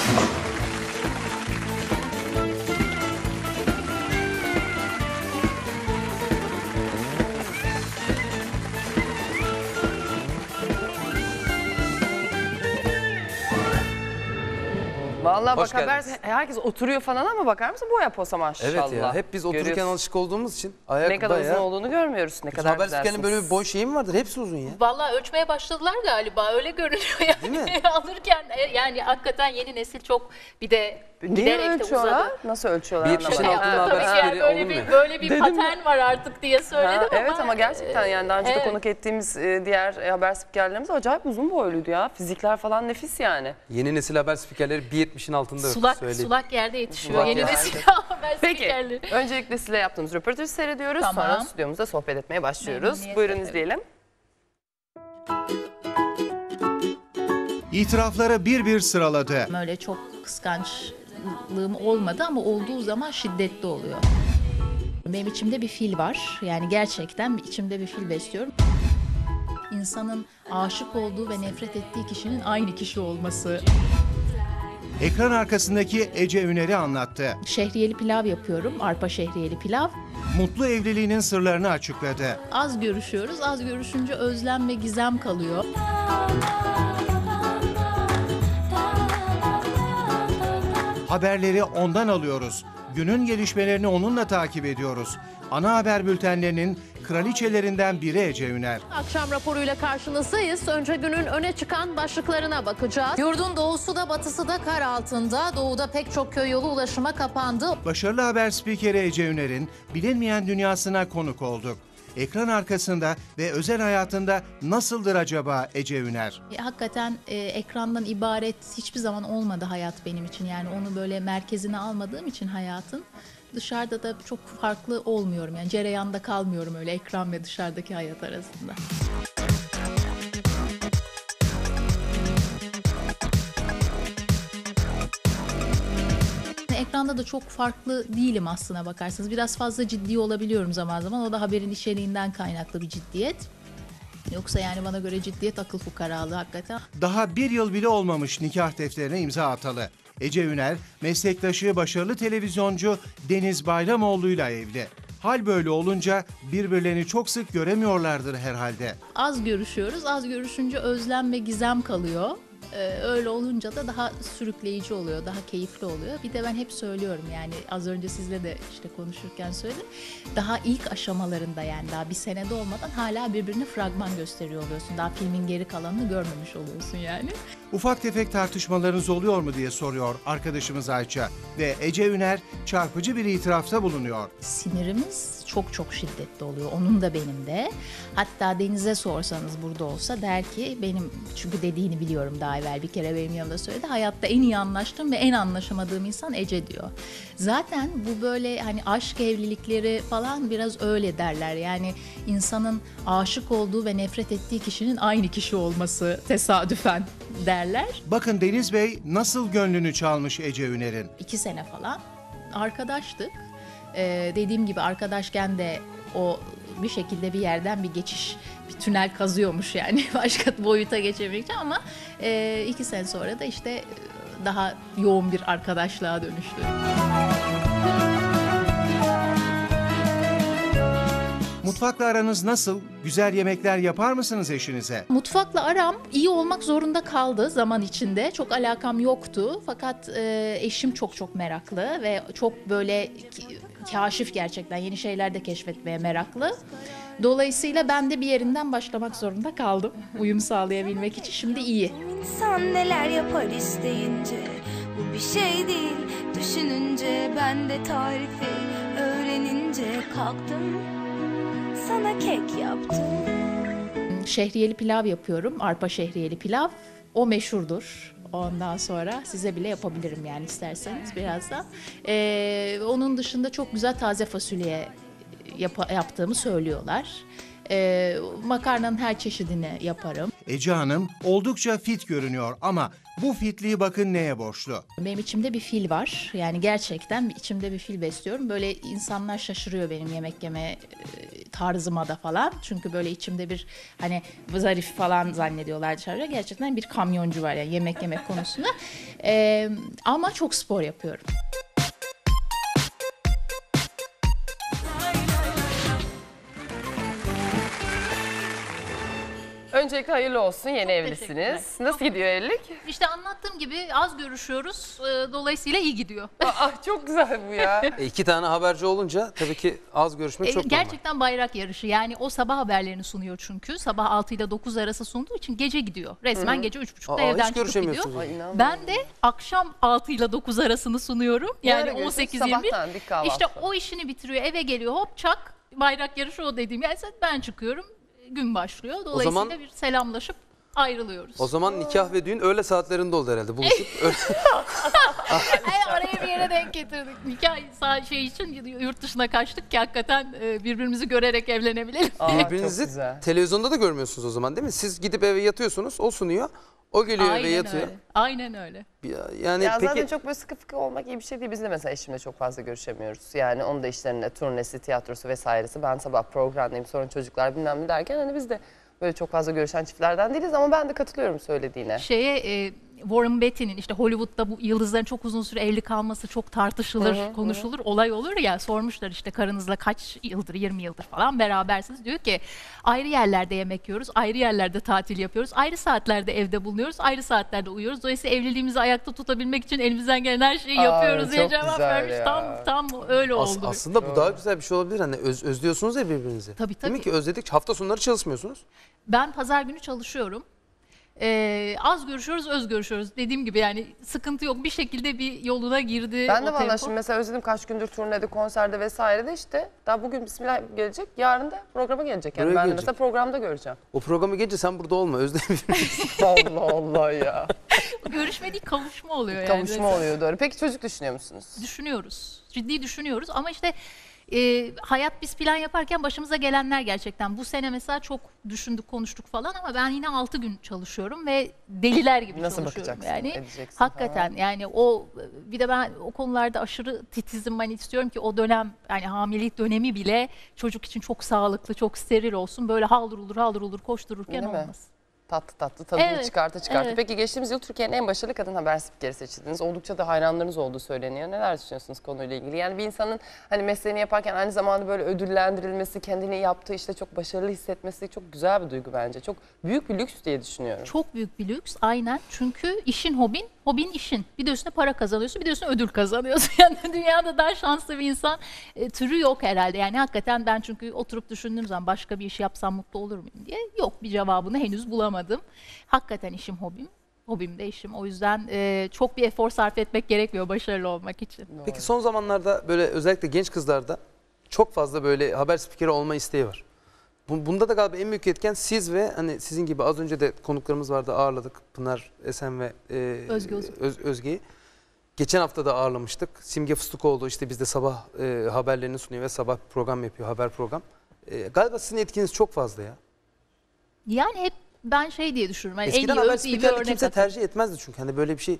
Vallahi Hoş bak haber geldiniz. herkes oturuyor falan ama bakar mısın boya posa maşallah. Evet ya, hep biz otururken Görüyorsun. alışık olduğumuz için ayak Ne kadar bayağı... uzun olduğunu görmüyoruz. Ne kadar Haber güzelsiniz. spikerinin böyle bir boy şeyi mi vardır? Hepsi uzun ya. Vallahi ölçmeye başladılar galiba öyle görünüyor yani. Değil mi? Alırken yani hakikaten yeni nesil çok bir de Niye giderek de ölçüyorlar? uzadı. Nasıl ölçüyorlar? Bir 70'in anlamadım. altında haber Tabii ki yani spikeri böyle bir Dedim patern var artık diye söyledim Ha, ama. evet ama gerçekten yani daha önce de Evet. konuk ettiğimiz diğer haber spikerlerimiz acayip uzun boyluydu ya. Fizikler falan nefis yani. Yeni nesil haber spikerleri 1.70'in altında söyleyeyim. Sulak yerde yetişiyor Sulak yeni yerde. nesil haber Peki spikerleri. öncelikle size yaptığımız röportajı seyrediyoruz. Tamam. Sonra stüdyomuzda sohbet etmeye başlıyoruz. Memnuniyetle. Buyurun izleyelim. İtirafları bir bir sıraladı. Öyle çok kıskançlığım olmadı ama olduğu zaman şiddetli oluyor. Benim içimde bir fil var. Yani gerçekten içimde bir fil besliyorum. İnsanın aşık olduğu ve nefret ettiği kişinin aynı kişi olması. Ekran arkasındaki Ece Üner'i anlattı. Şehriyeli pilav yapıyorum. Arpa şehriyeli pilav. Mutlu evliliğinin sırlarını açıkladı. Az görüşüyoruz. Az görüşünce özlem ve gizem kalıyor. Haberleri ondan alıyoruz. Günün gelişmelerini onunla takip ediyoruz. Ana haber bültenlerinin kraliçelerinden biri Ece Üner. Akşam raporuyla karşınızdayız. Önce günün öne çıkan başlıklarına bakacağız. Yurdun doğusu da batısı da kar altında. Doğuda pek çok köy yolu ulaşıma kapandı. Başarılı haber spikeri Ece Üner'in bilinmeyen dünyasına konuk olduk. Ekran arkasında ve özel hayatında nasıldır acaba Ece Üner? Hakikaten ekrandan ibaret hiçbir zaman olmadı hayat benim için. Yani onu böyle merkezine almadığım için hayatın dışarıda da çok farklı olmuyorum. Yani cereyanda kalmıyorum öyle ekran ve dışarıdaki hayat arasında. Ekranda da çok farklı değilim aslına bakarsanız. Biraz fazla ciddi olabiliyorum zaman zaman. O da haberin içeriğinden kaynaklı bir ciddiyet. Yoksa yani bana göre ciddiyet akıl fukaralığı hakikaten. Daha bir yıl bile olmamış nikah defterine imza atalı. Ece Üner, meslektaşı başarılı televizyoncu Deniz Bayramoğlu'yla evli. Hal böyle olunca birbirlerini çok sık göremiyorlardır herhalde. Az görüşüyoruz. Az görüşünce özlem ve gizem kalıyor. Öyle olunca da daha sürükleyici oluyor, daha keyifli oluyor. Bir de ben hep söylüyorum, yani az önce sizle de işte konuşurken söyledim. Daha ilk aşamalarında, yani daha bir senede olmadan hala birbirine fragman gösteriyor oluyorsun. Daha filmin geri kalanını görmemiş oluyorsun yani. Ufak tefek tartışmalarınız oluyor mu diye soruyor arkadaşımız Ayça. Ve Ece Üner çarpıcı bir itirafta bulunuyor. Sinirimiz çok çok şiddetli oluyor. Onun da benim de. Hatta Deniz'e sorsanız burada olsa der ki, benim çünkü dediğini biliyorum, daha evvel bir kere benim yanımda söyledi. Hayatta en iyi anlaştığım ve en anlaşamadığım insan Ece diyor. Zaten bu böyle hani aşk evlilikleri falan biraz öyle derler. Yani insanın aşık olduğu ve nefret ettiği kişinin aynı kişi olması tesadüfen derler. Bakın Deniz Bey nasıl gönlünü çalmış Ece Üner'in. 2 sene falan arkadaştık. Dediğim gibi arkadaşken de o bir şekilde bir yerden bir geçiş, bir tünel kazıyormuş yani başka boyuta geçebilmek için, ama 2 sene sonra da işte daha yoğun bir arkadaşlığa dönüştü. Mutfakla aranız nasıl? Güzel yemekler yapar mısınız eşinize? Mutfakla aram iyi olmak zorunda kaldı zaman içinde. Çok alakam yoktu. Fakat eşim çok çok meraklı ve çok böyle kaşif, gerçekten yeni şeyler de keşfetmeye meraklı. Dolayısıyla ben de bir yerinden başlamak zorunda kaldım uyum sağlayabilmek için. Şimdi iyi. İnsan neler yapar isteyince, bu bir şey değil. Düşününce ben de tarifi öğrenince kalktım, sana kek yaptım. Şehriyeli pilav yapıyorum. Arpa şehriyeli pilav. O meşhurdur. Ondan sonra size bile yapabilirim yani isterseniz birazdan. Onun dışında çok güzel taze fasulye yaptığımı söylüyorlar. Makarnanın her çeşidini yaparım. Ece Hanım oldukça fit görünüyor ama bu fitliği bakın neye borçlu. Benim içimde bir fil var. Yani gerçekten içimde bir fil besliyorum. Böyle insanlar şaşırıyor benim yemek yeme tarzıma da falan. Çünkü böyle içimde bir hani zarif falan zannediyorlar dışarıda. Gerçekten bir kamyoncu var yani yemek yemek konusunda. Ama çok spor yapıyorum. Öncelikle hayırlı olsun, yeni evlisiniz. Nasıl gidiyor evlilik? İşte anlattığım gibi az görüşüyoruz. Dolayısıyla iyi gidiyor. Çok güzel bu ya. 2 tane haberci olunca tabii ki az görüşmek çok normal. Gerçekten bayrak yarışı. Yani o sabah haberlerini sunuyor çünkü. Sabah 6 ile 9 arası sunduğu için gece gidiyor. Resmen gece 3.30'da evden çıkıp gidiyor. Ben de akşam 6 ile 9 arasını sunuyorum. Yani 18-21. İşte o işini bitiriyor, eve geliyor, hop çak, bayrak yarışı o dediğim. Yani ben çıkıyorum, gün başlıyor. Dolayısıyla bir selamlaşıp ayrılıyoruz. O zaman nikah ve düğün öğle saatlerinde oldu herhalde. Buluşup Araya bir yere denk getirdik. Nikah şey için yurt dışına kaçtık ki hakikaten birbirimizi görerek evlenebilelim. Birbirinizi televizyonda da görmüyorsunuz o zaman değil mi? Siz gidip eve yatıyorsunuz, o sunuyor. O geliyor eve yatıyor. Öyle. Aynen öyle. Yani ya peki... zaten çok böyle sıkı fıkı olmak iyi bir şey değil. Biz de mesela eşimle çok fazla görüşemiyoruz. Yani onun da işlerinde turnesi, tiyatrosu vesairesi. Ben sabah programdayım, sonra çocuklar bilmem ne derken hani biz de böyle çok fazla görüşen çiftlerden değiliz ama ben de katılıyorum söylediğine. Warren Beatty'nin işte Hollywood'da bu yıldızların çok uzun süre evli kalması çok tartışılır, konuşulur, olay olur ya, sormuşlar işte karınızla kaç yıldır, 20 yıldır falan berabersiniz. Diyor ki ayrı yerlerde yemek yiyoruz, ayrı yerlerde tatil yapıyoruz, ayrı saatlerde evde bulunuyoruz, ayrı saatlerde uyuyoruz. Dolayısıyla evliliğimizi ayakta tutabilmek için elimizden gelen her şeyi yapıyoruz diye cevap vermiş. Tam öyle oldu. Aslında bu daha güzel bir şey olabilir. Hani özlüyorsunuz ya birbirinizi. Tabii. Değil mi ki özledikçe hafta sonları çalışmıyorsunuz? Ben pazar günü çalışıyorum. Az görüşüyoruz, öz görüşüyoruz. Dediğim gibi yani sıkıntı yok. Bir şekilde bir yoluna girdi. Ben de valla şimdi mesela özledim, kaç gündür turnede, konserde vesairede işte. Daha bugün bismillah gelecek, yarın da programa gelecek. Yani ben de mesela programda göreceğim. O programa gelince sen burada olma, özlemiyorsun. Allah ya. Görüşme değil, kavuşma oluyor yani. Kavuşma oluyor, doğru. Peki çocuk düşünüyor musunuz? Düşünüyoruz. Ciddi düşünüyoruz ama işte hayat biz plan yaparken başımıza gelenler gerçekten. Bu sene mesela çok düşündük, konuştuk falan ama ben yine 6 gün çalışıyorum ve deliler gibi çalışıyorum yani. Hakikaten yani o, bir de ben o konularda aşırı titizim, ben istiyorum ki o dönem, yani hamilelik dönemi bile çocuk için çok sağlıklı, çok steril olsun. Böyle haldır ulur koştururken olmasın. Tatlı tatlı tadını Evet, çıkarta. evet. Peki geçtiğimiz yıl Türkiye'nin en başarılı kadın haber spikeri seçildiniz. Oldukça da hayranlarınız olduğu söyleniyor. Neler düşünüyorsunuz konuyla ilgili? Yani bir insanın hani mesleğini yaparken aynı zamanda böyle ödüllendirilmesi, kendini yaptığı işte çok başarılı hissetmesi çok güzel bir duygu bence. Çok büyük bir lüks diye düşünüyorum. Çok büyük bir lüks aynen. Çünkü işin hobin, hobin işin. Bir de üstüne para kazanıyorsun, bir de üstüne ödül kazanıyorsun. Yani dünyada daha şanslı bir insan türü yok herhalde. Yani hakikaten ben çünkü oturup düşündüğüm zaman başka bir iş yapsam mutlu olur muyum diye yok, bir cevabını henüz bulamadım. Hakikaten işim hobim. Hobim de işim. O yüzden çok bir efor sarf etmek gerekmiyor başarılı olmak için. Peki son zamanlarda böyle özellikle genç kızlarda çok fazla böyle haber spikeri olma isteği var. Bunda da galiba en büyük etken siz ve hani sizin gibi az önce de konuklarımız vardı, ağırladık. Pınar Esen ve Özge'yi. Geçen hafta da ağırlamıştık. Simge Fıstıkoğlu işte bizde sabah haberlerini sunuyor ve sabah program yapıyor, haber program. Galiba sizin etkiniz çok fazla ya. Yani hep ben şey diye düşünürüm. Hani Eskiden haber spikerliği kimse tercih etmezdi çünkü hani böyle bir şey.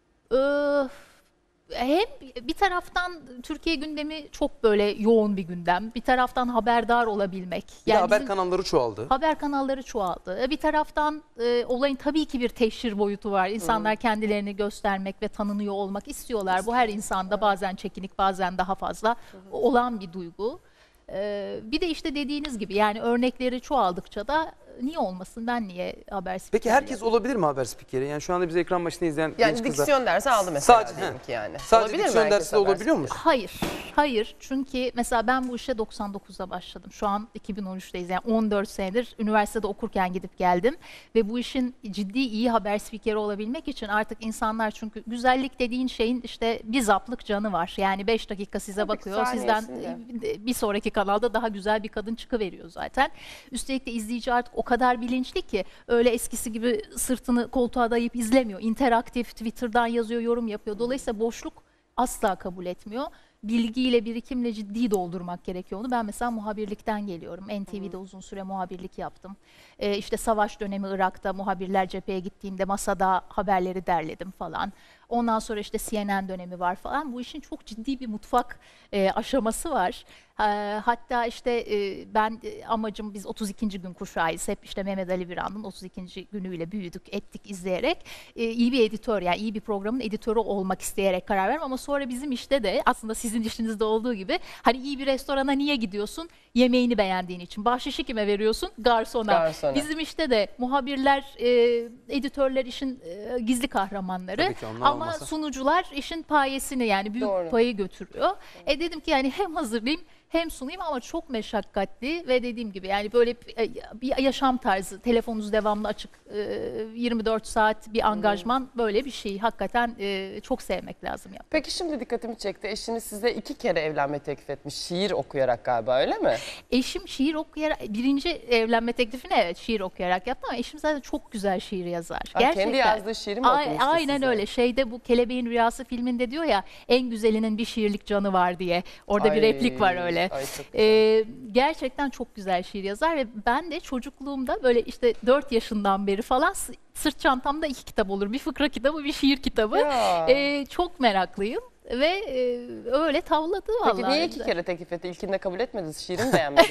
Hem bir taraftan Türkiye gündemi çok böyle yoğun bir gündem. Bir taraftan haberdar olabilmek. Bir de haber kanalları çoğaldı. Haber kanalları çoğaldı. Bir taraftan olayın tabii ki bir teşhir boyutu var. İnsanlar kendilerini göstermek ve tanınıyor olmak istiyorlar. Bu her insanda bazen çekinik, bazen daha fazla olan bir duygu. Bir de işte dediğiniz gibi yani örnekleri çoğaldıkça da niye olmasın, ben niye haber spikeri Peki herkes yapayım? olabilir mi haber spikeri? Yani şu anda bizi ekran başında izleyen Yani genç kızlar. diksiyon dersi aldı mesela Sadece, diyelim ki yani. Sadece Olabilir mi diksiyon herkes dersi de haber olabiliyor mu? Hayır. Çünkü mesela ben bu işe 99'da başladım. Şu an 2013'teyiz. Yani 14 senedir üniversitede okurken gidip geldim. Ve bu işin ciddi iyi haber spikeri olabilmek için artık insanlar, çünkü güzellik dediğin şeyin işte bir zaplık canı var. Yani 5 dakika size bakıyor. Sizden bir sonraki kanalda daha güzel bir kadın çıkıveriyor zaten. Üstelik de izleyici artık o kadar bilinçli ki öyle eskisi gibi sırtını koltuğa dayayıp izlemiyor. İnteraktif, Twitter'dan yazıyor, yorum yapıyor. Dolayısıyla boşluk asla kabul etmiyor. Bilgiyle, birikimle ciddi doldurmak gerekiyor onu. Ben mesela muhabirlikten geliyorum. NTV'de uzun süre muhabirlik yaptım. İşte savaş dönemi Irak'ta muhabirler cepheye gittiğinde masada haberleri derledim falan. Ondan sonra işte CNN dönemi var falan. Bu işin çok ciddi bir mutfak aşaması var. Hatta işte ben amacım, biz 32. gün kuşağıyız. Hep işte Mehmet Ali Birand'ın 32. günüyle büyüdük, ettik, izleyerek. İyi bir editör, yani iyi bir programın editörü olmak isteyerek karar verdim. Ama sonra bizim işte de aslında sizin işinizde olduğu gibi hani iyi bir restorana niye gidiyorsun? Yemeğini beğendiğin için. Bahşişi kime veriyorsun? Garsona. Bizim işte de muhabirler, editörler işin gizli kahramanları. Ama sunucular işin payesini, yani büyük payı götürüyor. Dedim ki yani hem hazırlayayım hem sunayım ama çok meşakkatli ve dediğim gibi yani böyle bir yaşam tarzı, telefonunuz devamlı açık, 24 saat bir angajman, böyle bir şey hakikaten çok sevmek lazım. Peki şimdi dikkatimi çekti, eşiniz size 2 kere evlenme teklif etmiş, şiir okuyarak galiba, öyle mi? Eşim şiir okuyarak, birinci evlenme teklifini evet şiir okuyarak yaptı ama eşim zaten çok güzel şiir yazar. Gerçekten. Kendi yazdığı şiiri mi okumuştu Aynen size? öyle. Şeyde bu Kelebeğin Rüyası filminde diyor ya, en güzelinin bir şiirlik canı var diye. Orada bir replik var öyle. Gerçekten çok güzel şiir yazar ve ben de çocukluğumda böyle işte 4 yaşından beri falan sırt çantamda 2 kitap olur. Bir fıkra kitabı, bir şiir kitabı. Çok meraklıyım ve öyle tavladı vallahi. Peki niye 2 kere teklif etti? İlkinde kabul etmediniz, şiirini beğenmedim.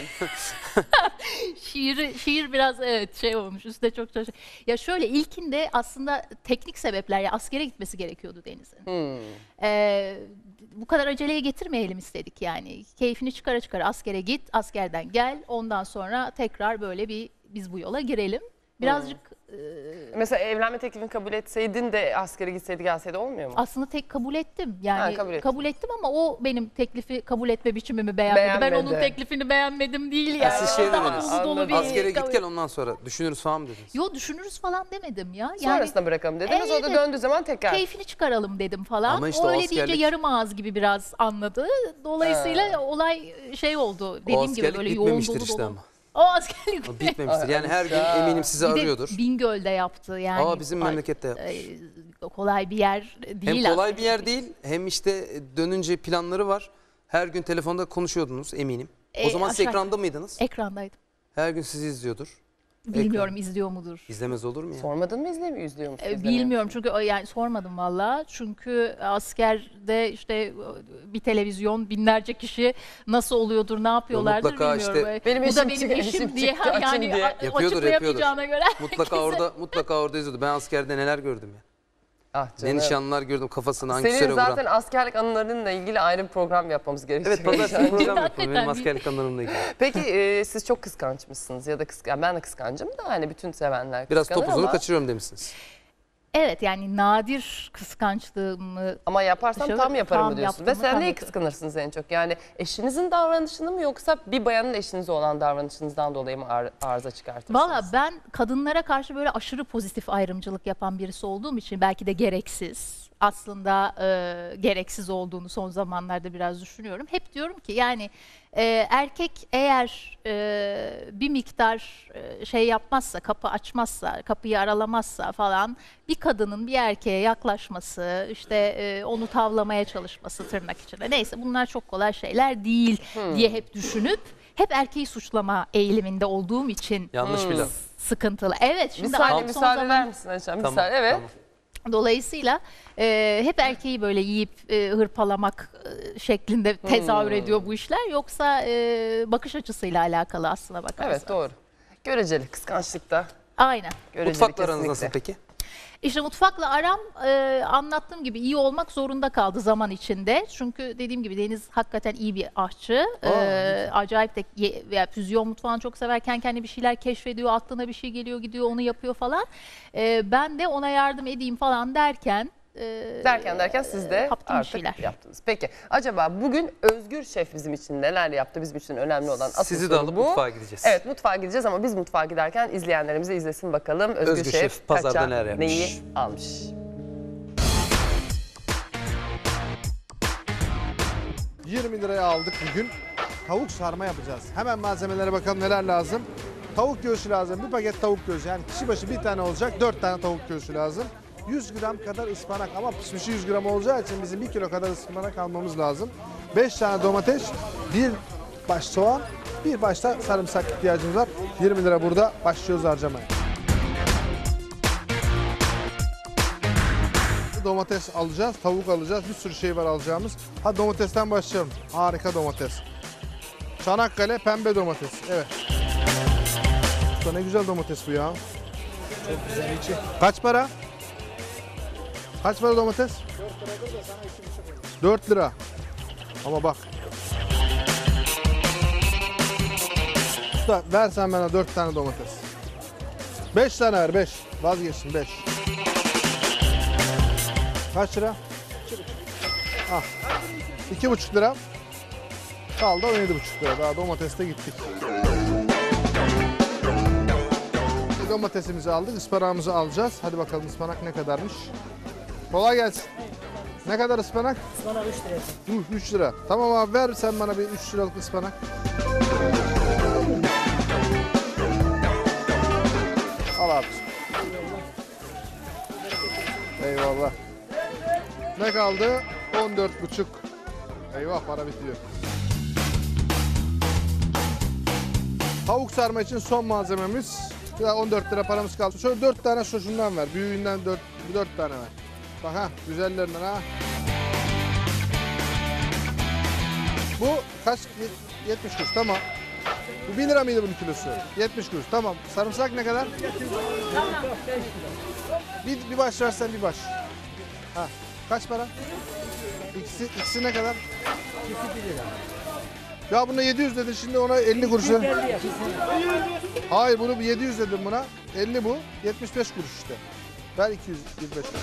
Şiir biraz evet şey olmuş, üstte çok çalışıyor. Ya şöyle, ilkinde aslında teknik sebepler, ya askere gitmesi gerekiyordu Deniz'in. Bu kadar aceleye getirmeyelim istedik yani. Keyfini çıkara çıkara askere git, askerden gel, ondan sonra tekrar böyle biz bu yola girelim. Birazcık mesela evlenme teklifini kabul etseydin de askere gitseydi gelseydi olmuyor mu? Aslında tek kabul ettim. Yani kabul ettim ama o benim teklifi kabul etme biçimimi beğenmedi. Ben onun teklifini beğenmedim değil yani. Siz şey dediniz, askere git gel ondan sonra düşünürüz falan mı dediniz? Yok, düşünürüz falan demedim ya. Sonrasında bırakalım dediniz, o da döndüğü zaman tekrar. Keyfini çıkaralım dedim falan. Ama işte o öyle deyince yarım ağız gibi biraz anladı. Dolayısıyla olay şey oldu. Dediğim gibi böyle yoğun dolu işte dolu. Ama. O askerlik bitmemiştir. Yani her gün eminim sizi arıyordur. Bingöl'de yaptı yani. Bizim memlekette yapmış. Kolay bir yer değil. Hem kolay bir yer değil, hem işte dönünce planları var. Her gün telefonda konuşuyordunuz eminim. O zaman siz ekranda mıydınız? Ekrandaydım. Her gün sizi izliyordur. Bilmiyorum izliyor mudur? İzlemez olur mu ya? Sormadın mı izliyor musun? Bilmiyorum çünkü yani sormadım valla. Çünkü askerde işte bir televizyon, binlerce kişi nasıl oluyordur, ne yapıyorlardır mutlaka bilmiyorum. işte- Benim Bu eşim da benim çıktı, eşim eşim diye çıktı, açın yani diye. açıklayamayacağına göre. Mutlaka orada izliyordu. Ben askerde neler gördüm ya. Ah Ne canım. nişanlar gördüm kafasına Senin ankesöre vuran. zaten askerlik anılarınla ilgili ayrı bir program yapmamız gerekiyor. Evet, pazartesi program yapalım benim askerlik anılarımla ilgili. Peki siz çok kıskançmışsınız ya da yani ben de kıskancım da hani bütün sevenler Biraz kıskanır topuzunu ama kaçırıyorum demişsiniz. Evet yani nadir kıskançlığımı ama yaparsam tam yaparım tam mı diyorsun? yaptığımı Mesela tam neyi yaparım. kıskanırsınız en çok? Yani eşinizin davranışını mı yoksa bir bayanın eşinize olan davranışınızdan dolayı mı arıza çıkartırsınız? Valla ben kadınlara karşı böyle aşırı pozitif ayrımcılık yapan birisi olduğum için belki de gereksiz. Aslında gereksiz olduğunu son zamanlarda biraz düşünüyorum. Hep diyorum ki yani erkek eğer bir miktar şey yapmazsa, kapı açmazsa, kapıyı aralamazsa falan bir kadının bir erkeğe yaklaşması, işte onu tavlamaya çalışması tırnak içinde. Neyse bunlar çok kolay şeyler değil diye hep düşünüp hep erkeği suçlama eğiliminde olduğum için Yanlış bir laf. sıkıntılı. Evet şimdi Bir saniye artık son müsaade zaman- eder misin Ayşem? Bir Tamam, saniye, evet. tamam. Dolayısıyla hep erkeği böyle yiyip hırpalamak şeklinde tezahür ediyor bu işler. Yoksa bakış açısıyla alakalı aslına bakarsan. Evet doğru. Göreceli kıskançlıkta. Aynen. Göreceli Mutfakla aranız kesinlikle. nasıl peki? İşte mutfakla aram anlattığım gibi iyi olmak zorunda kaldı zaman içinde. Çünkü dediğim gibi Deniz hakikaten iyi bir aşçı. Acayip de veya füzyon mutfağını çok sever. Kendi bir şeyler keşfediyor, aklına bir şey geliyor, gidiyor, onu yapıyor falan. Ben de ona yardım edeyim falan derken Derken siz de yaptım bir artık şeyler. yaptınız. Peki acaba bugün Özgür Şef bizim için neler yaptı? Bizim için önemli olan asıl Sizi de soru alıp bu. mutfağa gideceğiz. Evet mutfağa gideceğiz ama biz mutfağa giderken izleyenlerimiz de izlesin bakalım. Özgür Şef pazarda kaça neler yapmış? neyi almış? ...20 liraya aldık bugün. Tavuk sarma yapacağız. Hemen malzemelere bakalım neler lazım. Tavuk göğsü lazım. Bir paket tavuk göğsü. Yani kişi başı bir tane olacak. 4 tane tavuk göğsü lazım. 100 gram kadar ıspanak ama pişmişi 100 gram olacağı için bizim 1 kilo kadar ıspanak almamız lazım. 5 tane domates, 1 baş soğan, 1 başta sarımsak ihtiyacımız var. 20 lira burada. Başlıyoruz harcamaya. Domates alacağız, tavuk alacağız. Bir sürü şey var alacağımız. Hadi domatesten başlayalım. Harika domates. Çanakkale pembe domates. Evet. Usta ne güzel domates bu ya. Çok güzel içi. Kaç para? Kaç para domates? 4 lira. Ama bak. Usta versen bana 4 tane domates. 5 tane ver 5. Vazgeçtim 5. Kaç lira? Ah. 2,5 lira. Kaldı 17,5 lira. Daha domateste gittik. Domatesimizi aldık, ıspanağımızı alacağız. Hadi bakalım ıspanak ne kadarmış. Kolay gelsin. Ne kadar ıspanak? Ispanak 3 lira. 3 lira. Tamam abi ver sen bana bir 3 liralık ıspanak. Al abi. Eyvallah. Ne kaldı? 14,5. Eyvah para bitiyor. Tavuk sarma için son malzememiz. 14 lira paramız kaldı. Şöyle 4 tane şundan ver. Büyüğünden 4 tane ver. Bak ha güzellerinden ha. Bu kaç? 70 kuruş tamam. Bu 1 lira mıydı bunun kilosu? 70 kuruş tamam. Sarımsak ne kadar? Bir baş versen bir baş. Ha. Kaç para? İkisi ne kadar? İkisi 1 lira. Ya buna 700 dedin şimdi ona 50 kuruş. Hayır bunu 700 dedim buna. 50 bu. 75 kuruş işte. Ver 225 kuruş.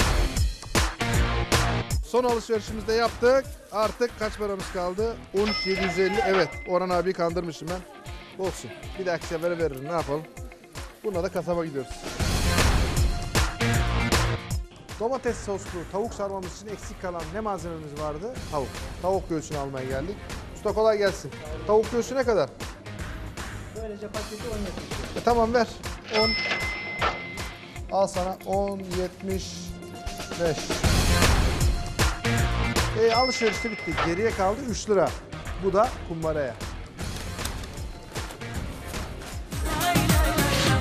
Son alışverişimizi de yaptık. Artık kaç paramız kaldı? 13.750. Evet Orhan abi kandırmışım ben. Olsun. Bir dahaki sefere veririm ne yapalım. Buna da kasaba gidiyoruz. Domates soslu tavuk sarmamız için eksik kalan ne malzememiz vardı? Tavuk. Tavuk göğsünü almaya geldik. Usta kolay gelsin. Tavuk göğsü ne kadar? Böylece paketi 10.75. Tamam ver. 10. Al sana 10.75. Alışverişte bitti. Geriye kaldı 3 lira. Bu da kumbaraya.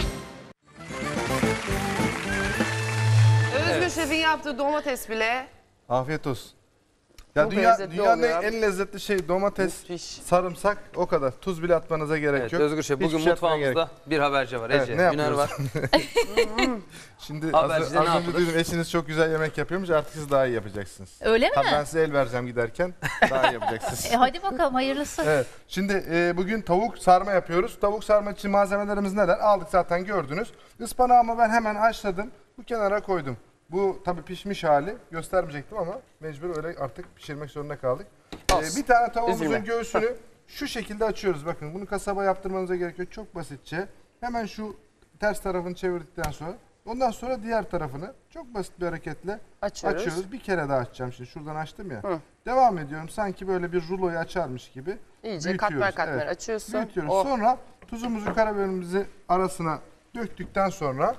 şefin yaptığı domates bile Afiyet olsun. Ya çok lezzetli dünyanın oluyor. en lezzetli şey domates, sarımsak, o kadar. Tuz bile atmanıza gerek Evet, yok. Özgür Şef, bugün Hiçbir şey atmaya mutfağımızda gerek bir haberci var. Evet, Ece, ne Güner var. yapıyoruz? Şimdi Habercide ne az önce yapılır? duydum, eşiniz çok güzel yemek yapıyormuş, artık siz daha iyi yapacaksınız. Öyle mi? Tabii ben size el vereceğim giderken, daha iyi yapacaksınız. Hadi bakalım hayırlısı. Evet. Şimdi bugün tavuk sarma yapıyoruz. Tavuk sarma için malzemelerimiz neler? Aldık zaten gördünüz. Ispanağımı ben hemen haşladım. Bu kenara koydum. Bu tabii pişmiş hali. Göstermeyecektim ama mecbur öyle artık pişirmek zorunda kaldık. Bir tane tavuğumuzun Üzülme. göğsünü şu şekilde açıyoruz. Bakın bunu kasaba yaptırmanıza gerek yok. Çok basitçe. Hemen şu ters tarafını çevirdikten sonra ondan sonra diğer tarafını çok basit bir hareketle açıyoruz. Bir kere daha açacağım şimdi. Şuradan açtım ya. Devam ediyorum. Sanki böyle bir ruloyu açarmış gibi. İyice büyütüyoruz. katmer katmer açıyorsun. Büyütüyoruz. Oh. Sonra tuzumuzu, karabiberimizi arasına döktükten sonra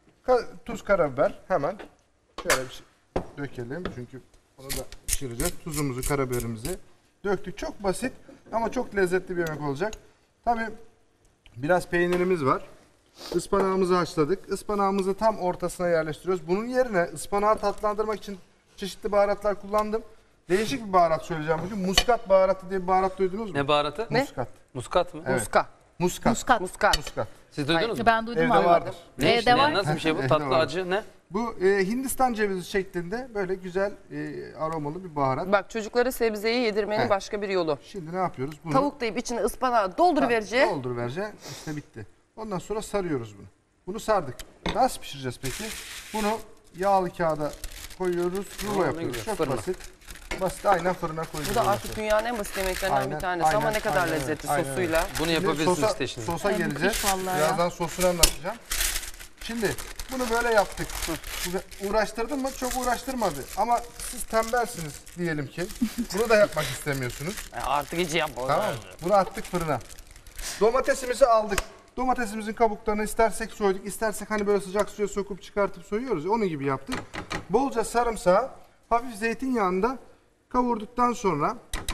tuz, karabiber hemen şöyle bir şey dökelim. Çünkü onu da pişireceğiz. Tuzumuzu, karabiberimizi döktük. Çok basit ama çok lezzetli bir yemek olacak. Tabii biraz peynirimiz var. Ispanağımızı haşladık. Ispanağımızı tam ortasına yerleştiriyoruz. Bunun yerine ıspanağı tatlandırmak için çeşitli baharatlar kullandım. Değişik bir baharat söyleyeceğim bugün. Muskat baharatı diye bir baharat duydunuz mu? Ne baharatı? Muskat. Muskat mı? Evet. Muska. Muskat. Muskat. Siz duydunuz mu? Ben duydum Evde ama. vardır. Ne Evde işte, var. nasıl bir şey bu? Evde Tatlı, var. acı ne? Bu Hindistan cevizi şeklinde böyle güzel aromalı bir baharat. Bak çocuklara sebzeyi yedirmenin He. başka bir yolu. Şimdi ne yapıyoruz? Bunu Tavuk deyip içine ıspanağı dolduruvereceğiz. dolduruvereceğiz. İşte bitti. Ondan sonra sarıyoruz bunu. Bunu sardık. Nasıl pişireceğiz peki? Bunu yağlı kağıda koyuyoruz. Rulo ne yapıyoruz. güzel, Çok fırına. basit. Basit, aynen fırına koyuyoruz. Bu da artık dünyanın en basit yemeklerinden Aynen, bir tanesi ama aynen, ne kadar aynen öyle, lezzetli aynen sosuyla. Bunu Şimdi yapabilirsiniz işte şimdi. Sosa Ay, geleceğiz. müthiş vallahi ya. Birazdan sosunu anlatacağım. Şimdi bunu böyle yaptık. Uğraştırdı mı? Çok uğraştırmadı. Ama siz tembelsiniz diyelim ki. Bunu da yapmak istemiyorsunuz. Artık hiç yapma. Tamam mı? Bunu attık fırına. Domatesimizi aldık. Domatesimizin kabuklarını istersek soyduk, istersek hani böyle sıcak suya sokup çıkartıp soyuyoruz ya, onun gibi yaptık. Bolca sarımsağı hafif zeytinyağında kavurduktan sonra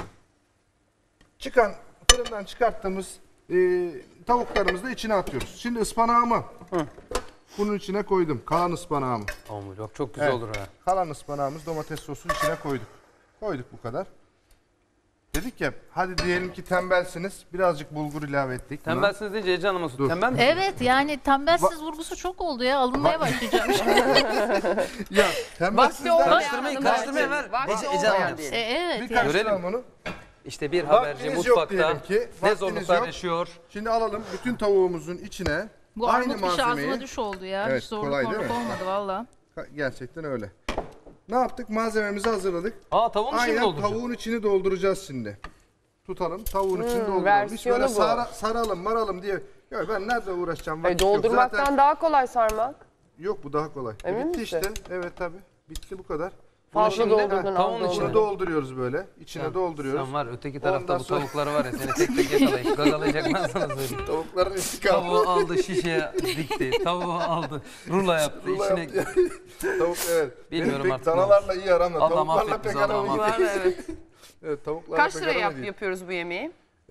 fırından çıkarttığımız tavuklarımızı da içine atıyoruz. Şimdi ıspanağımı bunun içine koydum. Kalan ıspanağımı. Aman yok, çok güzel Evet. olur ha. Kalan ıspanağımız domates sosunun içine koyduk. Koyduk bu kadar. Dedik ya hadi diyelim ki tembelsiniz. Birazcık bulgur ilave ettik. buna. Tembelsiniz deyince Ece Hanım'a Dur. tembel mi? Evet yani tembelsiz vurgusu çok oldu ya. Alınmaya başlayacağım. Ya tembelsiz olmayan Karıştırmayın, hanımlar karıştırmayın, için. ver. Vakti Ece Hanım olmayan yapsın. diyelim. Evet. Bir yani. karıştıralım onu. İşte bir haberci Vaktiniz yok mutfakta diyelim ki. ne Vaktiniz zorluklar yok. yaşıyor. Şimdi alalım bütün tavuğumuzun içine Bu aynı armut işi malzemeyi. ağzıma düş oldu ya. Evet, Hiç zorluk kolay değil morluk mi? olmadı valla. Gerçekten öyle. Ne yaptık? Malzememizi hazırladık. Aa, tavuğun içini Aynen dolduracağım. tavuğun içini dolduracağız şimdi. Tutalım tavuğun içini dolduralım. Hiç versiyonu böyle bu. saralım maralım diye. Ya ben nerede uğraşacağım? Vakit yok. Doldurmaktan Zaten- daha kolay sarmak. Yok bu daha kolay. Emin Bitti misin? işte. Evet tabii. Bitti bu kadar. Fazla şimdi doldurdun. tavuğun az içine Bunu doldurdun. dolduruyoruz böyle. İçine dolduruyoruz. Sen var öteki Ondan tarafta bu sonra- tavukları var ya, seni tek tek yakalayıp gagalayacak, ben sana söyleyeyim. Tavukların intikamı. Tavuğu aldı şişeye dikti, tavuğu aldı rulo yaptı, Rulo içine yaptı. Tavuk evet. Bilmiyorum Benim artık pek ne danalarla iyi aramda. Allah Tavuklarla affet pek bizi, Allah aramda. Var mı? Evet. Evet tavuklarla Kaç pek liraya aramda değil. yapıyoruz bu yemeği?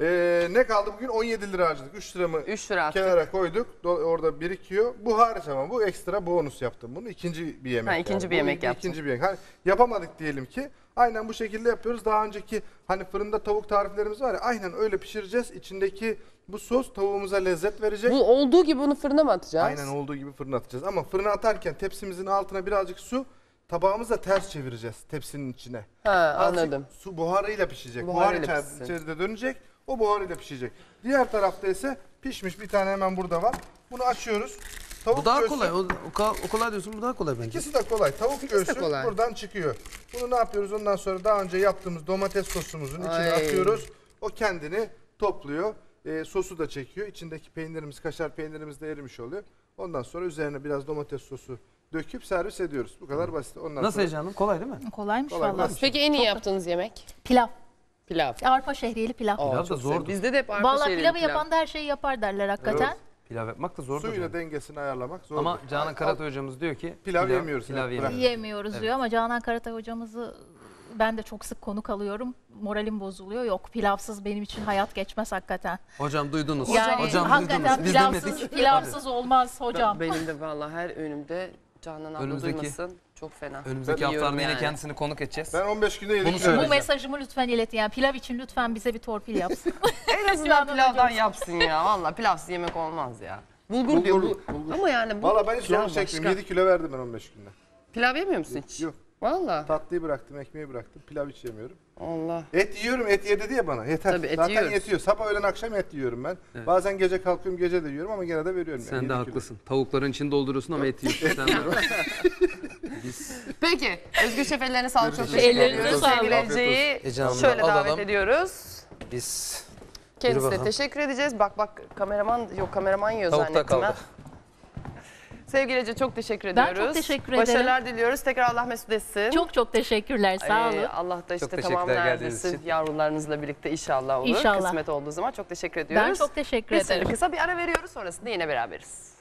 Ne kaldı bugün? 17 lira harcadık. 3 lira mı 3 lira attık. kenara koyduk. Orada birikiyor. Bu hariç ama bu ekstra bonus yaptım bunu. İkinci bir yemek. Ha, ikinci yani. bir Bu yemek yaptın. İkinci bir yemek. Hani yapamadık diyelim ki. Aynen bu şekilde yapıyoruz. Daha önceki hani fırında tavuk tariflerimiz var ya. Aynen öyle pişireceğiz. İçindeki bu sos tavuğumuza lezzet verecek. Bu olduğu gibi bunu fırına mı atacağız? Aynen olduğu gibi fırına atacağız. Ama fırına atarken tepsimizin altına birazcık su, tabağımızı da ters çevireceğiz tepsinin içine. Ha, Azıcık anladım. Su buharıyla pişecek. Buharıyla Buhar pişsin. içeride dönecek. O buharıyla pişecek. Diğer tarafta ise pişmiş bir tane hemen burada var. Bunu açıyoruz. Tavuk Bu daha göğsü- kolay. O kolay diyorsun, bu daha kolay bence. İkisi de kolay. Tavuk İkisi de göğsü kolay. buradan çıkıyor. Bunu ne yapıyoruz? Ondan sonra daha önce yaptığımız domates sosumuzun içine Ay. atıyoruz. O kendini topluyor. Sosu da çekiyor. İçindeki peynirimiz, kaşar peynirimiz de erimiş oluyor. Ondan sonra üzerine biraz domates sosu döküp servis ediyoruz. Bu kadar basit. Ondan Nasıl sonra... Ece Hanım? Kolay değil mi? Kolaymış Kolay, valla. basit. Peki en iyi yaptığınız yemek? Pilav. Pilav. Arpa şehriyeli pilav. Pilav da çok zordur. güzel. Bizde de hep arpa Valla şehriyeli pilavı pilav. yapan da her şeyi yapar derler hakikaten. Pilav yapmak da zordur. Suyla yani. dengesini ayarlamak zor. Ama Canan Karatay hocamız diyor ki Pilav yemiyoruz. Pilav Evet, yemiyoruz. Yiyemiyoruz Evet. diyor ama Canan Karatay hocamızı ben de çok sık konuk alıyorum. Moralim bozuluyor. Yok pilavsız benim için hayat geçmez hakikaten. Hocam duydunuz. Yani hocam hakikaten duydunuz. Biz pilavsız, demedik. pilavsız olmaz hocam. Benim de vallahi her önümde Canan abla Önümüzdeki duymasın. Çok fena. Önümüzdeki Yiyorum haftalarda yine yani. kendisini konuk edeceğiz. Ben 15 günde 7 kilo Bu vereceğim. mesajımı lütfen iletin. Yani pilav için lütfen bize bir torpil yapsın. En azından pilavdan yapsın ya. Valla pilavsız yemek olmaz ya. Bulgur diyor. Bulgur. Ama yani bu Valla ben hiç pilav zorluk çekmiyorum. başka. 7 kilo verdim ben 15 günde. Pilav yemiyor musun hiç? Yok. Valla. Tatlıyı bıraktım, ekmeği bıraktım. Pilav hiç yemiyorum. Allah. Et yiyorum, et ye dedi ya bana. Yeter. Tabii, et Zaten yiyoruz. yetiyor. Sabah öğlen akşam et yiyorum ben. Evet. Bazen gece kalkıyorum, gece de yiyorum ama gene de veriyorum. Sen yani, de 7 kilo. haklısın. Tavukların içini dolduruyorsun ama et yiyorsun. Sen de Peki. Özgür Şef ellerine sağlık. Çok Teşekkür teşekkür ederiz. ediyoruz. Sağ olun. Sevgili Afiyet olsun. Ece'yi Ece Hanım'ı şöyle davet alalım. ediyoruz. Biz Kendisine bakalım. teşekkür edeceğiz. Bak kameraman yiyor Tavukta zannettim kaldı. ha. Sevgili Ece çok teşekkür Ben ediyoruz. çok teşekkür ederim. Başarılar diliyoruz. Tekrar Allah mesut etsin. Çok teşekkürler. Sağ olun. Allah da işte Çok tamam teşekkürler geldiğiniz neredesin için. yavrularınızla birlikte inşallah olur. İnşallah. Kısmet olduğu zaman çok teşekkür ediyoruz. Ben çok teşekkür Biz ederim. şimdi kısa bir ara veriyoruz. Sonrasında yine beraberiz.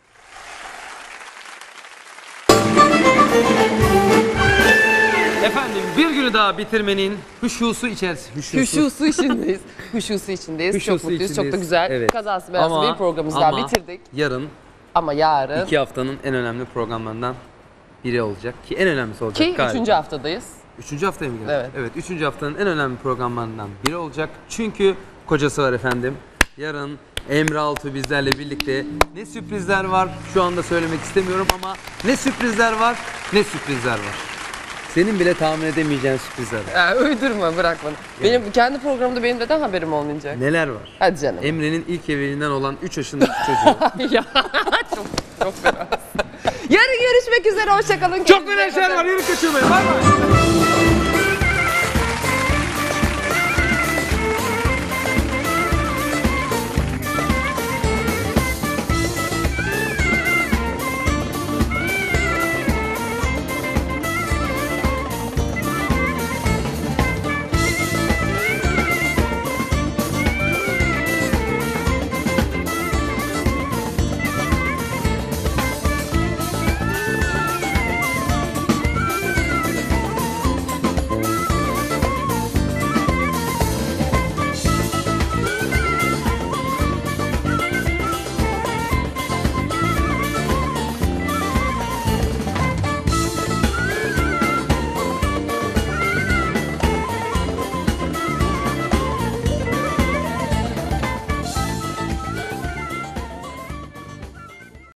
Efendim bir günü daha bitirmenin huşusu içerisinde. Huşusu içindeyiz. Huşusu içindeyiz. Huşusu çok mutluyuz. Çok da içindeyiz. güzel. Evet. Kazası belası bir programımızı daha bitirdik. Yarın Ama yarın 2 haftanın en önemli programlarından biri olacak. Ki en önemlisi olacak ki galiba. 3. haftadayız. 3. haftaya mı geldik? Evet. Evet 3. haftanın en önemli programlarından biri olacak. Çünkü kocası var efendim. Yarın Emre Altuğ bizlerle birlikte. Ne sürprizler var şu anda söylemek istemiyorum ama ne sürprizler var ne sürprizler var. Senin bile tahmin edemeyeceğin sürprizler var. Ya, uydurma bırak bana. Benim kendi programımda benim neden haberim olmayacak? Neler var? Hadi canım. Emre'nin ilk evliliğinden olan 3 yaşındaki çocuğu. Ya çok fena. Yarın görüşmek üzere. Hoşçakalın. Çok güzel şeyler var. Yürü kaçırmayın. Bay bay.